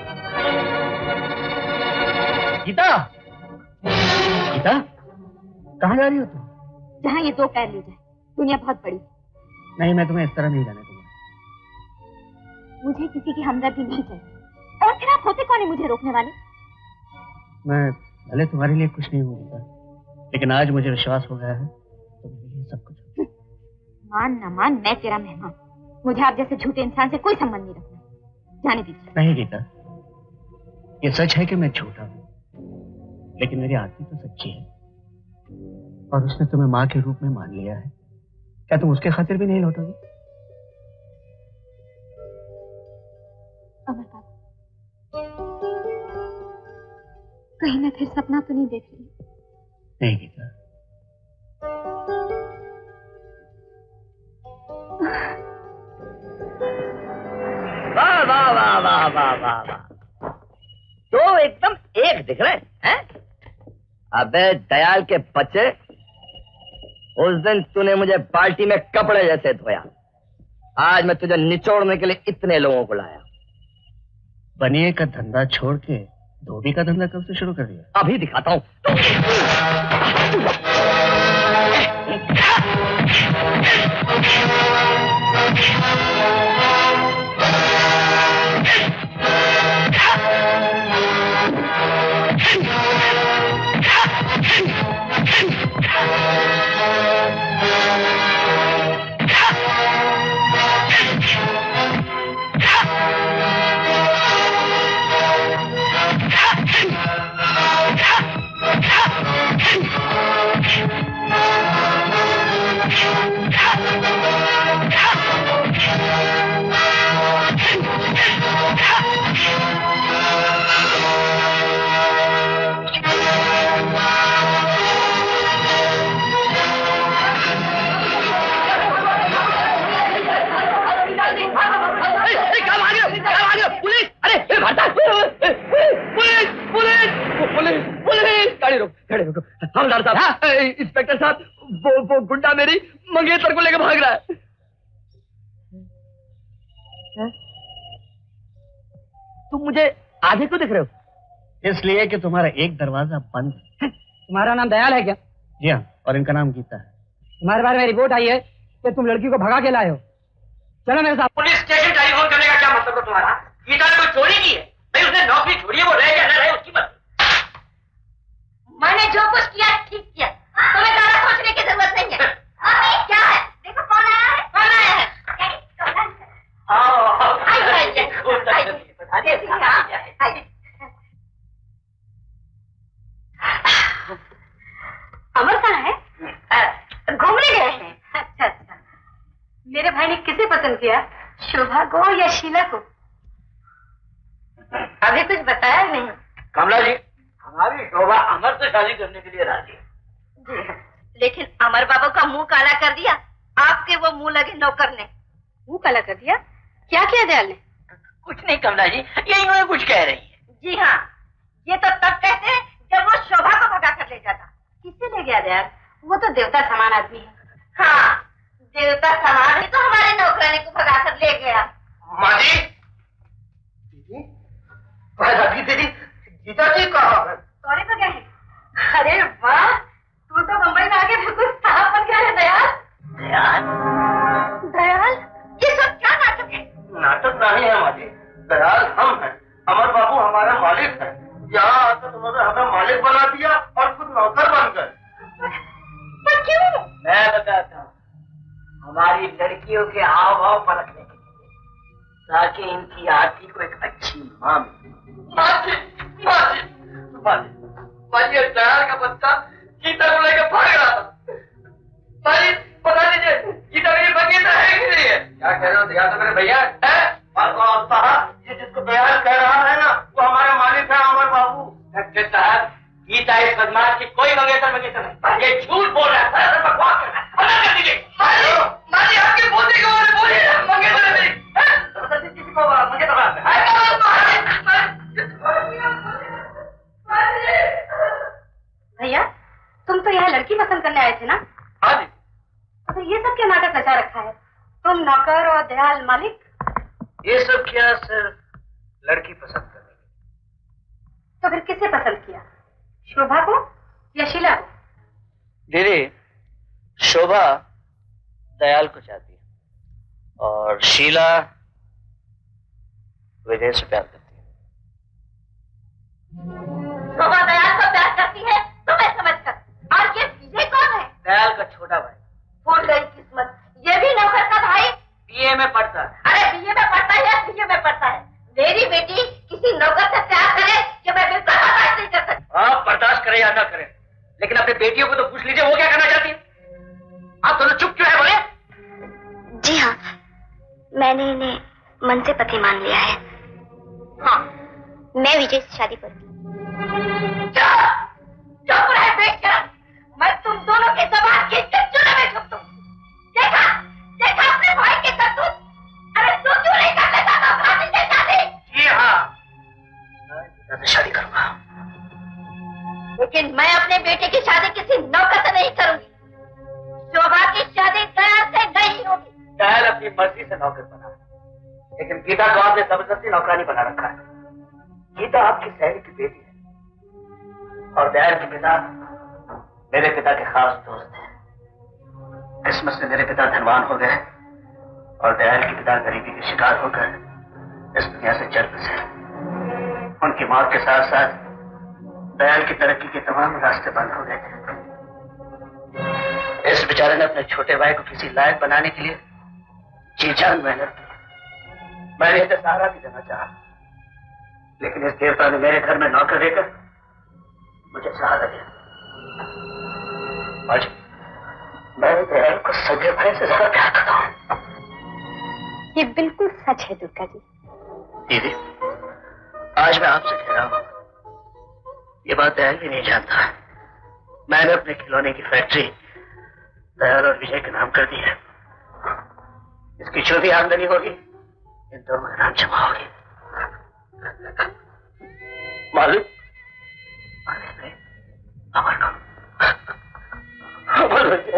गीता, गीता, कहाँ जा रही हो तुम? जहाँ ये दो पैर ले जाए, दुनिया बहुत बड़ी। नहीं, मैं तुम्हें इस तरह नहीं जाने दूंगा। मुझे किसी की हमदर्दी नहीं चाहिए, और फिर आप होते कौन है मुझे रोकने वाले? मैं भले तुम्हारे लिए कुछ नहीं हूँ, लेकिन आज मुझे विश्वास हो गया है तो मेरे लिए सब कुछ। मान ना मान, मैं तेरा मेहमान, मुझे आप जैसे झूठे इंसान से कोई संबंध नहीं रखना। जाने दीजिए। नहीं गीता, ये सच है कि मैं झूठा हूँ, लेकिन मेरी आरती तो सच्ची है, और उसने तुम्हें माँ के रूप में मान लिया है। क्या तुम उसके खातिर भी नहीं लौटोगी? अमर बाबा, कहीं मैं फिर सपना तो नहीं देख रही? नहीं गीता, वाह वाह वाह वाह वाह वाह वाह, तो एकदम एक दिख रहे हैं। अबे दयाल के बच्चे, उस दिन तूने मुझे बाल्टी में कपड़े जैसे धोया, आज मैं तुझे निचोड़ने के लिए इतने लोगों को लाया। बनिए का धंधा छोड़ के धोबी का धंधा कब से शुरू कर दिया? अभी दिखाता हूँ। बाद वो वो गुंडा मेरी मंगेतर को लेकर भाग रहा है। तुम मुझे आधे क्यों दिख रहे हो? इसलिए कि तुम्हारा एक दरवाजा बंद है। तुम्हारा नाम दयाल है क्या? जी हाँ, और इनका नाम गीता है। तुम्हारे बारे में रिपोर्ट आई है कि तुम लड़की को भगा के लाए हो। चलो मेरे साथ। पुलिस स्टेशन टेलीफोन करने का क्या मतलब है तुम्हारा? गीता ने कोई चोरी की है? भाई उसने नौकरी छोड़ी है, वो रहे या न रहे उसकी बात। मैंने जो कुछ किया ठीक किया, तुम्हें ज्यादा सोचने की जरूरत नहीं है। अभी क्या है? देखो कौन आया है? कौन आया है? अमर कहाँ है? घूमने गए हैं। अच्छा अच्छा। मेरे भाई ने किसे पसंद किया? शोभा को या शीला को? अभी कुछ बताया नहीं। कमला जी, हमारी शोभा अमर से शादी करने के लिए राजी है। जी, लेकिन अमर बाबू का मुंह काला कर दिया आपके वो मुंह लगे नौकर ने। मुंह काला कर दिया? क्या किया दयाल ने? कुछ नहीं कमला जी, यही मैं कुछ कह रही है। जी हाँ, ये तो तब कहते हैं जब वो शोभा को भगा कर ले जाता। किससे ले गया दयाल? वो तो देवता समान आदमी है। हाँ, देवता समान ही तो हमारे नौकरानी को भगा कर ले गया। माँ जी, दीदी, गीता जी कहाँ है? सॉरी पर गए हैं। अरे वाह, तू तो मुंबई में आके बिल्कुल साहब बन गया है दयाल। दयाल? दयाल, ये सब क्या नाटक है? नाटक नहीं है माँ जी, दयाल हम हैं, अमर बाबू हमारा मालिक है। यहाँ आकर उन्होंने हमें मालिक बना दिया और खुद नौकर बन गए। पर क्यों? मैं बताता हूँ, हमारी लड़कियों के हाव भाव परखने के लिए, ताकि इनकी आरती को एक अच्छी माँ मिले। माजी, माजी, माजी, माजी, ये दयाल का बच्चा गीता को लेकर भाग रहा था। माजी, बता दीजिए, गीता मेरी मंगेतर है कि नहीं है? क्या कह रहे हो? दयाल तो मेरे भैया है। और साहब, ये जिसको दयाल कह रहा है ना, वो हमारे मालिक है अमर बाबू। साहब, गीता इस बदमाश की कोई मंगेतर मंगेतर नहीं, ये झूठ बोल रहा है, सरासर बकवास कर रहा है। अलग कर दीजिए। माजी, माजी, आपकी बोलने के बारे में बोलिए, मंगेतर है मेरी। जबरदस्ती किसी को मंगेतर बनाते हैं। भैया, तुम तो यहाँ लड़की पसंद करने आए थे ना? हाँ जी। तो ये सब क्या नाटक रचा रखा है? तुम नौकर और दयाल मालिक? ये सब क्या सिर्फ लड़की पसंद करने? तो फिर किसे पसंद किया? शोभा को या शीला को? दीदी, शोभा दयाल को चाहती है और शीला विजय से प्यार करती है। शोभा दयाल को प्यार करती है तुम्हें समझकर, और ये विजय कौन है? दयाल का छोटा भाई। फूट गई किस्मत, ये भी नौकर का भाई बीए में पढ़ता है। अरे बीए में पढ़ता है या बीए में पढ़ता है? मेरी बेटी किसी नौकर से प्यार करे कि मैं बिल्कुल बर्दाश्त नहीं कर सकती। आप बर्दाश्त करें या ना करें, लेकिन अपनी बेटियों को तो पूछ लीजिए वो क्या करना चाहती है। आप दोनों चुप क्यों है? बोले। जी हाँ, मैंने इन्हें मन से पति मान लिया है। हाँ, मैं विजय से शादी करूंगी। चुप रहे बेशरम, मैं तुम दोनों के जबान खींच के चूल्हे में झोंक दूंगी। देखा देखा अपने भाई के करतूत। अरे तू क्यों नहीं कर लेता नौकरानी से शादी? जी हाँ, मैं शादी करूंगा, लेकिन मैं अपने बेटे की शादी किसी नौकर से नहीं करूंगी। शोभा की शादी दयाल से नहीं होगी। दयाल अपनी मर्जी से नौकर बना, लेकिन गीता को आपने जबरदस्ती नौकरानी बना रखा है। गीता आपकी सहेली की बेटी है और दयाल के पिता मेरे पिता के खास दोस्त हैं। किस्मत से मेरे पिता धनवान हो गए और दयाल के पिता गरीबी के शिकार होकर इस दुनिया से चल बसे। उनकी मौत के साथ साथ दयाल की तरक्की के तमाम रास्ते बंद हो गए थे। इस बेचारे ने अपने छोटे भाई को किसी लायक बनाने के लिए जी जान मेहनत की। मैंने इसे सहारा भी देना चाहा, लेकिन इस देवता ने मेरे घर में नौकर देकर मुझे सहारा दिया। आज मैं दयाल को सगे भाई से ज्यादा प्यार करता हूँ। ये बिल्कुल सच है दुर्गा जी। दीदी, आज मैं आपसे कह रहा हूँ, ये बात दयाल भी नहीं जानता। मैंने अपने खिलौने की फैक्ट्री दयाल और विजय के नाम कर दी है। इसकी जो भी आमदनी होगी इन दोनों के नाम जमा होगी। मालिक, अमर को, अमर मर गया।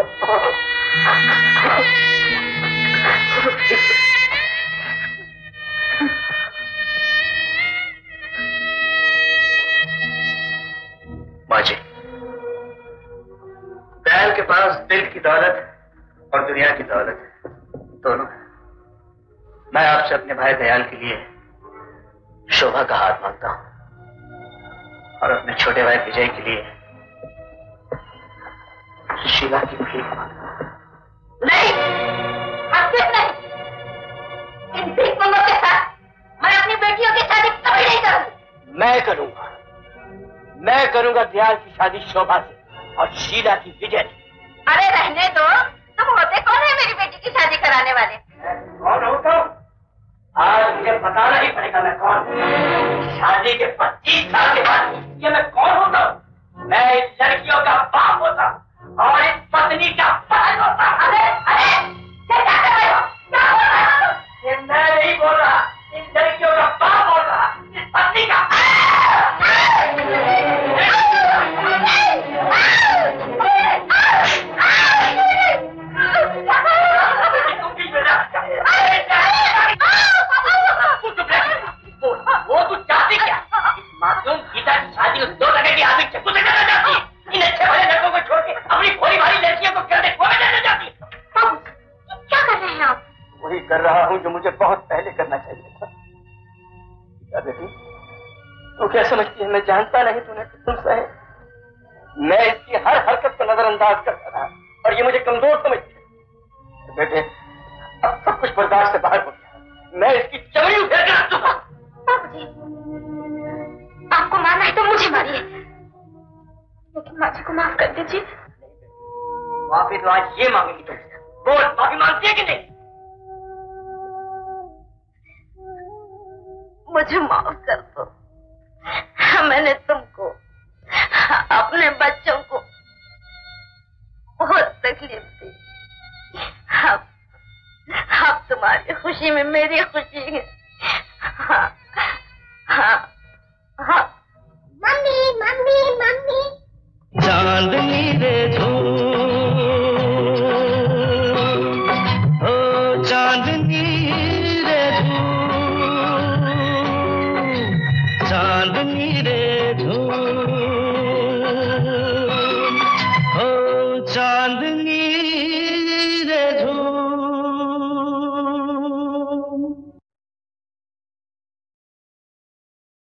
माँ जी, दयाल के पास दिल की दौलत और दुनिया की दौलत दोनों है। मैं आपसे अपने भाई दयाल के लिए शोभा का हाथ मांगता हूं और अपने छोटे भाई विजय के लिए शीला की भीख मांगता हूं। नहीं, हरगिज़ नहीं। इन भीख मंगों के साथ मैं अपनी बेटियों की शादी कभी नहीं करूंगी। मैं करूंगा, मैं करूंगा दयाल की शादी शोभा से और शीला की विजय से। अरे रहने दो, तुम होते कौन है मेरी बेटी की शादी कराने वाले? कौन होता हूं? आज मुझे बताना ही पड़ेगा मैं कौन हूं। शादी के पच्चीस साल के बाद ये मैं कौन होता हूं? मैं इस लड़कियों का बाप होता और इस पत्नी का बहन होता। अरे अरे क्या कर रहे हो? क्या बोल रहे हो तुम? ये मैं नहीं बोल रहा, इन लड़कियों का बाप बोल रहा, इस पत्नी का। वो तू चाहती क्या? इस मासूम गीता की शादी उस दो लगे की आदमी चक्कू से करना चाहती है। इन अच्छे भले लड़कों को छोड़ के अपनी भोली भाली लड़कियों को करने को देना चाहती है। क्या कर रहे हैं आप? वही कर रहा हूँ जो मुझे बहुत पहले करना चाहिए था। क्या बेटी, तू क्या समझती है मैं जानता नहीं तूने कितनी सहे। मैं इसकी हर हरकत को नजरअंदाज करता रहा और ये मुझे कमजोर समझती है। बेटे, अब सब कुछ बर्दाश्त से बाहर हो गया। मैं इसकी चमड़ी उधेड़ कर रख दूंगा। बाबूजी, आपको मारना है तो मुझे मारिए, लेकिन माँ जी को माफ कर दीजिए। माफी तो आज ये मांगेगी तुमसे। बोल, माफी मांगती है कि नहीं? मुझे माफ कर दो। मैंने तुमको, अपने बच्चों को बहुत तकलीफ दी। अब अब तुम्हारी खुशी में मेरी खुशी है। हाँ हाँ हाँ। Mummy mummy mummy. चांदनी रे धूप, ओ चांदनी रे धूप, चांदनी रे